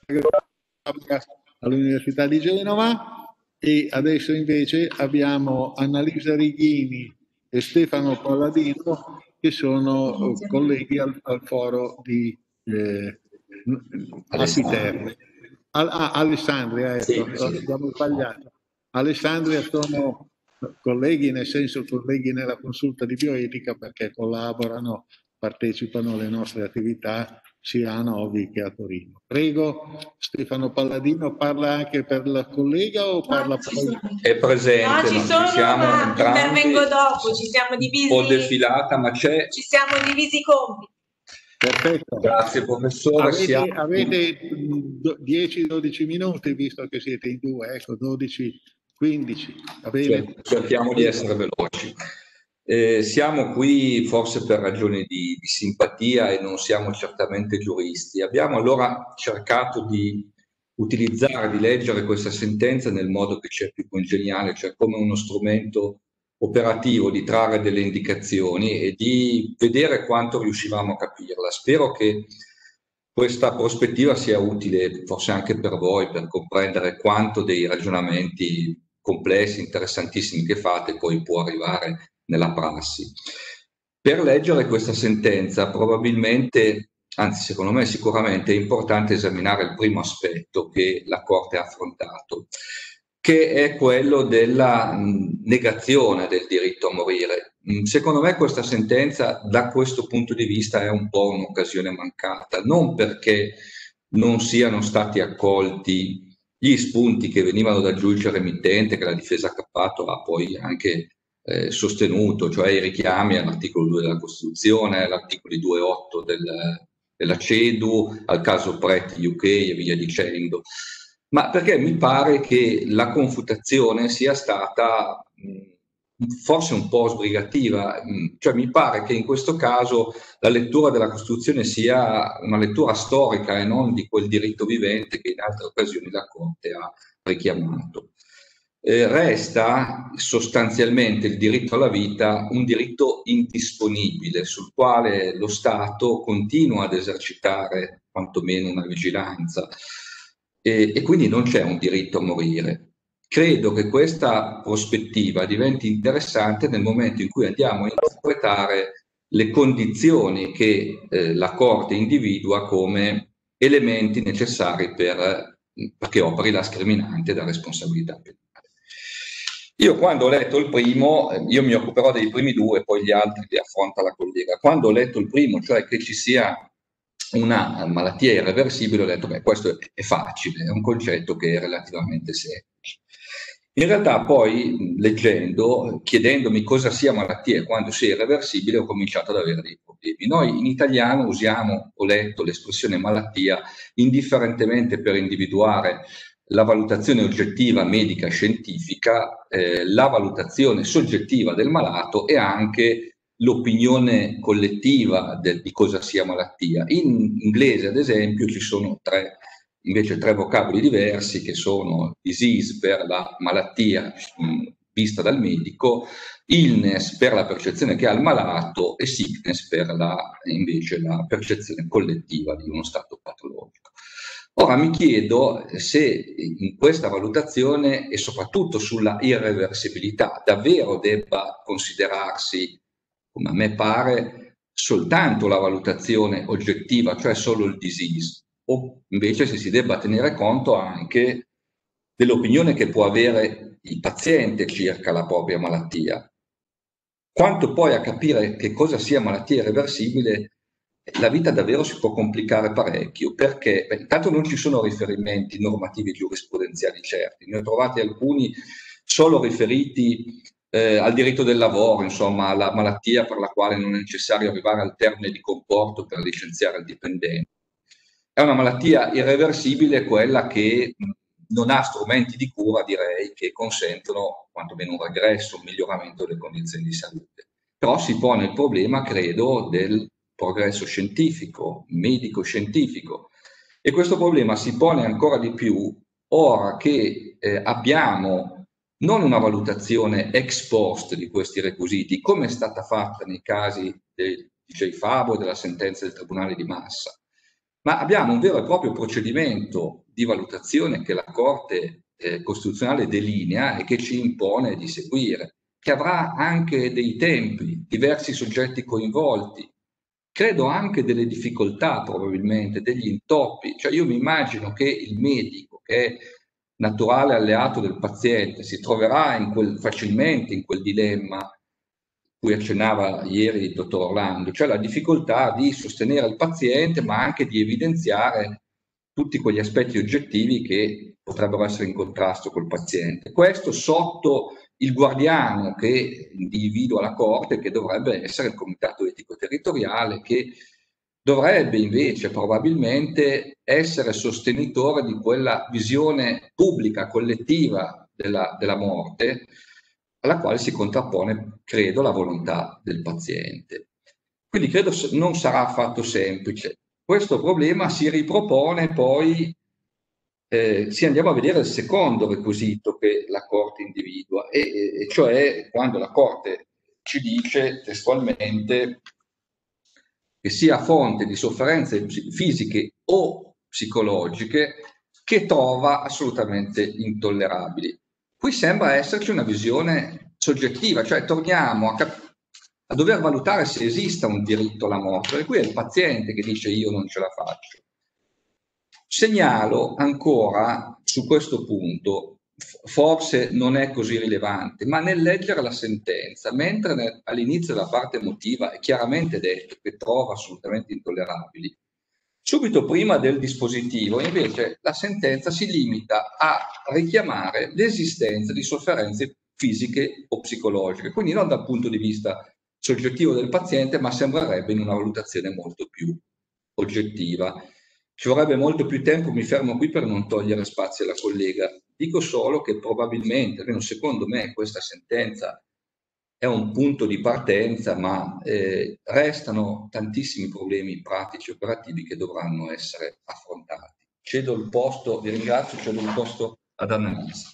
all'Università di Genova e adesso invece abbiamo Annalisa Righini e Stefano Palladino che sono colleghi al, al foro di eh, Alessandria. Ah, Alessandria, ecco, sì, sì. Abbiamo sbagliato. Alessandria sono colleghi nel senso colleghi nella consulta di bioetica, perché collaborano, partecipano alle nostre attività sia a Novi che a Torino. Prego, Stefano Palladino, parla anche per la collega o parla poi? È presente, no, ci non sono, ci siamo ma entrambi, intervengo dopo, ci siamo divisi, un po' defilata, ma c'è. Ci siamo divisi i compiti. Perfetto. Grazie professore. Avete, siamo... avete dieci dodici minuti, visto che siete in due, ecco, dodici quindici. Va bene? Cerchiamo di essere veloci. Eh, siamo qui forse per ragioni di, di simpatia e non siamo certamente giuristi. Abbiamo allora cercato di utilizzare, di leggere questa sentenza nel modo che ci è più congeniale, cioè come uno strumento operativo di trarre delle indicazioni e di vedere quanto riuscivamo a capirla. Spero che questa prospettiva sia utile forse anche per voi, per comprendere quanto dei ragionamenti complessi, interessantissimi che fate poi può arrivare nella prassi. Per leggere questa sentenza probabilmente, anzi secondo me sicuramente è importante esaminare il primo aspetto che la Corte ha affrontato, che è quello della mh, negazione del diritto a morire. Mh, secondo me questa sentenza da questo punto di vista è un po' un'occasione mancata, non perché non siano stati accolti gli spunti che venivano dal giudice remittente, che la difesa Cappato ha poi anche eh, sostenuto, cioè i richiami all'articolo due della Costituzione, all'articolo due punto otto del, della CEDU, al caso Preti U K e via dicendo. Ma perché mi pare che la confutazione sia stata mh, forse un po' sbrigativa, mh, cioè mi pare che in questo caso la lettura della Costituzione sia una lettura storica e non di quel diritto vivente che in altre occasioni la Corte ha richiamato. Eh, resta sostanzialmente il diritto alla vita un diritto indisponibile sul quale lo Stato continua ad esercitare quantomeno una vigilanza. E, e quindi non c'è un diritto a morire. Credo che questa prospettiva diventi interessante nel momento in cui andiamo a interpretare le condizioni che eh, la Corte individua come elementi necessari per, perché operi la scriminante da responsabilità penale. Io quando ho letto il primo, io mi occuperò dei primi due, poi gli altri li affronta la collega. Quando ho letto il primo, cioè che ci sia una malattia irreversibile, ho detto, beh, questo è facile, è un concetto che è relativamente semplice. In realtà poi, leggendo, chiedendomi cosa sia malattia e quando sia irreversibile, ho cominciato ad avere dei problemi. Noi in italiano usiamo, ho letto, l'espressione malattia indifferentemente per individuare la valutazione oggettiva medica scientifica, eh, la valutazione soggettiva del malato e anche l'opinione collettiva del, di cosa sia malattia. In inglese, ad esempio, ci sono tre, invece tre vocaboli diversi che sono disease per la malattia mh, vista dal medico, illness per la percezione che ha il malato e sickness per la, invece la percezione collettiva di uno stato patologico. Ora mi chiedo se in questa valutazione e soprattutto sulla irreversibilità davvero debba considerarsi, come a me pare, soltanto la valutazione oggettiva, cioè solo il disease, o invece se si debba tenere conto anche dell'opinione che può avere il paziente circa la propria malattia. Quanto poi a capire che cosa sia malattia irreversibile, la vita davvero si può complicare parecchio, perché beh, intanto non ci sono riferimenti normativi giurisprudenziali certi, ne ho trovati alcuni solo riferiti eh, al diritto del lavoro, insomma alla malattia per la quale non è necessario arrivare al termine di comporto per licenziare il dipendente. È una malattia irreversibile quella che non ha strumenti di cura, direi, che consentono quantomeno un regresso, un miglioramento delle condizioni di salute. Però si pone il problema, credo, del progresso scientifico, medico-scientifico. E questo problema si pone ancora di più ora che eh, abbiamo non una valutazione ex post di questi requisiti, come è stata fatta nei casi del D J Fabo e della sentenza del Tribunale di Massa, ma abbiamo un vero e proprio procedimento di valutazione che la Corte eh, Costituzionale delinea e che ci impone di seguire, che avrà anche dei tempi, diversi soggetti coinvolti, credo anche delle difficoltà probabilmente, degli intoppi. Cioè io mi immagino che il medico che è naturale alleato del paziente, si troverà in quel, facilmente in quel dilemma cui accennava ieri il dottor Orlando, cioè la difficoltà di sostenere il paziente ma anche di evidenziare tutti quegli aspetti oggettivi che potrebbero essere in contrasto col paziente. Questo sotto il guardiano che individua la Corte, che dovrebbe essere il Comitato Etico Territoriale, che dovrebbe invece probabilmente essere sostenitore di quella visione pubblica, collettiva della, della morte, alla quale si contrappone, credo, la volontà del paziente. Quindi credo non sarà affatto semplice. Questo problema si ripropone poi, eh, se andiamo a vedere il secondo requisito che la Corte individua, e, e cioè quando la Corte ci dice testualmente che sia fonte di sofferenze fisiche o psicologiche che trova assolutamente intollerabili. Qui sembra esserci una visione soggettiva, cioè torniamo a, a dover valutare se esista un diritto alla morte, perché qui è il paziente che dice io non ce la faccio. Segnalo ancora su questo punto, forse non è così rilevante, ma nel leggere la sentenza, mentre all'inizio della parte emotiva è chiaramente detto che trova assolutamente intollerabili, subito prima del dispositivo invece la sentenza si limita a richiamare l'esistenza di sofferenze fisiche o psicologiche, quindi non dal punto di vista soggettivo del paziente, ma sembrerebbe in una valutazione molto più oggettiva. Ci vorrebbe molto più tempo, mi fermo qui per non togliere spazio alla collega. Dico solo che probabilmente, almeno secondo me, questa sentenza è un punto di partenza, ma eh, restano tantissimi problemi pratici e operativi che dovranno essere affrontati. Cedo il posto, vi ringrazio, cedo il posto ad Annalisa.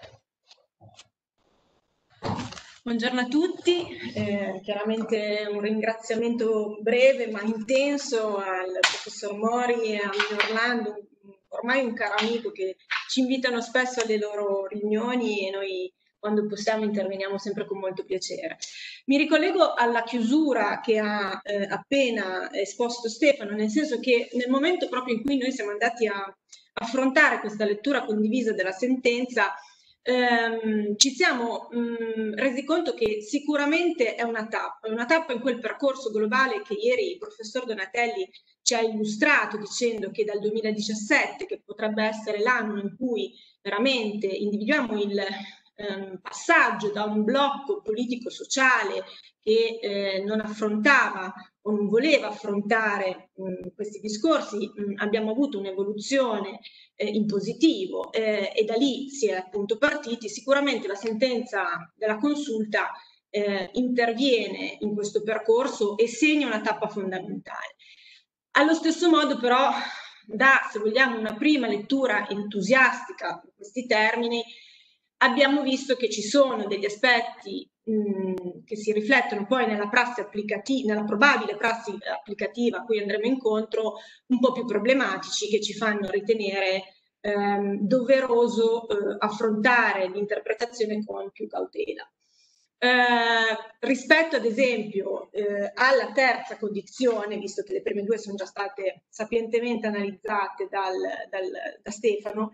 Buongiorno a tutti, eh, chiaramente un ringraziamento breve ma intenso al professor Mori e a Orlando, ormai un caro amico che ci invitano spesso alle loro riunioni e noi quando possiamo interveniamo sempre con molto piacere. Mi ricollego alla chiusura che ha eh, appena esposto Stefano, nel senso che nel momento proprio in cui noi siamo andati a affrontare questa lettura condivisa della sentenza, ehm, ci siamo mh, resi conto che sicuramente è una tappa, è una tappa in quel percorso globale che ieri il professor Donatelli ci ha illustrato dicendo che dal duemiladiciassette, che potrebbe essere l'anno in cui veramente individuiamo il ehm, passaggio da un blocco politico-sociale che eh, non affrontava o non voleva affrontare mh, questi discorsi, mh, abbiamo avuto un'evoluzione eh, in positivo eh, e da lì si è appunto partiti. Sicuramente la sentenza della consulta eh, interviene in questo percorso e segna una tappa fondamentale. Allo stesso modo però, da, se vogliamo, una prima lettura entusiastica in questi termini, abbiamo visto che ci sono degli aspetti mh, che si riflettono poi nella prassi applicativa, nella probabile prassi applicativa a cui andremo incontro, un po' più problematici, che ci fanno ritenere ehm, doveroso eh, affrontare l'interpretazione con più cautela. Eh, rispetto ad esempio eh, alla terza condizione, visto che le prime due sono già state sapientemente analizzate dal, dal, da Stefano,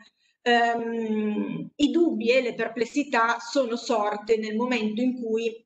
ehm, i dubbi e le perplessità sono sorte nel momento in cui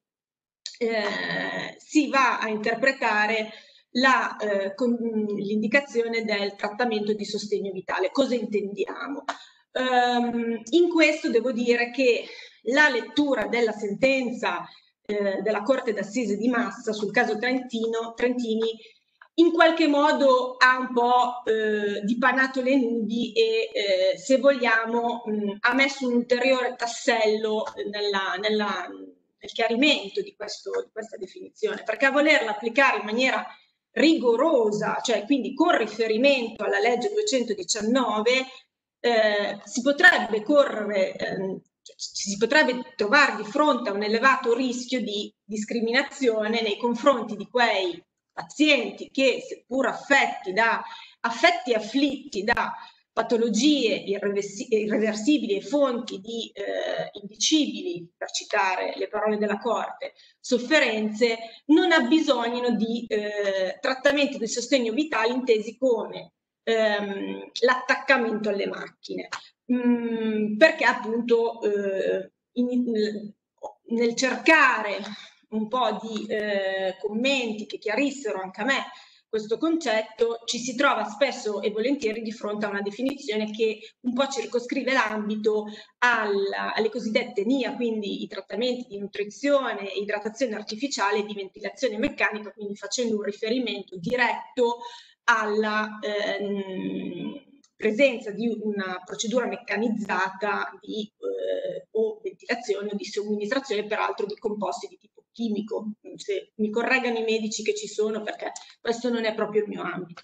eh, si va a interpretare eh, l'indicazione del trattamento di sostegno vitale. Cosa intendiamo? Um, in questo devo dire che la lettura della sentenza eh, della Corte d'Assise di Massa sul caso Trentino, Trentini in qualche modo ha un po' eh, dipanato le nubi e eh, se vogliamo mh, ha messo un ulteriore tassello nella, nella, nel chiarimento di, questo, di questa definizione, perché a volerla applicare in maniera rigorosa, cioè quindi con riferimento alla legge duecentodiciannove, Eh, si potrebbe correre, eh, si potrebbe trovare di fronte a un elevato rischio di discriminazione nei confronti di quei pazienti che, seppur affetti da affetti afflitti da patologie irreversibili e fonti di eh, indicibili, per citare le parole della Corte, sofferenze, non abbisognino di eh, trattamenti di sostegno vitale intesi come l'attaccamento alle macchine. mh, perché appunto eh, in, nel cercare un po' di eh, commenti che chiarissero anche a me questo concetto, ci si trova spesso e volentieri di fronte a una definizione che un po' circoscrive l'ambito alle cosiddette N I A, quindi i trattamenti di nutrizione, idratazione artificiale e di ventilazione meccanica, quindi facendo un riferimento diretto alla eh, presenza di una procedura meccanizzata di eh, o ventilazione o di somministrazione, peraltro di composti di tipo chimico. Se mi correggano i medici che ci sono, perché questo non è proprio il mio ambito.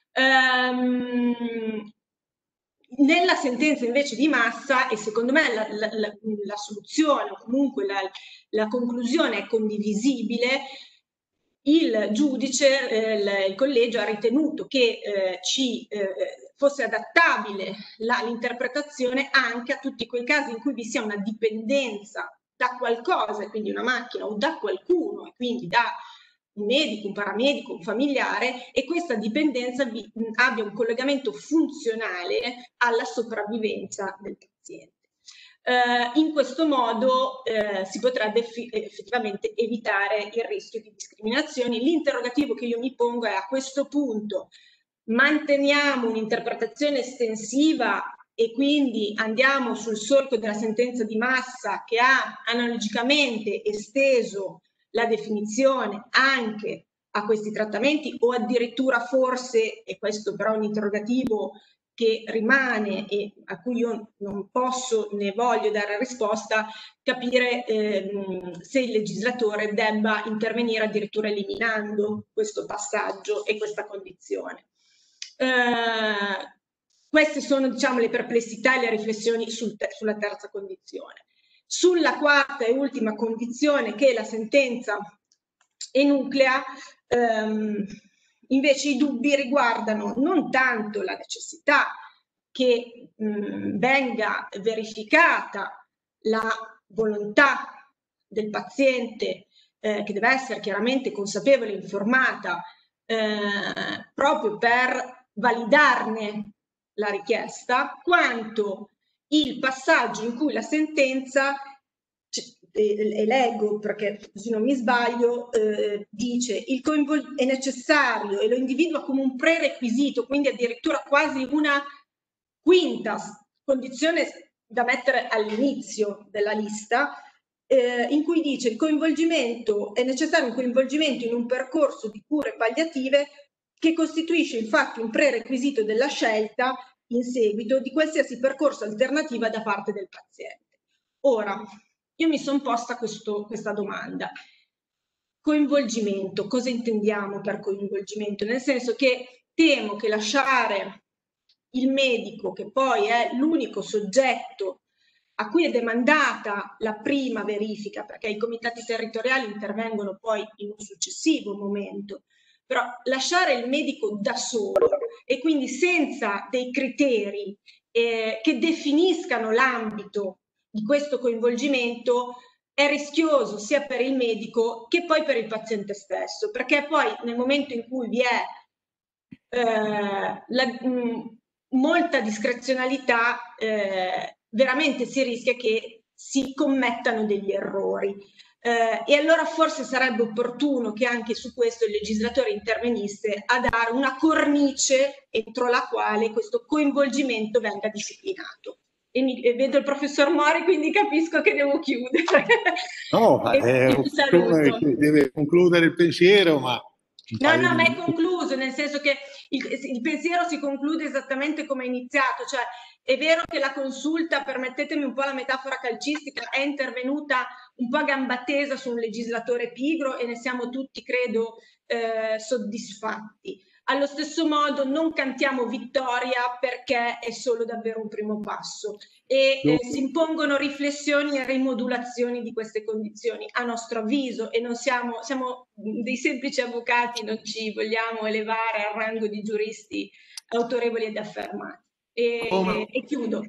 Ehm, nella sentenza invece di Massa, e secondo me la, la, la, la soluzione o comunque la, la conclusione è condivisibile, il giudice, eh, il, il collegio ha ritenuto che eh, ci eh, fosse adattabile l'interpretazione anche a tutti quei casi in cui vi sia una dipendenza da qualcosa, quindi una macchina, o da qualcuno, e quindi da un medico, un paramedico, un familiare, e questa dipendenza vi, abbia un collegamento funzionale alla sopravvivenza del paziente. Uh, in questo modo uh, si potrebbe effettivamente evitare il rischio di discriminazioni. L'interrogativo che io mi pongo è: a questo punto manteniamo un'interpretazione estensiva e quindi andiamo sul solco della sentenza di Massa, che ha analogicamente esteso la definizione anche a questi trattamenti, o addirittura forse, e questo però è un interrogativo che rimane e a cui io non posso né voglio dare risposta, capire ehm, se il legislatore debba intervenire addirittura eliminando questo passaggio e questa condizione. Eh, queste sono, diciamo, le perplessità e le riflessioni sul te sulla terza condizione. Sulla quarta e ultima condizione, che la sentenza enuclea, ehm, invece i dubbi riguardano non tanto la necessità che mh, venga verificata la volontà del paziente, eh, che deve essere chiaramente consapevole e informata, eh, proprio per validarne la richiesta, quanto il passaggio in cui la sentenza, e leggo perché così non mi sbaglio, eh, dice il è necessario, e lo individua come un prerequisito, quindi addirittura quasi una quinta condizione da mettere all'inizio della lista, eh, in cui dice il coinvolgimento è necessario un coinvolgimento in un percorso di cure palliative che costituisce infatti un prerequisito della scelta in seguito di qualsiasi percorso alternativa da parte del paziente. Ora, io mi sono posta questo, questa domanda. Coinvolgimento, cosa intendiamo per coinvolgimento? Nel senso che temo che lasciare il medico, che poi è l'unico soggetto a cui è demandata la prima verifica, perché i comitati territoriali intervengono poi in un successivo momento, però lasciare il medico da solo e quindi senza dei criteri eh, che definiscano l'ambito di questo coinvolgimento è rischioso sia per il medico che poi per il paziente stesso, perché poi nel momento in cui vi è eh, la, mh, molta discrezionalità, eh, veramente si rischia che si commettano degli errori. Eh, e allora forse sarebbe opportuno che anche su questo il legislatore intervenisse a dare una cornice entro la quale questo coinvolgimento venga disciplinato. E, mi, e vedo il professor Mori, quindi capisco che devo chiudere. No, ma è, deve concludere il pensiero, ma... No, no, ma è concluso, nel senso che il, il pensiero si conclude esattamente come è iniziato, cioè è vero che la consulta, permettetemi un po' la metafora calcistica, è intervenuta un po' a gamba tesa su un legislatore pigro e ne siamo tutti, credo, eh, soddisfatti. Allo stesso modo non cantiamo vittoria, perché è solo davvero un primo passo e eh, si impongono riflessioni e rimodulazioni di queste condizioni, a nostro avviso, e non siamo, siamo dei semplici avvocati, non ci vogliamo elevare al rango di giuristi autorevoli ed affermati. E, come, e chiudo.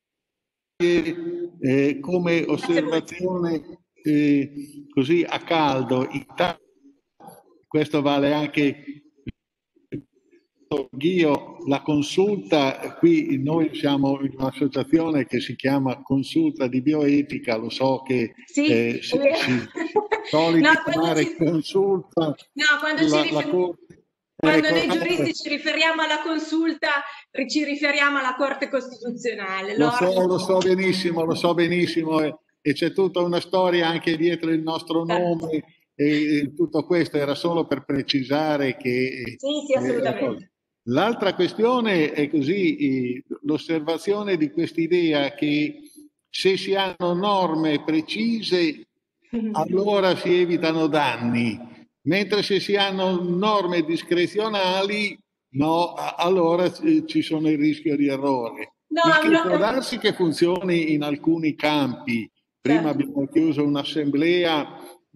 Eh, eh, come osservazione eh, così a caldo, questo vale anche io la consulta, qui noi siamo in un'associazione che si chiama Consulta di Bioetica, lo so che sì, eh, si, si soliti no, chiamare ci... consulta no, quando, la, ci la rifer... Corte. quando Ecco, noi giuristi ci riferiamo alla consulta, ci riferiamo alla Corte Costituzionale. Lo so, lo so benissimo, lo so benissimo e, e c'è tutta una storia anche dietro il nostro nome e, e tutto questo era solo per precisare che... Sì, sì, assolutamente. Eh, l'altra questione è così, l'osservazione di quest'idea che se si hanno norme precise allora si evitano danni, mentre se si hanno norme discrezionali no, allora ci sono il rischio di errore. No, il che no. può darsi che funzioni in alcuni campi. Prima certo. abbiamo chiuso un'assemblea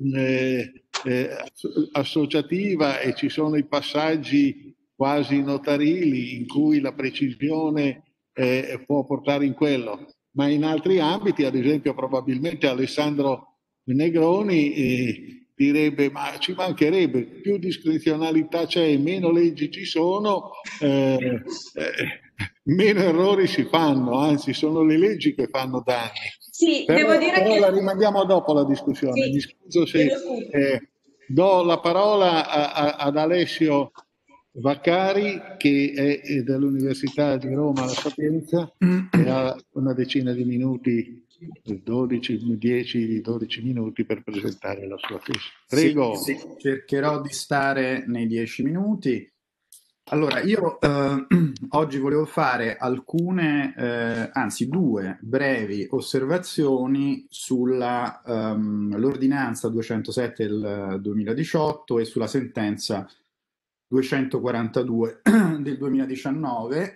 eh, eh, associativa e ci sono i passaggi quasi notarili in cui la precisione eh, può portare in quello, ma in altri ambiti, ad esempio probabilmente Alessandro Negroni eh, direbbe ma ci mancherebbe, più discrezionalità c'è, meno leggi ci sono, eh, eh, meno errori si fanno, anzi sono le leggi che fanno danni. Sì, però, devo dire però che... la rimandiamo dopo la discussione. Sì, mi scuso se eh, do la parola a, a, ad Alessio Vaccari che è dell'Università di Roma La Sapienza e ha una decina di minuti, dodici, dieci dodici minuti per presentare la sua tesi. Prego. Sì, sì, cercherò di stare nei dieci minuti. Allora, io eh, oggi volevo fare alcune, eh, anzi due brevi osservazioni sulla um, l'ordinanza duecentosette del duemiladiciotto e sulla sentenza duecentoquarantadue del duemiladiciannove.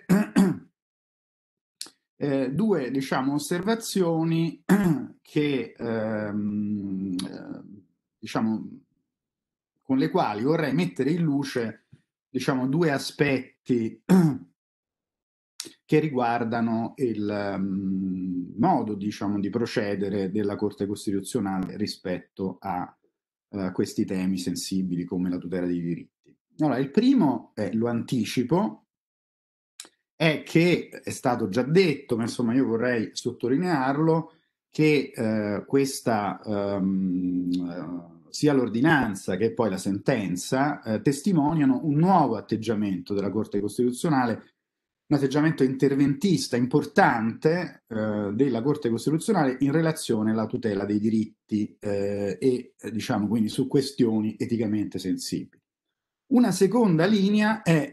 Eh, due, diciamo, osservazioni che, ehm, diciamo, con le quali vorrei mettere in luce, diciamo, due aspetti che riguardano il um, modo, diciamo, di procedere della Corte Costituzionale rispetto a uh, questi temi sensibili come la tutela dei diritti. Allora, il primo, eh, lo anticipo, è che è stato già detto, ma insomma io vorrei sottolinearlo, che eh, questa um, sia l'ordinanza che poi la sentenza eh, testimoniano un nuovo atteggiamento della Corte Costituzionale, un atteggiamento interventista importante eh, della Corte Costituzionale in relazione alla tutela dei diritti eh, e eh, diciamo quindi su questioni eticamente sensibili. Una seconda linea è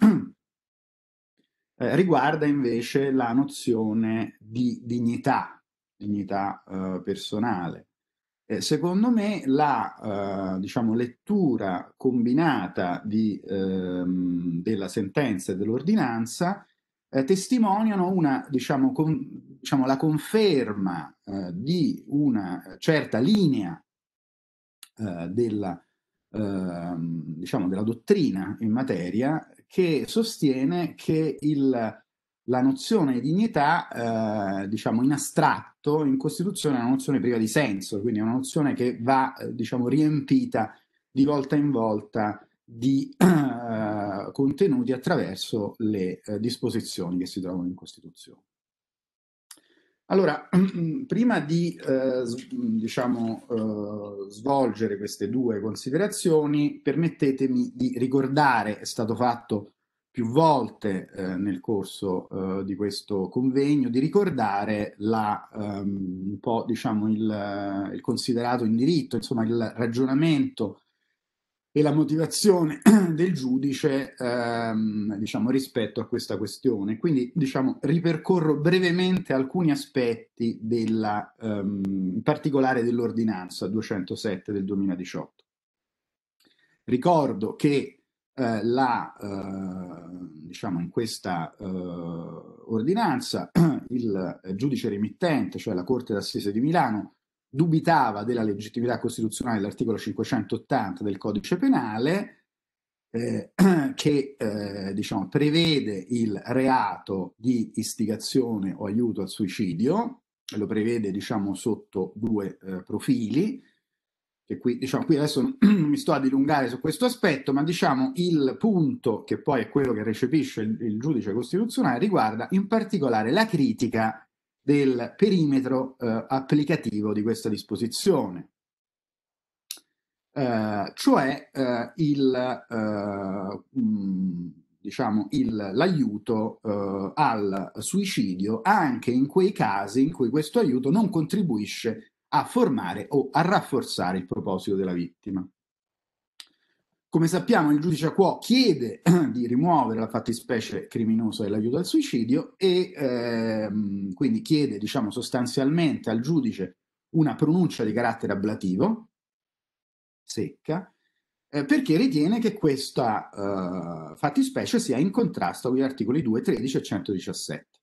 Eh, riguarda invece la nozione di dignità, dignità eh, personale. Eh, secondo me la eh, diciamo, lettura combinata di, ehm, della sentenza e dell'ordinanza eh, testimoniano una, diciamo, con, diciamo, la conferma eh, di una certa linea eh, della, eh, diciamo, della dottrina in materia che sostiene che il, la nozione di dignità, eh, diciamo in astratto, in Costituzione è una nozione priva di senso, quindi è una nozione che va, eh, diciamo, riempita di volta in volta di eh, contenuti attraverso le eh, disposizioni che si trovano in Costituzione. Allora, prima di eh, diciamo, eh, svolgere queste due considerazioni, permettetemi di ricordare, è stato fatto più volte eh, nel corso eh, di questo convegno, di ricordare la, um, un po', diciamo, il, il considerato in diritto, insomma il ragionamento e la motivazione del giudice ehm, diciamo, rispetto a questa questione. Quindi diciamo, ripercorro brevemente alcuni aspetti della, ehm, in particolare dell'ordinanza duecentosette del duemiladiciotto. Ricordo che eh, la, eh, diciamo, in questa eh, ordinanza il giudice remittente, cioè la Corte d'Assise di Milano, dubitava della legittimità costituzionale dell'articolo cinquecentottanta del Codice Penale eh, che eh, diciamo, prevede il reato di istigazione o aiuto al suicidio, lo prevede diciamo, sotto due eh, profili. che qui, diciamo, qui adesso non mi sto a dilungare su questo aspetto, ma diciamo il punto che poi è quello che recepisce il, il giudice costituzionale riguarda in particolare la critica del perimetro eh, applicativo di questa disposizione. Uh, cioè uh, il, uh, mh, diciamo l'aiuto uh, al suicidio anche in quei casi in cui questo aiuto non contribuisce a formare o a rafforzare il proposito della vittima. Come sappiamo, il giudice quo chiede di rimuovere la fattispecie criminosa dell'aiuto al suicidio e ehm, quindi chiede, diciamo, sostanzialmente al giudice una pronuncia di carattere ablativo secca, eh, perché ritiene che questa uh, fattispecie sia in contrasto con gli articoli due, tredici e centodiciassette.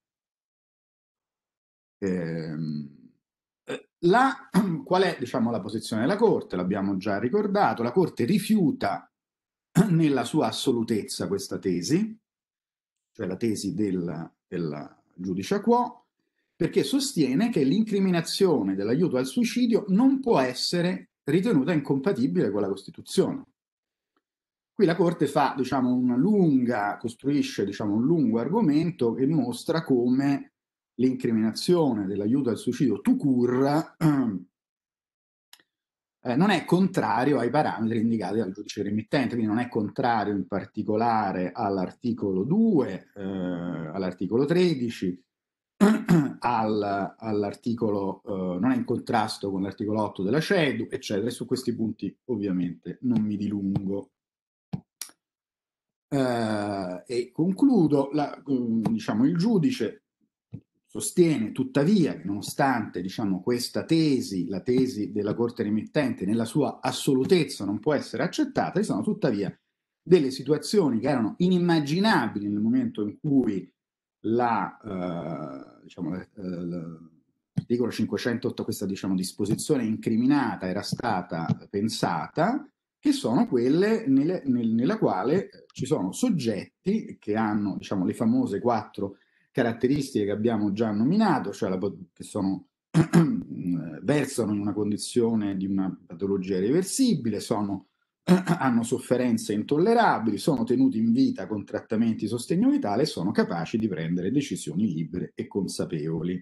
Ehm, la, qual è, diciamo, la posizione della Corte? L'abbiamo già ricordato. La Corte rifiuta nella sua assolutezza questa tesi, cioè la tesi del, del giudice quo, perché sostiene che l'incriminazione dell'aiuto al suicidio non può essere ritenuta incompatibile con la Costituzione. Qui la Corte fa, diciamo, una lunga, costruisce, diciamo, un lungo argomento che mostra come l'incriminazione dell'aiuto al suicidio tout court eh, non è contrario ai parametri indicati dal giudice remittente, quindi non è contrario in particolare all'articolo due, eh, all'articolo tredici, Al, all'articolo, uh, non è in contrasto con l'articolo otto della C E D U, eccetera, e su questi punti ovviamente non mi dilungo. Uh, e concludo, la, um, diciamo, il giudice sostiene tuttavia che nonostante, diciamo, questa tesi, la tesi della Corte remittente nella sua assolutezza non può essere accettata, ci sono tuttavia delle situazioni che erano inimmaginabili nel momento in cui la, uh, diciamo, l'articolo cinquecentotto, questa, diciamo, disposizione incriminata era stata pensata, che sono quelle nelle, nel, nella quale ci sono soggetti che hanno, diciamo, le famose quattro caratteristiche che abbiamo già nominato, cioè la, che sono versano in una condizione di una patologia irreversibile, sono hanno sofferenze intollerabili, sono tenuti in vita con trattamenti di sostegno vitale e sono capaci di prendere decisioni libere e consapevoli.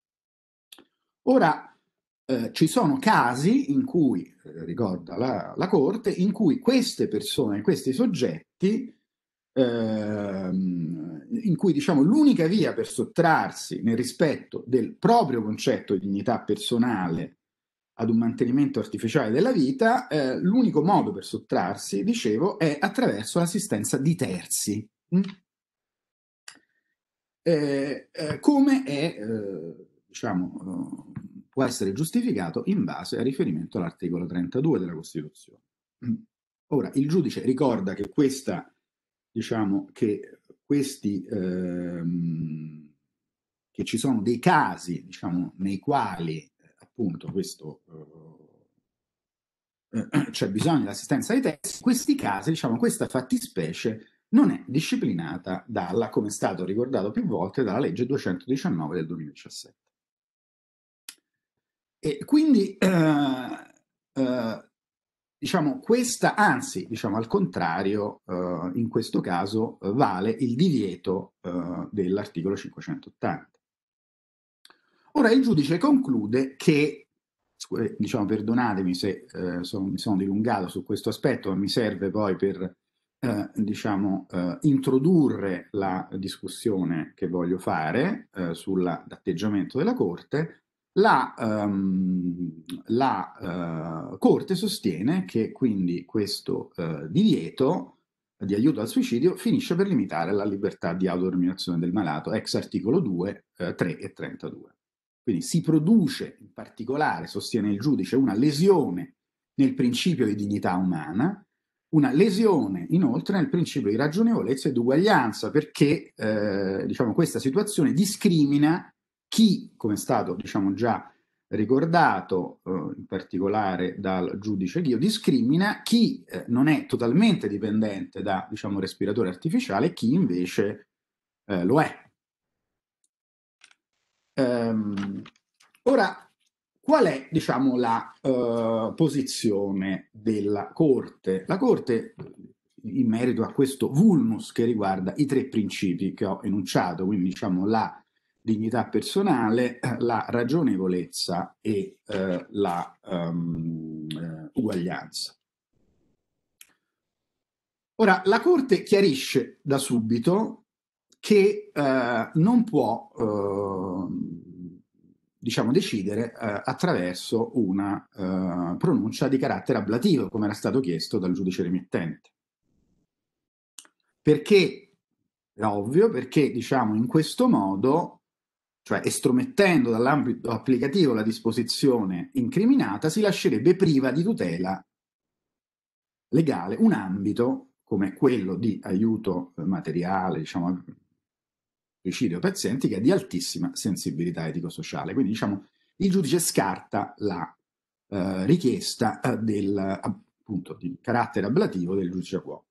Ora, eh, ci sono casi in cui, eh, ricorda la, la Corte, in cui queste persone, questi soggetti, eh, in cui, diciamo, l'unica via per sottrarsi nel rispetto del proprio concetto di dignità personale ad un mantenimento artificiale della vita, eh, l'unico modo per sottrarsi, dicevo, è attraverso l'assistenza di terzi. Mm? Eh, eh, come è, eh, diciamo, eh, può essere giustificato in base al riferimento all'articolo trentadue della Costituzione. Mm. Ora, il giudice ricorda che questa, diciamo, che questi, ehm, che ci sono dei casi, diciamo, nei quali appunto questo eh, c'è bisogno dell'assistenza dei terzi, in questi casi, diciamo, questa fattispecie non è disciplinata dalla, come è stato ricordato più volte, dalla legge duecentodiciannove del duemiladiciassette. E quindi eh, eh, diciamo questa, anzi, diciamo al contrario, eh, in questo caso eh, vale il divieto eh, dell'articolo cinquecentottanta. Ora il giudice conclude che, diciamo, perdonatemi se eh, sono, mi sono dilungato su questo aspetto, ma mi serve poi per eh, diciamo, eh, introdurre la discussione che voglio fare eh, sull'atteggiamento della Corte. La, um, la uh, Corte sostiene che quindi questo uh, divieto di aiuto al suicidio finisce per limitare la libertà di autodeterminazione del malato, ex articolo due, uh, tre e trentadue. Quindi si produce in particolare, sostiene il giudice, una lesione nel principio di dignità umana, una lesione inoltre nel principio di ragionevolezza ed uguaglianza, perché eh, diciamo, questa situazione discrimina chi, come è stato, diciamo, già ricordato eh, in particolare dal giudice Ghio, discrimina chi eh, non è totalmente dipendente da, diciamo, respiratore artificiale e chi invece eh, lo è. Um, ora, qual è, diciamo, la uh, posizione della Corte? La Corte, in merito a questo vulnus che riguarda i tre principi che ho enunciato, quindi diciamo la dignità personale, la ragionevolezza e uh, la um, uh, uguaglianza. Ora, la Corte chiarisce da subito che uh, non può uh, diciamo, decidere uh, attraverso una uh, pronuncia di carattere ablativo, come era stato chiesto dal giudice remittente. Perché? È ovvio, perché diciamo in questo modo, cioè estromettendo dall'ambito applicativo la disposizione incriminata, si lascerebbe priva di tutela legale un ambito come quello di aiuto materiale, diciamo, suicidio pazienti, che è di altissima sensibilità etico-sociale. Quindi diciamo il giudice scarta la eh, richiesta eh, del appunto di carattere ablativo del giudice quo.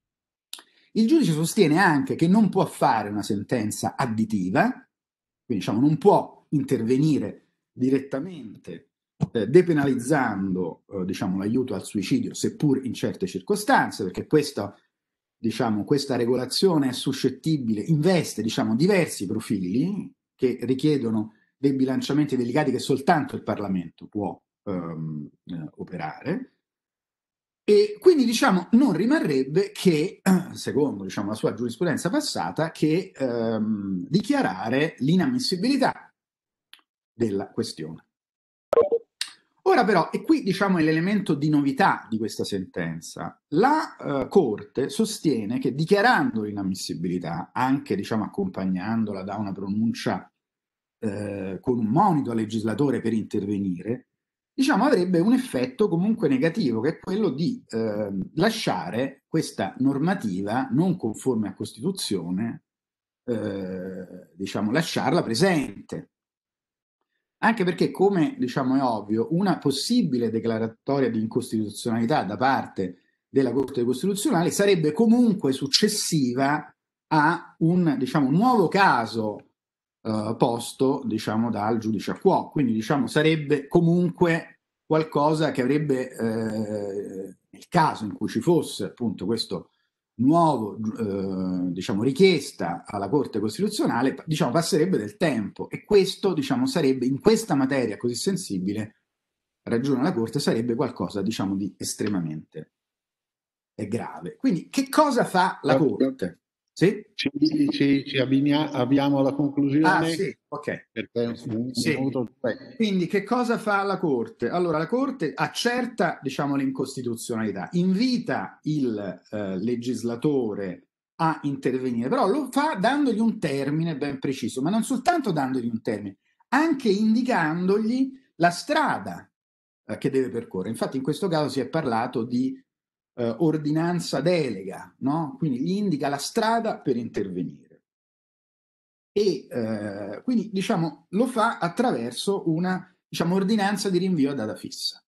Il giudice sostiene anche che non può fare una sentenza additiva, quindi diciamo non può intervenire direttamente eh, depenalizzando eh, diciamo l'aiuto al suicidio, seppur in certe circostanze, perché questo diciamo, questa regolazione è suscettibile, investe diciamo, diversi profili che richiedono dei bilanciamenti delicati che soltanto il Parlamento può ehm, eh, operare, e quindi diciamo, non rimarrebbe che, secondo diciamo, la sua giurisprudenza passata, che ehm, dichiarare l'inammissibilità della questione. Ora però, e qui diciamo è l'elemento di novità di questa sentenza, la uh, Corte sostiene che dichiarando l'inammissibilità, anche diciamo accompagnandola da una pronuncia eh, con un monito al legislatore per intervenire, diciamo avrebbe un effetto comunque negativo, che è quello di eh, lasciare questa normativa non conforme a Costituzione, eh, diciamo lasciarla presente. Anche perché, come diciamo è ovvio, una possibile declaratoria di incostituzionalità da parte della Corte Costituzionale sarebbe comunque successiva a un diciamo, nuovo caso eh, posto diciamo, dal giudice quo. Quindi diciamo, sarebbe comunque qualcosa che avrebbe, eh, nel caso in cui ci fosse appunto questo nuovo eh, diciamo richiesta alla Corte Costituzionale, diciamo passerebbe del tempo, e questo diciamo sarebbe in questa materia così sensibile, ragiona la Corte, sarebbe qualcosa diciamo di estremamente grave. Quindi che cosa fa la Corte? Sì? Ci, ci, ci abbina, abbiamo la conclusione. Ah sì, ok. Perché sì. Quindi che cosa fa la Corte? Allora la Corte accerta diciamo l'incostituzionalità, invita il eh, legislatore a intervenire, però lo fa dandogli un termine ben preciso, ma non soltanto dandogli un termine, anche indicandogli la strada eh, che deve percorrere. Infatti in questo caso si è parlato di Uh, ordinanza delega, no? Quindi gli indica la strada per intervenire. E uh, quindi diciamo lo fa attraverso una diciamo, ordinanza di rinvio a data fissa.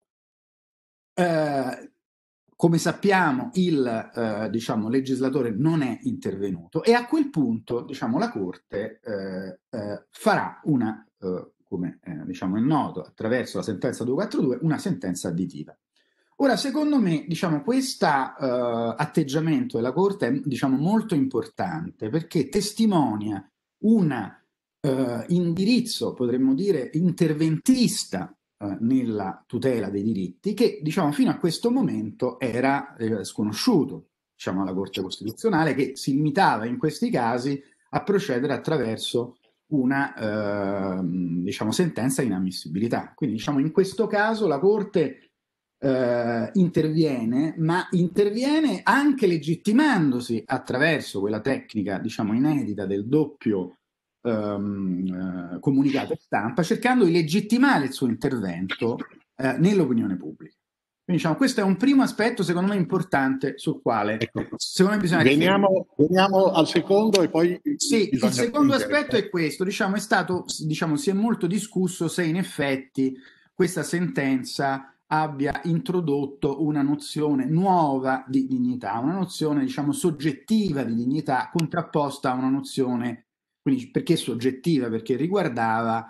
Uh, come sappiamo il uh, diciamo, legislatore non è intervenuto, e a quel punto diciamo, la Corte farà una, come eh, diciamo, è noto, attraverso la sentenza duecentoquarantadue, una sentenza additiva. Ora, secondo me, diciamo, questo uh, atteggiamento della Corte è diciamo, molto importante, perché testimonia un uh, indirizzo, potremmo dire, interventista uh, nella tutela dei diritti, che diciamo, fino a questo momento era eh, sconosciuto diciamo, alla Corte Costituzionale, che si limitava in questi casi a procedere attraverso una uh, diciamo, sentenza di inammissibilità. Quindi diciamo, in questo caso la Corte Uh, interviene, ma interviene anche legittimandosi attraverso quella tecnica, diciamo, inedita del doppio um, uh, comunicato stampa, cercando di legittimare il suo intervento uh, nell'opinione pubblica. Quindi, diciamo, questo è un primo aspetto, secondo me, importante, sul quale ecco, secondo me bisogna veniamo, veniamo al secondo e poi sì, il secondo aspetto è questo, diciamo, è stato, diciamo, si è molto discusso se in effetti questa sentenza abbia introdotto una nozione nuova di dignità, una nozione diciamo soggettiva di dignità contrapposta a una nozione, quindi perché soggettiva? Perché riguardava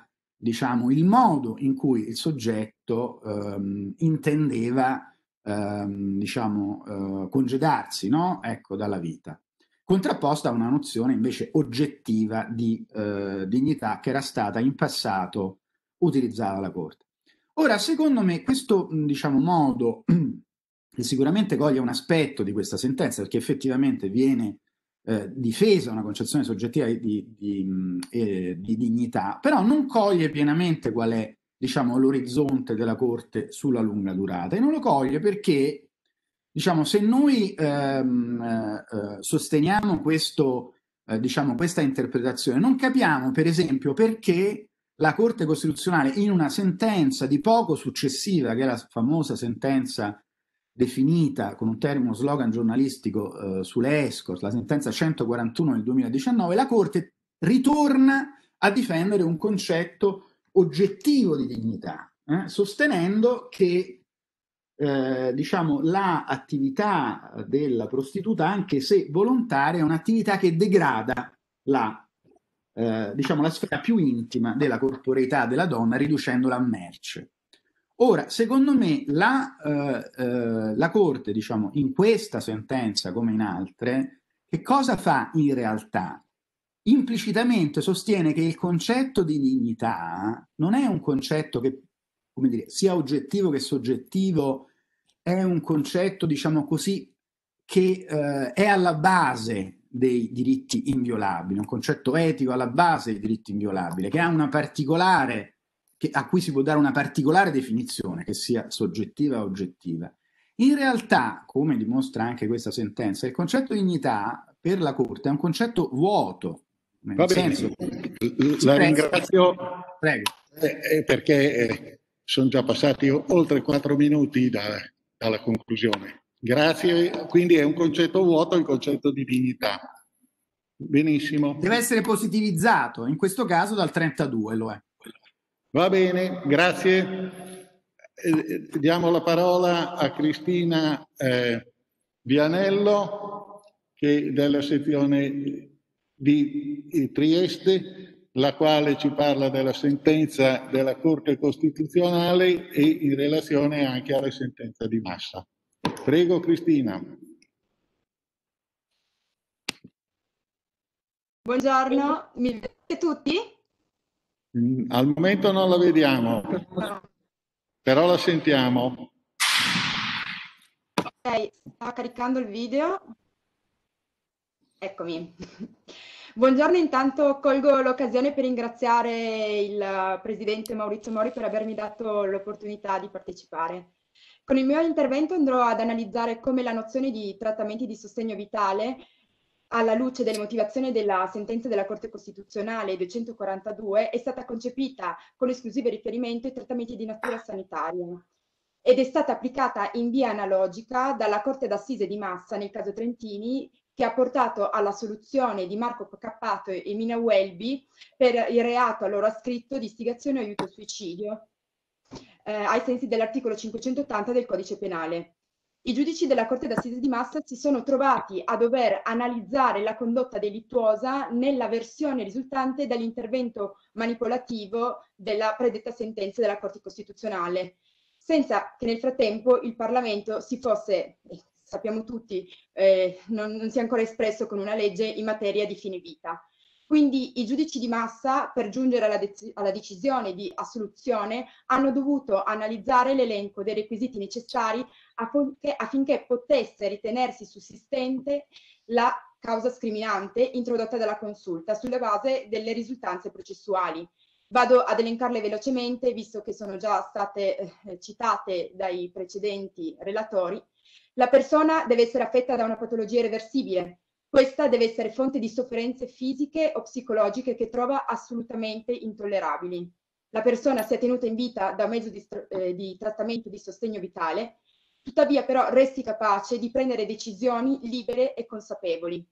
diciamo, il modo in cui il soggetto ehm, intendeva ehm, diciamo, eh, congedarsi, no? Ecco, dalla vita, contrapposta a una nozione invece oggettiva di eh, dignità che era stata in passato utilizzata dalla Corte. Ora, secondo me, questo diciamo, modo, che sicuramente coglie un aspetto di questa sentenza, perché effettivamente viene eh, difesa una concezione soggettiva di, di, eh, di dignità, però non coglie pienamente qual è, diciamo, l'orizzonte della Corte sulla lunga durata, e non lo coglie perché, diciamo, se noi ehm, eh, sosteniamo questo, eh, diciamo, questa interpretazione, non capiamo, per esempio, perché la Corte Costituzionale, in una sentenza di poco successiva, che è la famosa sentenza definita con un termine, uno slogan giornalistico eh, sulle escort, la sentenza centoquarantuno del duemiladiciannove, la Corte ritorna a difendere un concetto oggettivo di dignità, eh, sostenendo che eh, diciamo, l'attività della prostituta, anche se volontaria, è un'attività che degrada la, eh, diciamo, la sfera più intima della corporeità della donna, riducendola a merce. Ora, secondo me, la, eh, eh, la Corte, diciamo, in questa sentenza come in altre, che cosa fa in realtà? Implicitamente sostiene che il concetto di dignità non è un concetto che, come dire, sia oggettivo che soggettivo, è un concetto, diciamo così, che eh, è alla base dei diritti inviolabili, un concetto etico alla base dei diritti inviolabili, che ha una particolare, che, a cui si può dare una particolare definizione, che sia soggettiva o oggettiva. In realtà, come dimostra anche questa sentenza, il concetto di dignità per la Corte è un concetto vuoto. Nel Va bene, senso, la ringrazio Prego. eh, perché eh, sono già passati oltre quattro minuti da, dalla conclusione. Grazie, quindi è un concetto vuoto il concetto di dignità. Benissimo. Deve essere positivizzato, in questo caso dal trentadue lo è. Va bene, grazie. Eh, diamo la parola a Cristina eh, Vianello, che della sezione di Trieste, la quale ci parla della sentenza della Corte Costituzionale e in relazione anche alla sentenza di Massa. Prego Cristina. Buongiorno, mi vedete tutti? Al momento non la vediamo, però la sentiamo. Ok, sta caricando il video. Eccomi. Buongiorno, intanto colgo l'occasione per ringraziare il presidente Maurizio Mori per avermi dato l'opportunità di partecipare. Con il mio intervento andrò ad analizzare come la nozione di trattamenti di sostegno vitale, alla luce delle motivazioni della sentenza della Corte Costituzionale duecentoquarantadue, è stata concepita con esclusivo riferimento ai trattamenti di natura sanitaria ed è stata applicata in via analogica dalla Corte d'Assise di Massa nel caso Trentini, che ha portato alla soluzione di Marco Cappato e Mina Welby per il reato a loro ascritto di istigazione o aiuto al suicidio, eh, ai sensi dell'articolo cinquecentottanta del Codice Penale. I giudici della Corte d'Assise di Massa si sono trovati a dover analizzare la condotta delittuosa nella versione risultante dall'intervento manipolativo della predetta sentenza della Corte Costituzionale, senza che nel frattempo il Parlamento si fosse, eh, sappiamo tutti, eh, non, non si è ancora espresso con una legge in materia di fine vita. Quindi i giudici di Massa, per giungere alla, de alla decisione di assoluzione, hanno dovuto analizzare l'elenco dei requisiti necessari affinché, affinché potesse ritenersi sussistente la causa scriminante introdotta dalla consulta sulla base delle risultanze processuali. Vado ad elencarle velocemente, visto che sono già state eh, citate dai precedenti relatori. La persona deve essere affetta da una patologia irreversibile. Questa deve essere fonte di sofferenze fisiche o psicologiche che trova assolutamente intollerabili. La persona sia tenuta in vita da un mezzo di, eh, di trattamento di sostegno vitale, tuttavia però resti capace di prendere decisioni libere e consapevoli.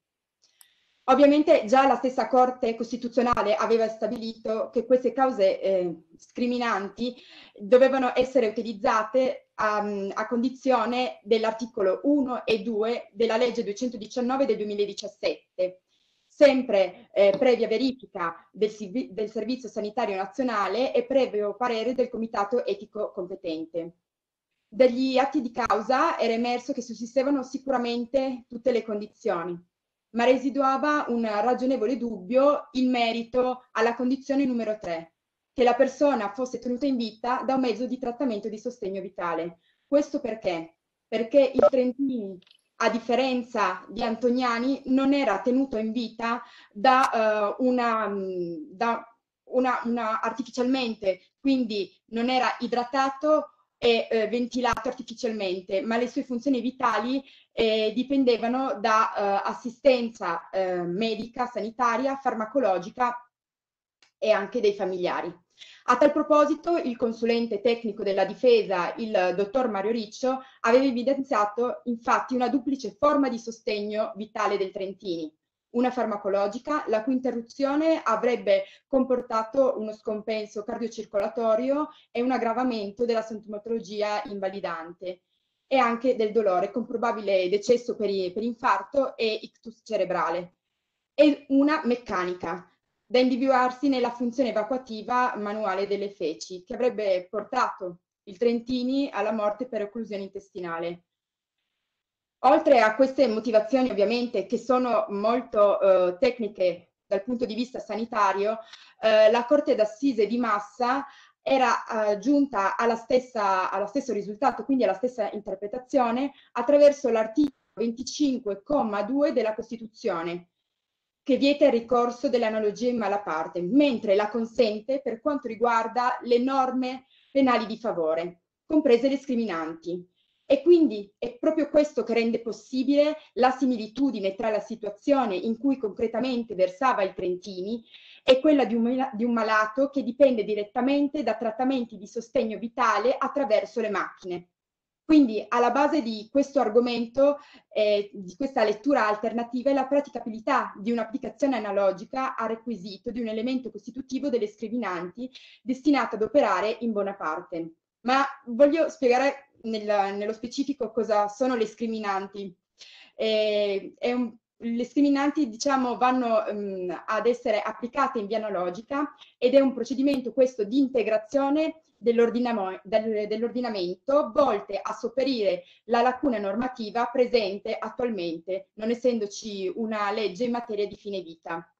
Ovviamente già la stessa Corte Costituzionale aveva stabilito che queste cause eh, scriminanti dovevano essere utilizzate a, a condizione dell'articolo uno e due della legge duecentodiciannove del duemiladiciassette. sempre eh, previa verifica del, del Servizio Sanitario Nazionale e previo parere del Comitato Etico competente. Dagli atti di causa era emerso che sussistevano sicuramente tutte le condizioni, ma residuava un ragionevole dubbio in merito alla condizione numero tre, che la persona fosse tenuta in vita da un mezzo di trattamento di sostegno vitale. Questo perché? Perché il Trentini, a differenza di Antoniani, non era tenuto in vita da, uh, una, da una, una artificialmente, quindi non era idratato e eh, ventilato artificialmente, ma le sue funzioni vitali eh, dipendevano da eh, assistenza eh, medica, sanitaria, farmacologica e anche dei familiari. A tal proposito, il consulente tecnico della difesa, il dottor Mario Riccio, aveva evidenziato infatti una duplice forma di sostegno vitale del Trentini. Una farmacologica, la cui interruzione avrebbe comportato uno scompenso cardiocircolatorio e un aggravamento della sintomatologia invalidante e anche del dolore con probabile decesso per, per infarto e ictus cerebrale. E una meccanica, da individuarsi nella funzione evacuativa manuale delle feci, che avrebbe portato il Trentini alla morte per occlusione intestinale. Oltre a queste motivazioni, ovviamente, che sono molto eh, tecniche dal punto di vista sanitario, eh, la Corte d'Assise di Massa era eh, giunta alla stessa, allo stesso risultato, quindi alla stessa interpretazione, attraverso l'articolo venticinque comma due della Costituzione, che vieta il ricorso delle analogie in malaparte, mentre la consente per quanto riguarda le norme penali di favore, comprese le scriminanti. E quindi è proprio questo che rende possibile la similitudine tra la situazione in cui concretamente versava il Trentini e quella di un, di un malato che dipende direttamente da trattamenti di sostegno vitale attraverso le macchine. Quindi alla base di questo argomento, eh, di questa lettura alternativa, è la praticabilità di un'applicazione analogica a requisito di un elemento costitutivo delle scriminanti destinato ad operare in buona parte. Ma voglio spiegare nel, nello specifico cosa sono le scriminanti. Eh, è un, le scriminanti, diciamo, vanno um, ad essere applicate in via analogica ed è un procedimento questo di integrazione dell'ordinamento volte a sopperire la lacuna normativa presente attualmente, non essendoci una legge in materia di fine vita.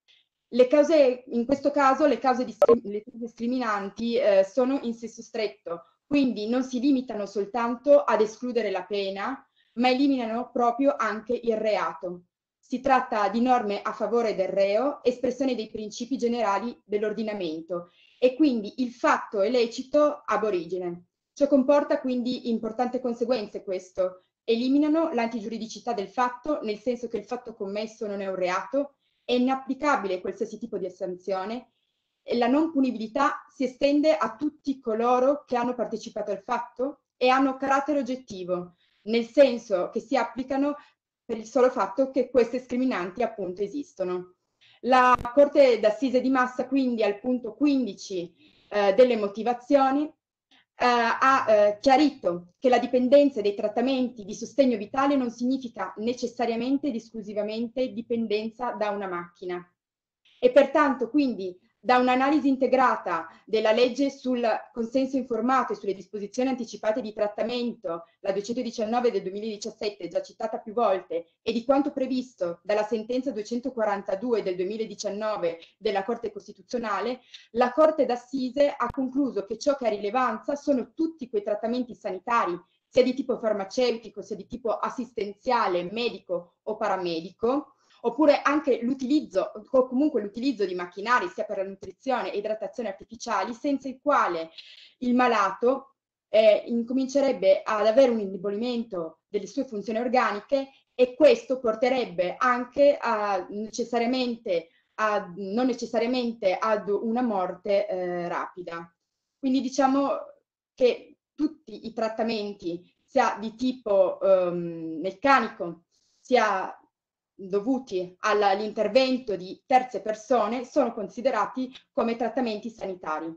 Le cause, in questo caso, le cause discriminanti eh, sono in senso stretto, quindi non si limitano soltanto ad escludere la pena, ma eliminano proprio anche il reato. Si tratta di norme a favore del reo, espressione dei principi generali dell'ordinamento, e quindi il fatto è lecito ab origine. Ciò comporta quindi importanti conseguenze questo. Eliminano l'antigiuridicità del fatto, nel senso che il fatto commesso non è un reato, è inapplicabile qualsiasi tipo di sanzione, e la non punibilità si estende a tutti coloro che hanno partecipato al fatto e hanno carattere oggettivo, nel senso che si applicano per il solo fatto che queste scriminanti appunto esistono. La Corte d'Assise di Massa quindi al punto quindici eh, delle motivazioni eh, ha eh, chiarito che la dipendenza dei trattamenti di sostegno vitale non significa necessariamente ed esclusivamente dipendenza da una macchina e pertanto quindi da un'analisi integrata della legge sul consenso informato e sulle disposizioni anticipate di trattamento, la duecentodiciannove del duemiladiciassette, già citata più volte, e di quanto previsto dalla sentenza duecentoquarantadue del duemiladiciannove della Corte Costituzionale, la Corte d'Assise ha concluso che ciò che ha rilevanza sono tutti quei trattamenti sanitari, sia di tipo farmaceutico, sia di tipo assistenziale, medico o paramedico, oppure anche l'utilizzo o comunque l'utilizzo di macchinari sia per la nutrizione e idratazione artificiali, senza il quale il malato eh, incomincerebbe ad avere un indebolimento delle sue funzioni organiche e questo porterebbe anche a necessariamente a, non necessariamente ad una morte eh, rapida. Quindi diciamo che tutti i trattamenti sia di tipo ehm, meccanico sia dovuti all'intervento di terze persone sono considerati come trattamenti sanitari.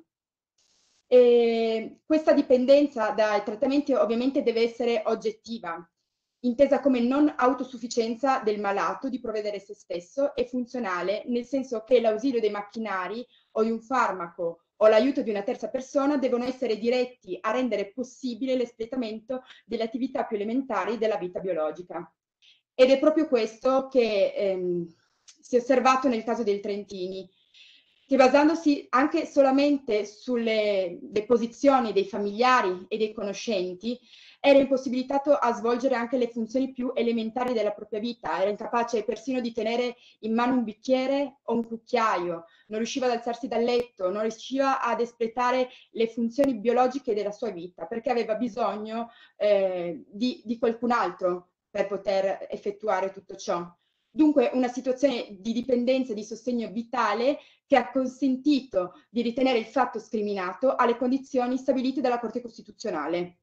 E questa dipendenza dai trattamenti ovviamente deve essere oggettiva, intesa come non autosufficienza del malato di provvedere se stesso, e funzionale, nel senso che l'ausilio dei macchinari o di un farmaco o l'aiuto di una terza persona devono essere diretti a rendere possibile l'espletamento delle attività più elementari della vita biologica. Ed è proprio questo che ehm, si è osservato nel caso del Trentini, che basandosi anche solamente sulle deposizioni dei familiari e dei conoscenti, era impossibilitato a svolgere anche le funzioni più elementari della propria vita, era incapace persino di tenere in mano un bicchiere o un cucchiaio, non riusciva ad alzarsi dal letto, non riusciva ad espletare le funzioni biologiche della sua vita, perché aveva bisogno eh, di, di qualcun altro per poter effettuare tutto ciò. Dunque una situazione di dipendenza e di sostegno vitale che ha consentito di ritenere il fatto scriminato alle condizioni stabilite dalla Corte Costituzionale.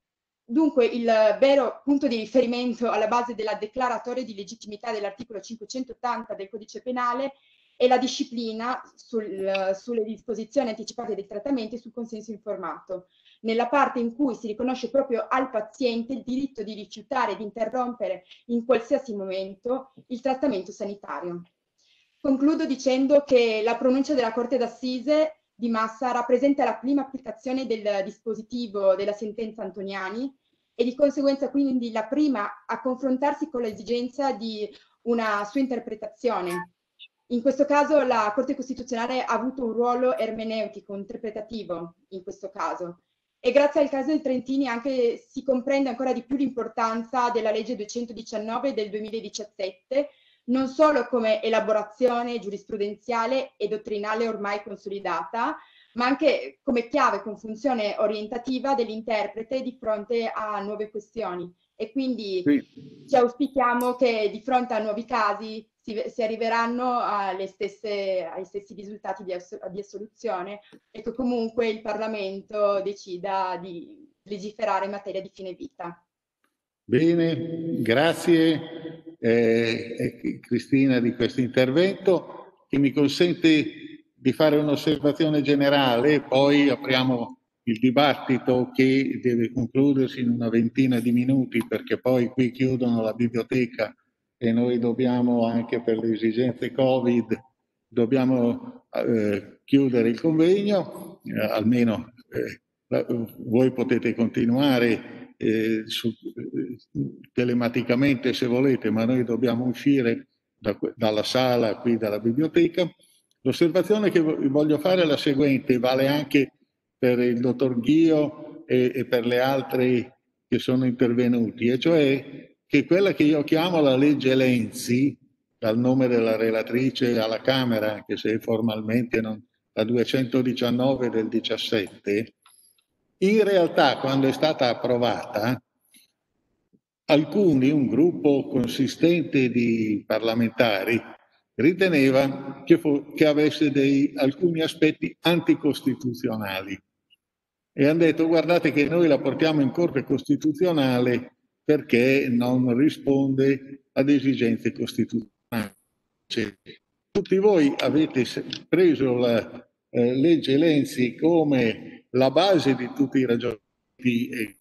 Dunque il vero punto di riferimento alla base della declaratoria di legittimità dell'articolo cinquecentottanta del Codice Penale è la disciplina sul, sulle disposizioni anticipate dei trattamenti e sul consenso informato, nella parte in cui si riconosce proprio al paziente il diritto di rifiutare di interrompere in qualsiasi momento il trattamento sanitario. Concludo dicendo che la pronuncia della Corte d'Assise di Massa rappresenta la prima applicazione del dispositivo della sentenza Antoniani e di conseguenza quindi la prima a confrontarsi con l'esigenza di una sua interpretazione. In questo caso la Corte Costituzionale ha avuto un ruolo ermeneutico, interpretativo in questo caso, e grazie al caso del Trentini anche si comprende ancora di più l'importanza della legge duecentodiciannove del duemiladiciassette, non solo come elaborazione giurisprudenziale e dottrinale ormai consolidata, ma anche come chiave con funzione orientativa dell'interprete di fronte a nuove questioni. E quindi sì, ci auspichiamo che di fronte a nuovi casi si, si arriveranno alle stesse, ai stessi risultati di, di assoluzione e che comunque il Parlamento decida di legiferare in materia di fine vita. Bene, grazie eh, Cristina di questo intervento che mi consente di fare un'osservazione generale, poi apriamo il dibattito che deve concludersi in una ventina di minuti perché poi qui chiudono la biblioteca e noi dobbiamo, anche per le esigenze Covid, dobbiamo eh, chiudere il convegno, eh, almeno eh, voi potete continuare Eh, su, eh, telematicamente se volete, ma noi dobbiamo uscire da, dalla sala qui dalla biblioteca. L'osservazione che voglio fare è la seguente, vale anche per il dottor Ghio e, e per le altre che sono intervenuti, e cioè che quella che io chiamo la legge Lenzi, dal nome della relatrice alla Camera, anche se formalmente non, la duecentodiciannove del diciassette, in realtà, quando è stata approvata, alcuni, un gruppo consistente di parlamentari, riteneva che, che avesse dei, alcuni aspetti anticostituzionali e hanno detto: guardate che noi la portiamo in Corte Costituzionale perché non risponde ad esigenze costituzionali. Cioè, tutti voi avete preso la eh, legge Lenzi come la base di tutti i ragionamenti e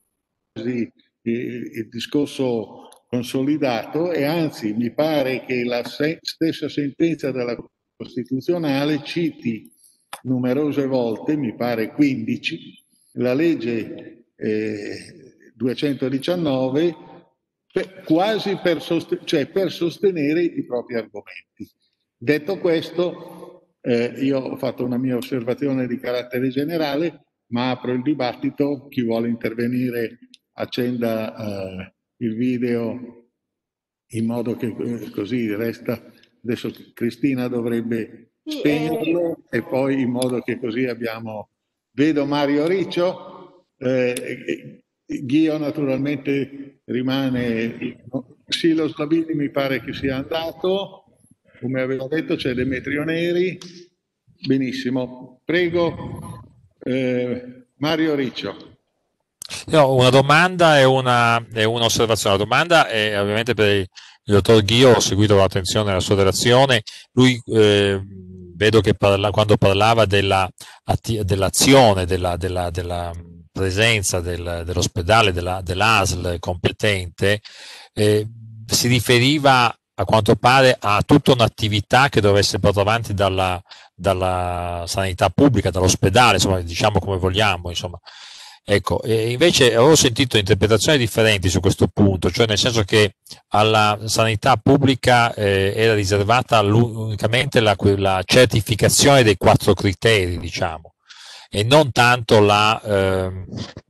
il discorso consolidato, e anzi mi pare che la se stessa sentenza della Costituzionale citi numerose volte, mi pare quindici, la legge eh, duecentodiciannove per, quasi per, sosten cioè per sostenere i propri argomenti. Detto questo, eh, io ho fatto una mia osservazione di carattere generale, ma apro il dibattito. Chi vuole intervenire accenda uh, il video in modo che eh, così resta. Adesso Cristina dovrebbe spegnerlo e poi in modo che così abbiamo. Vedo Mario Riccio, eh, Ghio naturalmente rimane. Silo Slabini mi pare che sia andato, come avevo detto c'è Demetrio Neri. Benissimo, prego. Eh, Mario Riccio. Io ho una domanda e una, e un'osservazione. La domanda è ovviamente per il, il dottor Ghio, ho seguito con attenzione la sua relazione. Lui eh, vedo che parla, quando parlava della, dell'azione della, della, della presenza del, dell'ospedale, della, dell'A S L competente, eh, si riferiva a quanto pare a tutta un'attività che doveva essere portata avanti dalla, dalla sanità pubblica, dall'ospedale, insomma, diciamo come vogliamo, insomma. Ecco, e invece avevo sentito interpretazioni differenti su questo punto, cioè nel senso che alla sanità pubblica eh, era riservata unicamente la, la certificazione dei quattro criteri, diciamo, e non tanto la eh,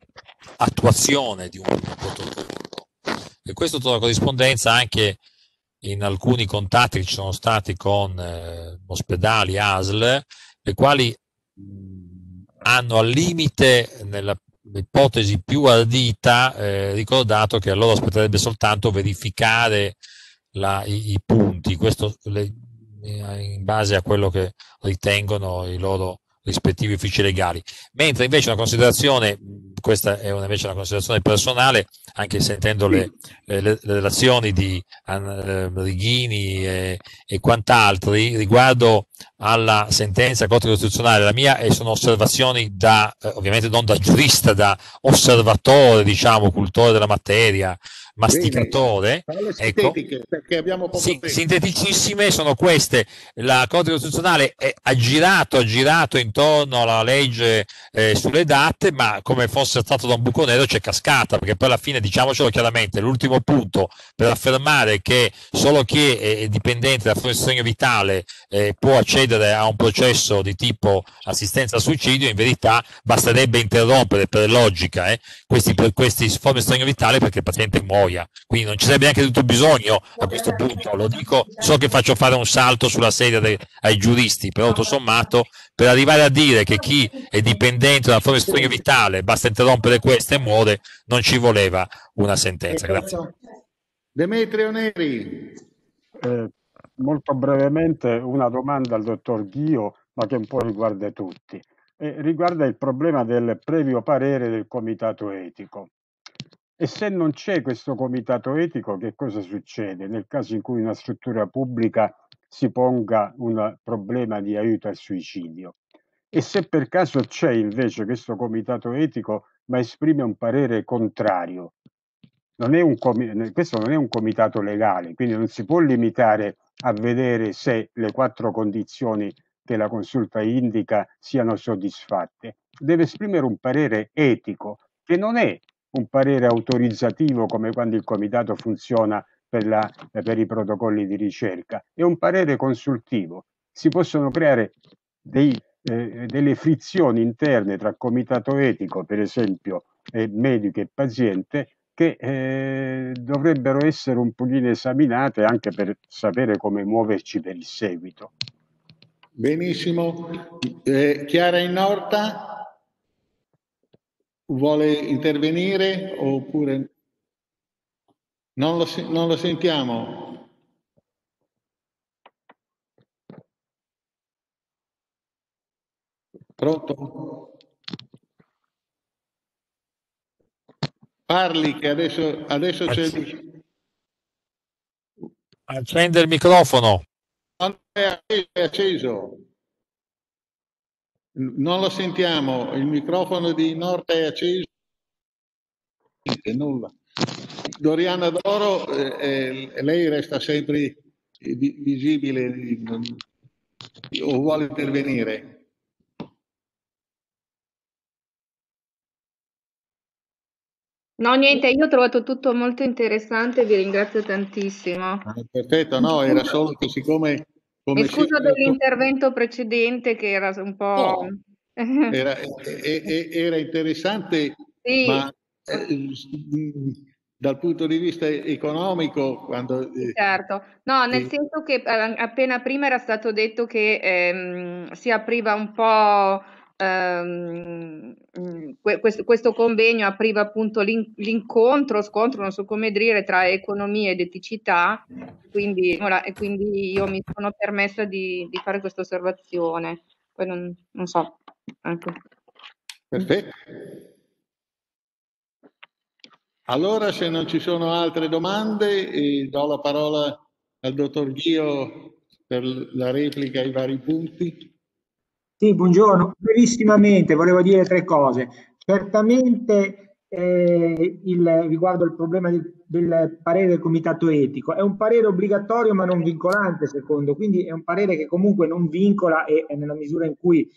attuazione di un protocollo. E questo trova corrispondenza anche in alcuni contatti che ci sono stati con eh, ospedali, A S L, le quali mh, hanno al limite, nella l'ipotesi più ardita, eh, ricordato che a loro aspetterebbe soltanto verificare la, i, i punti, questo le, in base a quello che ritengono i loro rispettivi uffici legali, mentre invece una considerazione, questa è una, invece una considerazione personale, anche sentendo le, le, le relazioni di eh, Righini e, e quant'altri riguardo alla sentenza della Corte Costituzionale, la mia e sono osservazioni da, eh, ovviamente non da giurista, da osservatore, diciamo, cultore della materia, masticatore. Bene, ecco, perché abbiamo poco sì, tempo. sinteticissime sono queste. La Corte Costituzionale è, ha girato, ha girato intorno alla legge eh, sulle date, ma come fosse stato da un buco nero c'è cascata, perché poi alla fine, diciamocelo chiaramente, l'ultimo punto per affermare che solo chi è, è dipendente da fonte di sostegno vitale eh, può accedere a un processo di tipo assistenza al suicidio, in verità basterebbe interrompere per logica eh, questi, per questi forme di sostegno vitale perché il paziente muoia, quindi non ci sarebbe neanche tutto bisogno a questo punto, lo dico, so che faccio fare un salto sulla sedia dei, ai giuristi, però tutto sommato per arrivare a dire che chi è dipendente da una forma di sostegno vitale basta interrompere questo e muore, non ci voleva una sentenza. Grazie. Demetrio Neri. Eh, molto brevemente una domanda al dottor Ghio, ma che un po' riguarda tutti. Eh, riguarda il problema del previo parere del comitato etico. E se non c'è questo comitato etico, che cosa succede nel caso in cui una struttura pubblica si ponga un problema di aiuto al suicidio? E se per caso c'è invece questo comitato etico, ma esprime un parere contrario? Non è un com- questo non è un comitato legale, quindi non si può limitare a vedere se le quattro condizioni che la consulta indica siano soddisfatte. Deve esprimere un parere etico, che non è un parere autorizzativo come quando il comitato funziona per, la, per i protocolli di ricerca, è un parere consultivo. Si possono creare dei, eh, delle frizioni interne tra comitato etico, per esempio, eh, medico e paziente, che eh, dovrebbero essere un pochino esaminate anche per sapere come muoverci per il seguito. Benissimo. Eh, Chiara Innorta vuole intervenire oppure non lo, non lo sentiamo? Pronto? Parli che adesso, adesso c'è il... Accende il microfono. Non è acceso, è acceso. Non lo sentiamo, il microfono di Norta è acceso. Nulla. Doriana Doro, eh, eh, lei resta sempre eh, visibile o vuole intervenire? No, niente, io ho trovato tutto molto interessante, vi ringrazio tantissimo. Ah, perfetto, no, era solo che siccome... Mi scuso si... dell'intervento precedente che era un po'... No, era, era interessante, sì. Ma eh, dal punto di vista economico... quando eh, Certo, no, nel eh, senso che appena prima era stato detto che ehm, si apriva un po'... Um, questo, questo convegno apriva appunto l'in, l'incontro, scontro, non so come dire, tra economia ed eticità, quindi, ora, e quindi io mi sono permessa di, di fare questa osservazione. Poi non, non so. Ecco. Perfetto. Allora, se non ci sono altre domande, eh, do la parola al dottor Ghio per la replica ai vari punti. Sì, buongiorno. Brevissimamente volevo dire tre cose. certamente eh, il, riguardo al problema del, del parere del comitato etico, è un parere obbligatorio ma non vincolante secondo, quindi è un parere che comunque non vincola e, e nella misura in cui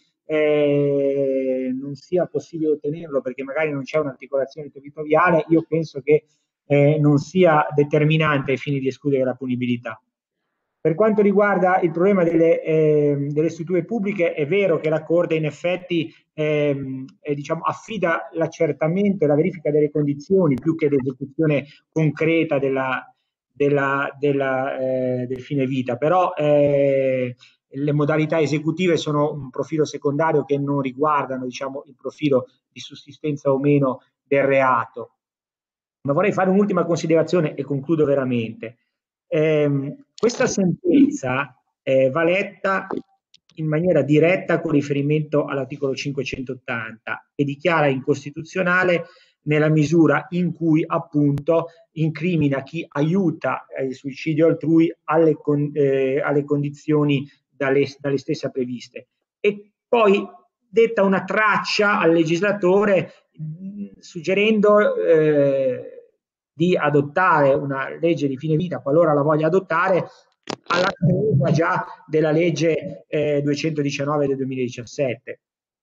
eh, non sia possibile ottenerlo perché magari non c'è un'articolazione territoriale, io penso che eh, non sia determinante ai fini di escludere la punibilità. Per quanto riguarda il problema delle, eh, delle strutture pubbliche, è vero che la Corte in effetti eh, eh, diciamo, affida l'accertamento e la verifica delle condizioni più che l'esecuzione concreta della, della, della, eh, del fine vita, però eh, le modalità esecutive sono un profilo secondario che non riguardano diciamo, il profilo di sussistenza o meno del reato. Ma vorrei fare un'ultima considerazione e concludo veramente. Eh, questa sentenza eh, va letta in maniera diretta con riferimento all'articolo cinquecentottanta che dichiara incostituzionale nella misura in cui appunto incrimina chi aiuta il suicidio altrui alle, con, eh, alle condizioni dalle, dalle stesse previste e poi detta una traccia al legislatore mh, suggerendo eh, di adottare una legge di fine vita qualora la voglia adottare alla stregua già della legge eh, duecentodiciannove del duemiladiciassette.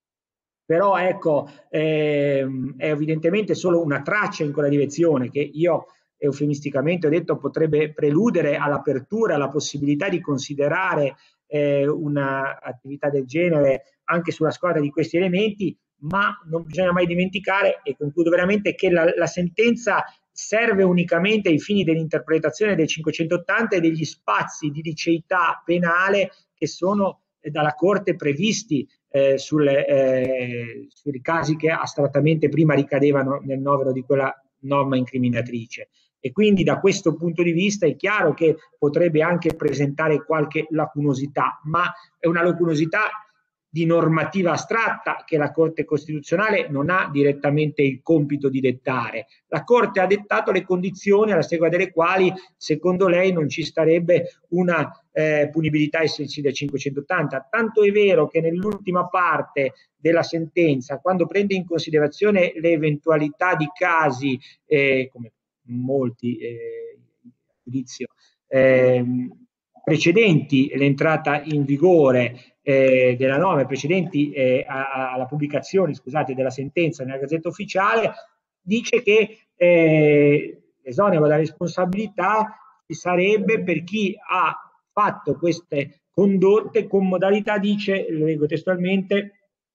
Però ecco, ehm, è evidentemente solo una traccia in quella direzione che io eufemisticamente ho detto potrebbe preludere all'apertura, alla possibilità di considerare eh, un'attività del genere anche sulla scorta di questi elementi, ma non bisogna mai dimenticare, e concludo veramente, che la, la sentenza serve unicamente ai fini dell'interpretazione del cinquecentottanta e degli spazi di liceità penale che sono eh, dalla Corte previsti eh, sulle, eh, sui casi che astrattamente prima ricadevano nel novero di quella norma incriminatrice. E quindi da questo punto di vista è chiaro che potrebbe anche presentare qualche lacunosità, ma è una lacunosità di normativa astratta che la Corte Costituzionale non ha direttamente il compito di dettare. La Corte ha dettato le condizioni alla stregua delle quali, secondo lei, non ci starebbe una eh, punibilità ai sensi del cinquecentottanta. Tanto è vero che nell'ultima parte della sentenza, quando prende in considerazione le eventualità di casi, eh, come molti eh, giudizio, eh, precedenti l'entrata in vigore eh, della norma, precedenti eh, alla pubblicazione, scusate, della sentenza nella Gazzetta Ufficiale, dice che eh, l'esonero dalla responsabilità ci sarebbe per chi ha fatto queste condotte con modalità, dice, lo leggo testualmente,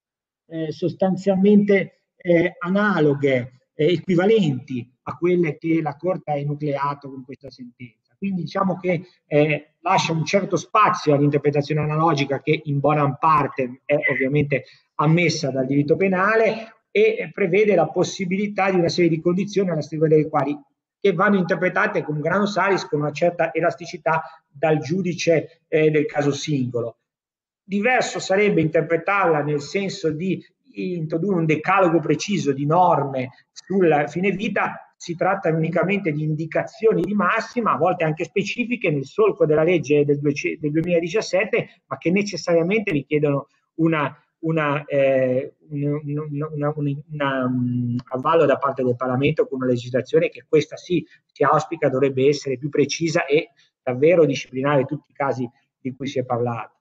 eh, sostanzialmente eh, analoghe, eh, equivalenti a quelle che la Corte ha enucleato con questa sentenza. Quindi diciamo che eh, lascia un certo spazio all'interpretazione analogica che in buona parte è ovviamente ammessa dal diritto penale e prevede la possibilità di una serie di condizioni alla stregua delle quali che vanno interpretate con grano salis, con una certa elasticità dal giudice eh, del caso singolo. Diverso sarebbe interpretarla nel senso di introdurre un decalogo preciso di norme sul fine vita. Si tratta unicamente di indicazioni di massima, a volte anche specifiche, nel solco della legge del, del duemiladiciassette, ma che necessariamente richiedono una, una, eh, una, una, una, una um, avvallo da parte del Parlamento con una legislazione che questa sì si auspica dovrebbe essere più precisa e davvero disciplinare tutti i casi di cui si è parlato.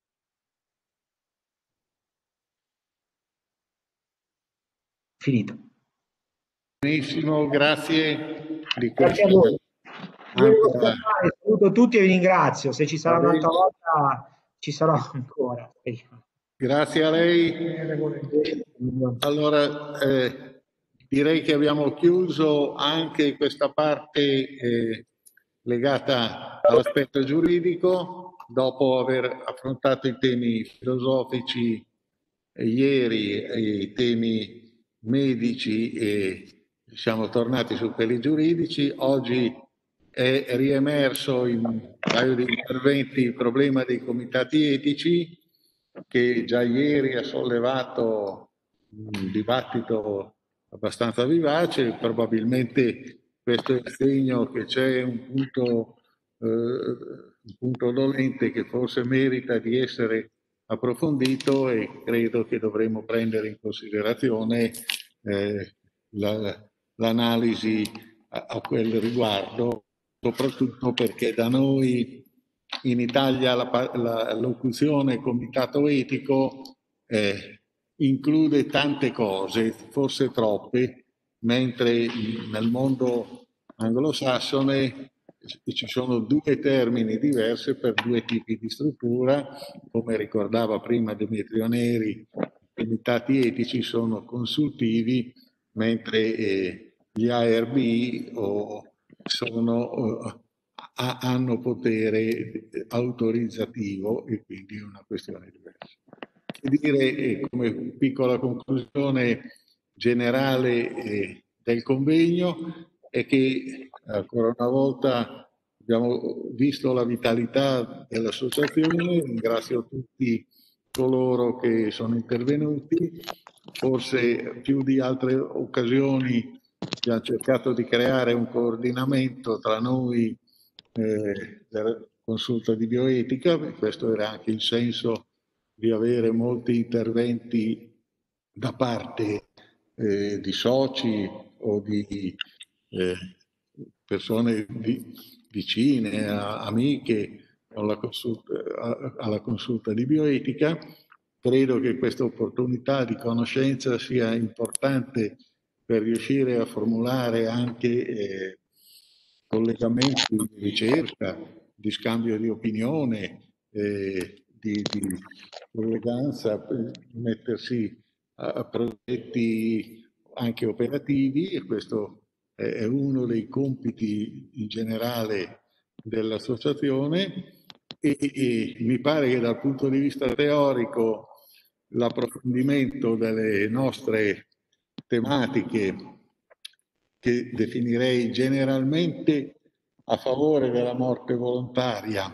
Finito. Benissimo, grazie di Grazie a questo. voi. Ancora... Saluto tutti e vi ringrazio. Se ci sarà un'altra volta, ci sarò ancora. Grazie a lei. Allora, eh, direi che abbiamo chiuso anche questa parte eh, legata all'aspetto giuridico, dopo aver affrontato i temi filosofici eh, ieri e i temi medici e siamo tornati su quelli giuridici. Oggi è riemerso in un paio di interventi il problema dei comitati etici, che già ieri ha sollevato un dibattito abbastanza vivace. Probabilmente questo è il segno che c'è un punto, eh, un punto dolente che forse merita di essere approfondito, e credo che dovremmo prendere in considerazione eh, la, l'analisi a, a quel riguardo, soprattutto perché da noi in Italia la, la locuzione comitato etico eh, include tante cose, forse troppe, mentre nel mondo anglosassone ci sono due termini diversi per due tipi di struttura, come ricordava prima Demetrio Neri. I comitati etici sono consultivi, mentre eh, gli A R B o sono, eh, hanno potere autorizzativo e quindi è una questione diversa. Che dire, eh, come piccola conclusione generale eh, del convegno, è che ancora una volta abbiamo visto la vitalità dell'associazione. Ringrazio tutti coloro che sono intervenuti, forse più di altre occasioni abbiamo cercato di creare un coordinamento tra noi eh, della consulta di bioetica, questo era anche il senso di avere molti interventi da parte eh, di soci o di eh, persone di, vicine, a, amiche alla consulta, a, alla consulta di bioetica. Credo che questa opportunità di conoscenza sia importante per riuscire a formulare anche eh, collegamenti di ricerca, di scambio di opinione, eh, di, di colleganza, per mettersi a, a progetti anche operativi, e questo è, è uno dei compiti in generale dell'associazione. E, e mi pare che dal punto di vista teorico l'approfondimento delle nostre tematiche, che definirei generalmente a favore della morte volontaria,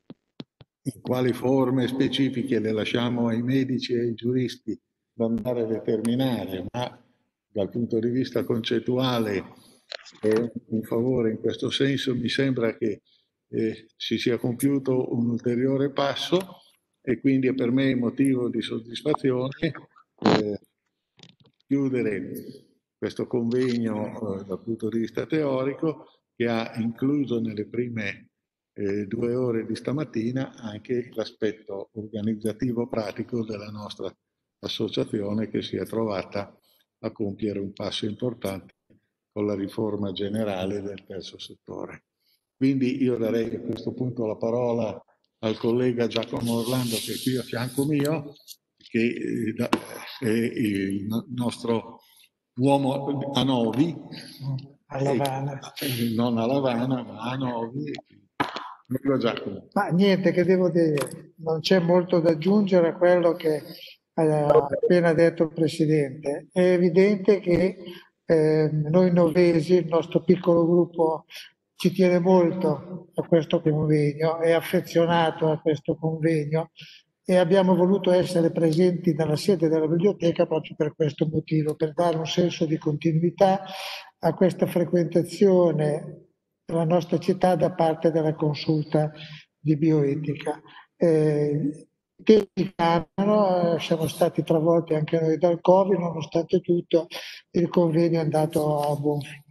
in quali forme specifiche le lasciamo ai medici e ai giuristi da andare a determinare, ma dal punto di vista concettuale è un favore in questo senso. Mi sembra che eh, si sia compiuto un ulteriore passo, e quindi è per me motivo di soddisfazione eh, chiudere questo convegno eh, dal punto di vista teorico, che ha incluso nelle prime eh, due ore di stamattina anche l'aspetto organizzativo pratico della nostra associazione, che si è trovata a compiere un passo importante con la riforma generale del terzo settore. Quindi io darei a questo punto la parola al collega Giacomo Orlando, che è qui a fianco mio, che è il nostro uomo a Novi, a Lavana. non a Lavana ma a Novi. Prego Giacomo. Ma niente, che devo dire, non c'è molto da aggiungere a quello che ha appena detto il Presidente. È evidente che eh, noi novesi, il nostro piccolo gruppo, ci tiene molto a questo convegno, è affezionato a questo convegno, e abbiamo voluto essere presenti nella sede della biblioteca proprio per questo motivo, per dare un senso di continuità a questa frequentazione della nostra città da parte della consulta di bioetica. Eh, I tempi cambiano, siamo stati travolti anche noi dal Covid, nonostante tutto il convegno è andato a buon fine.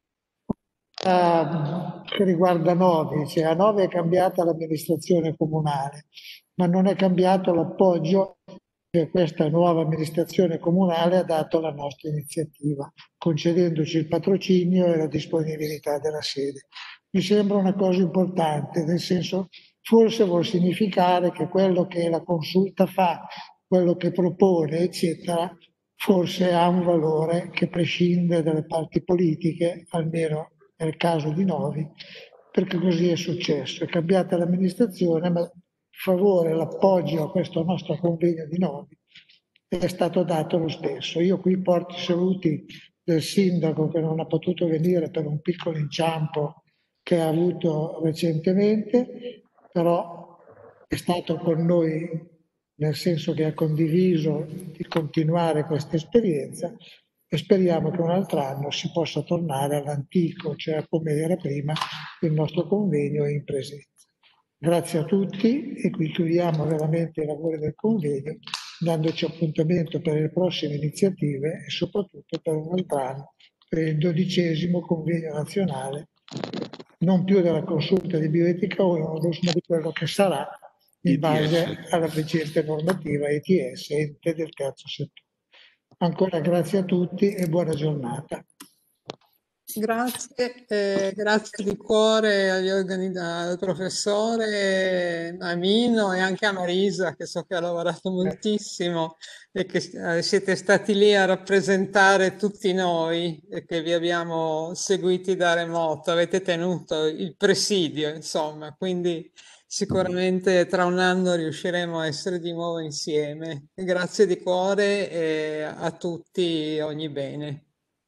Uh, che riguarda Novi, cioè a Novi è cambiata l'amministrazione comunale, ma non è cambiato l'appoggio che questa nuova amministrazione comunale ha dato alla nostra iniziativa, concedendoci il patrocinio e la disponibilità della sede. Mi sembra una cosa importante, nel senso, forse vuol significare che quello che la consulta fa, quello che propone, eccetera, forse ha un valore che prescinde dalle parti politiche, almeno nel caso di Novi, perché così è successo. È cambiata l'amministrazione, ma il favore, l'appoggio a questo nostro convegno di Novi è stato dato lo stesso. Io qui porto i saluti del sindaco, che non ha potuto venire per un piccolo inciampo che ha avuto recentemente, però è stato con noi, nel senso che ha condiviso di continuare questa esperienza, e speriamo che un altro anno si possa tornare all'antico, cioè come era prima il nostro convegno in presenza. Grazie a tutti, e qui chiudiamo veramente i lavori del convegno dandoci appuntamento per le prossime iniziative e soprattutto per un altro anno, per il dodicesimo convegno nazionale, non più della consulta di bioetica onus, ma di quello che sarà in base alla precedente normativa E T S, ente del terzo settore. Ancora grazie a tutti e buona giornata. Grazie, eh, grazie di cuore agli organi, al professore Amino e anche a Marisa, che so che ha lavorato moltissimo e che eh, siete stati lì a rappresentare tutti noi e che vi abbiamo seguiti da remoto, avete tenuto il presidio, insomma, quindi sicuramente tra un anno riusciremo a essere di nuovo insieme. Grazie di cuore e a tutti ogni bene.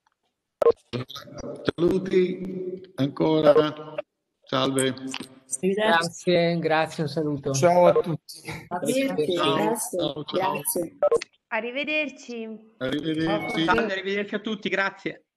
Saluti ancora, salve. Grazie, grazie, un saluto. Ciao a tutti. Arrivederci. Ciao, Grazie. ciao, ciao. Grazie. Arrivederci. Arrivederci. Arrivederci a tutti, grazie.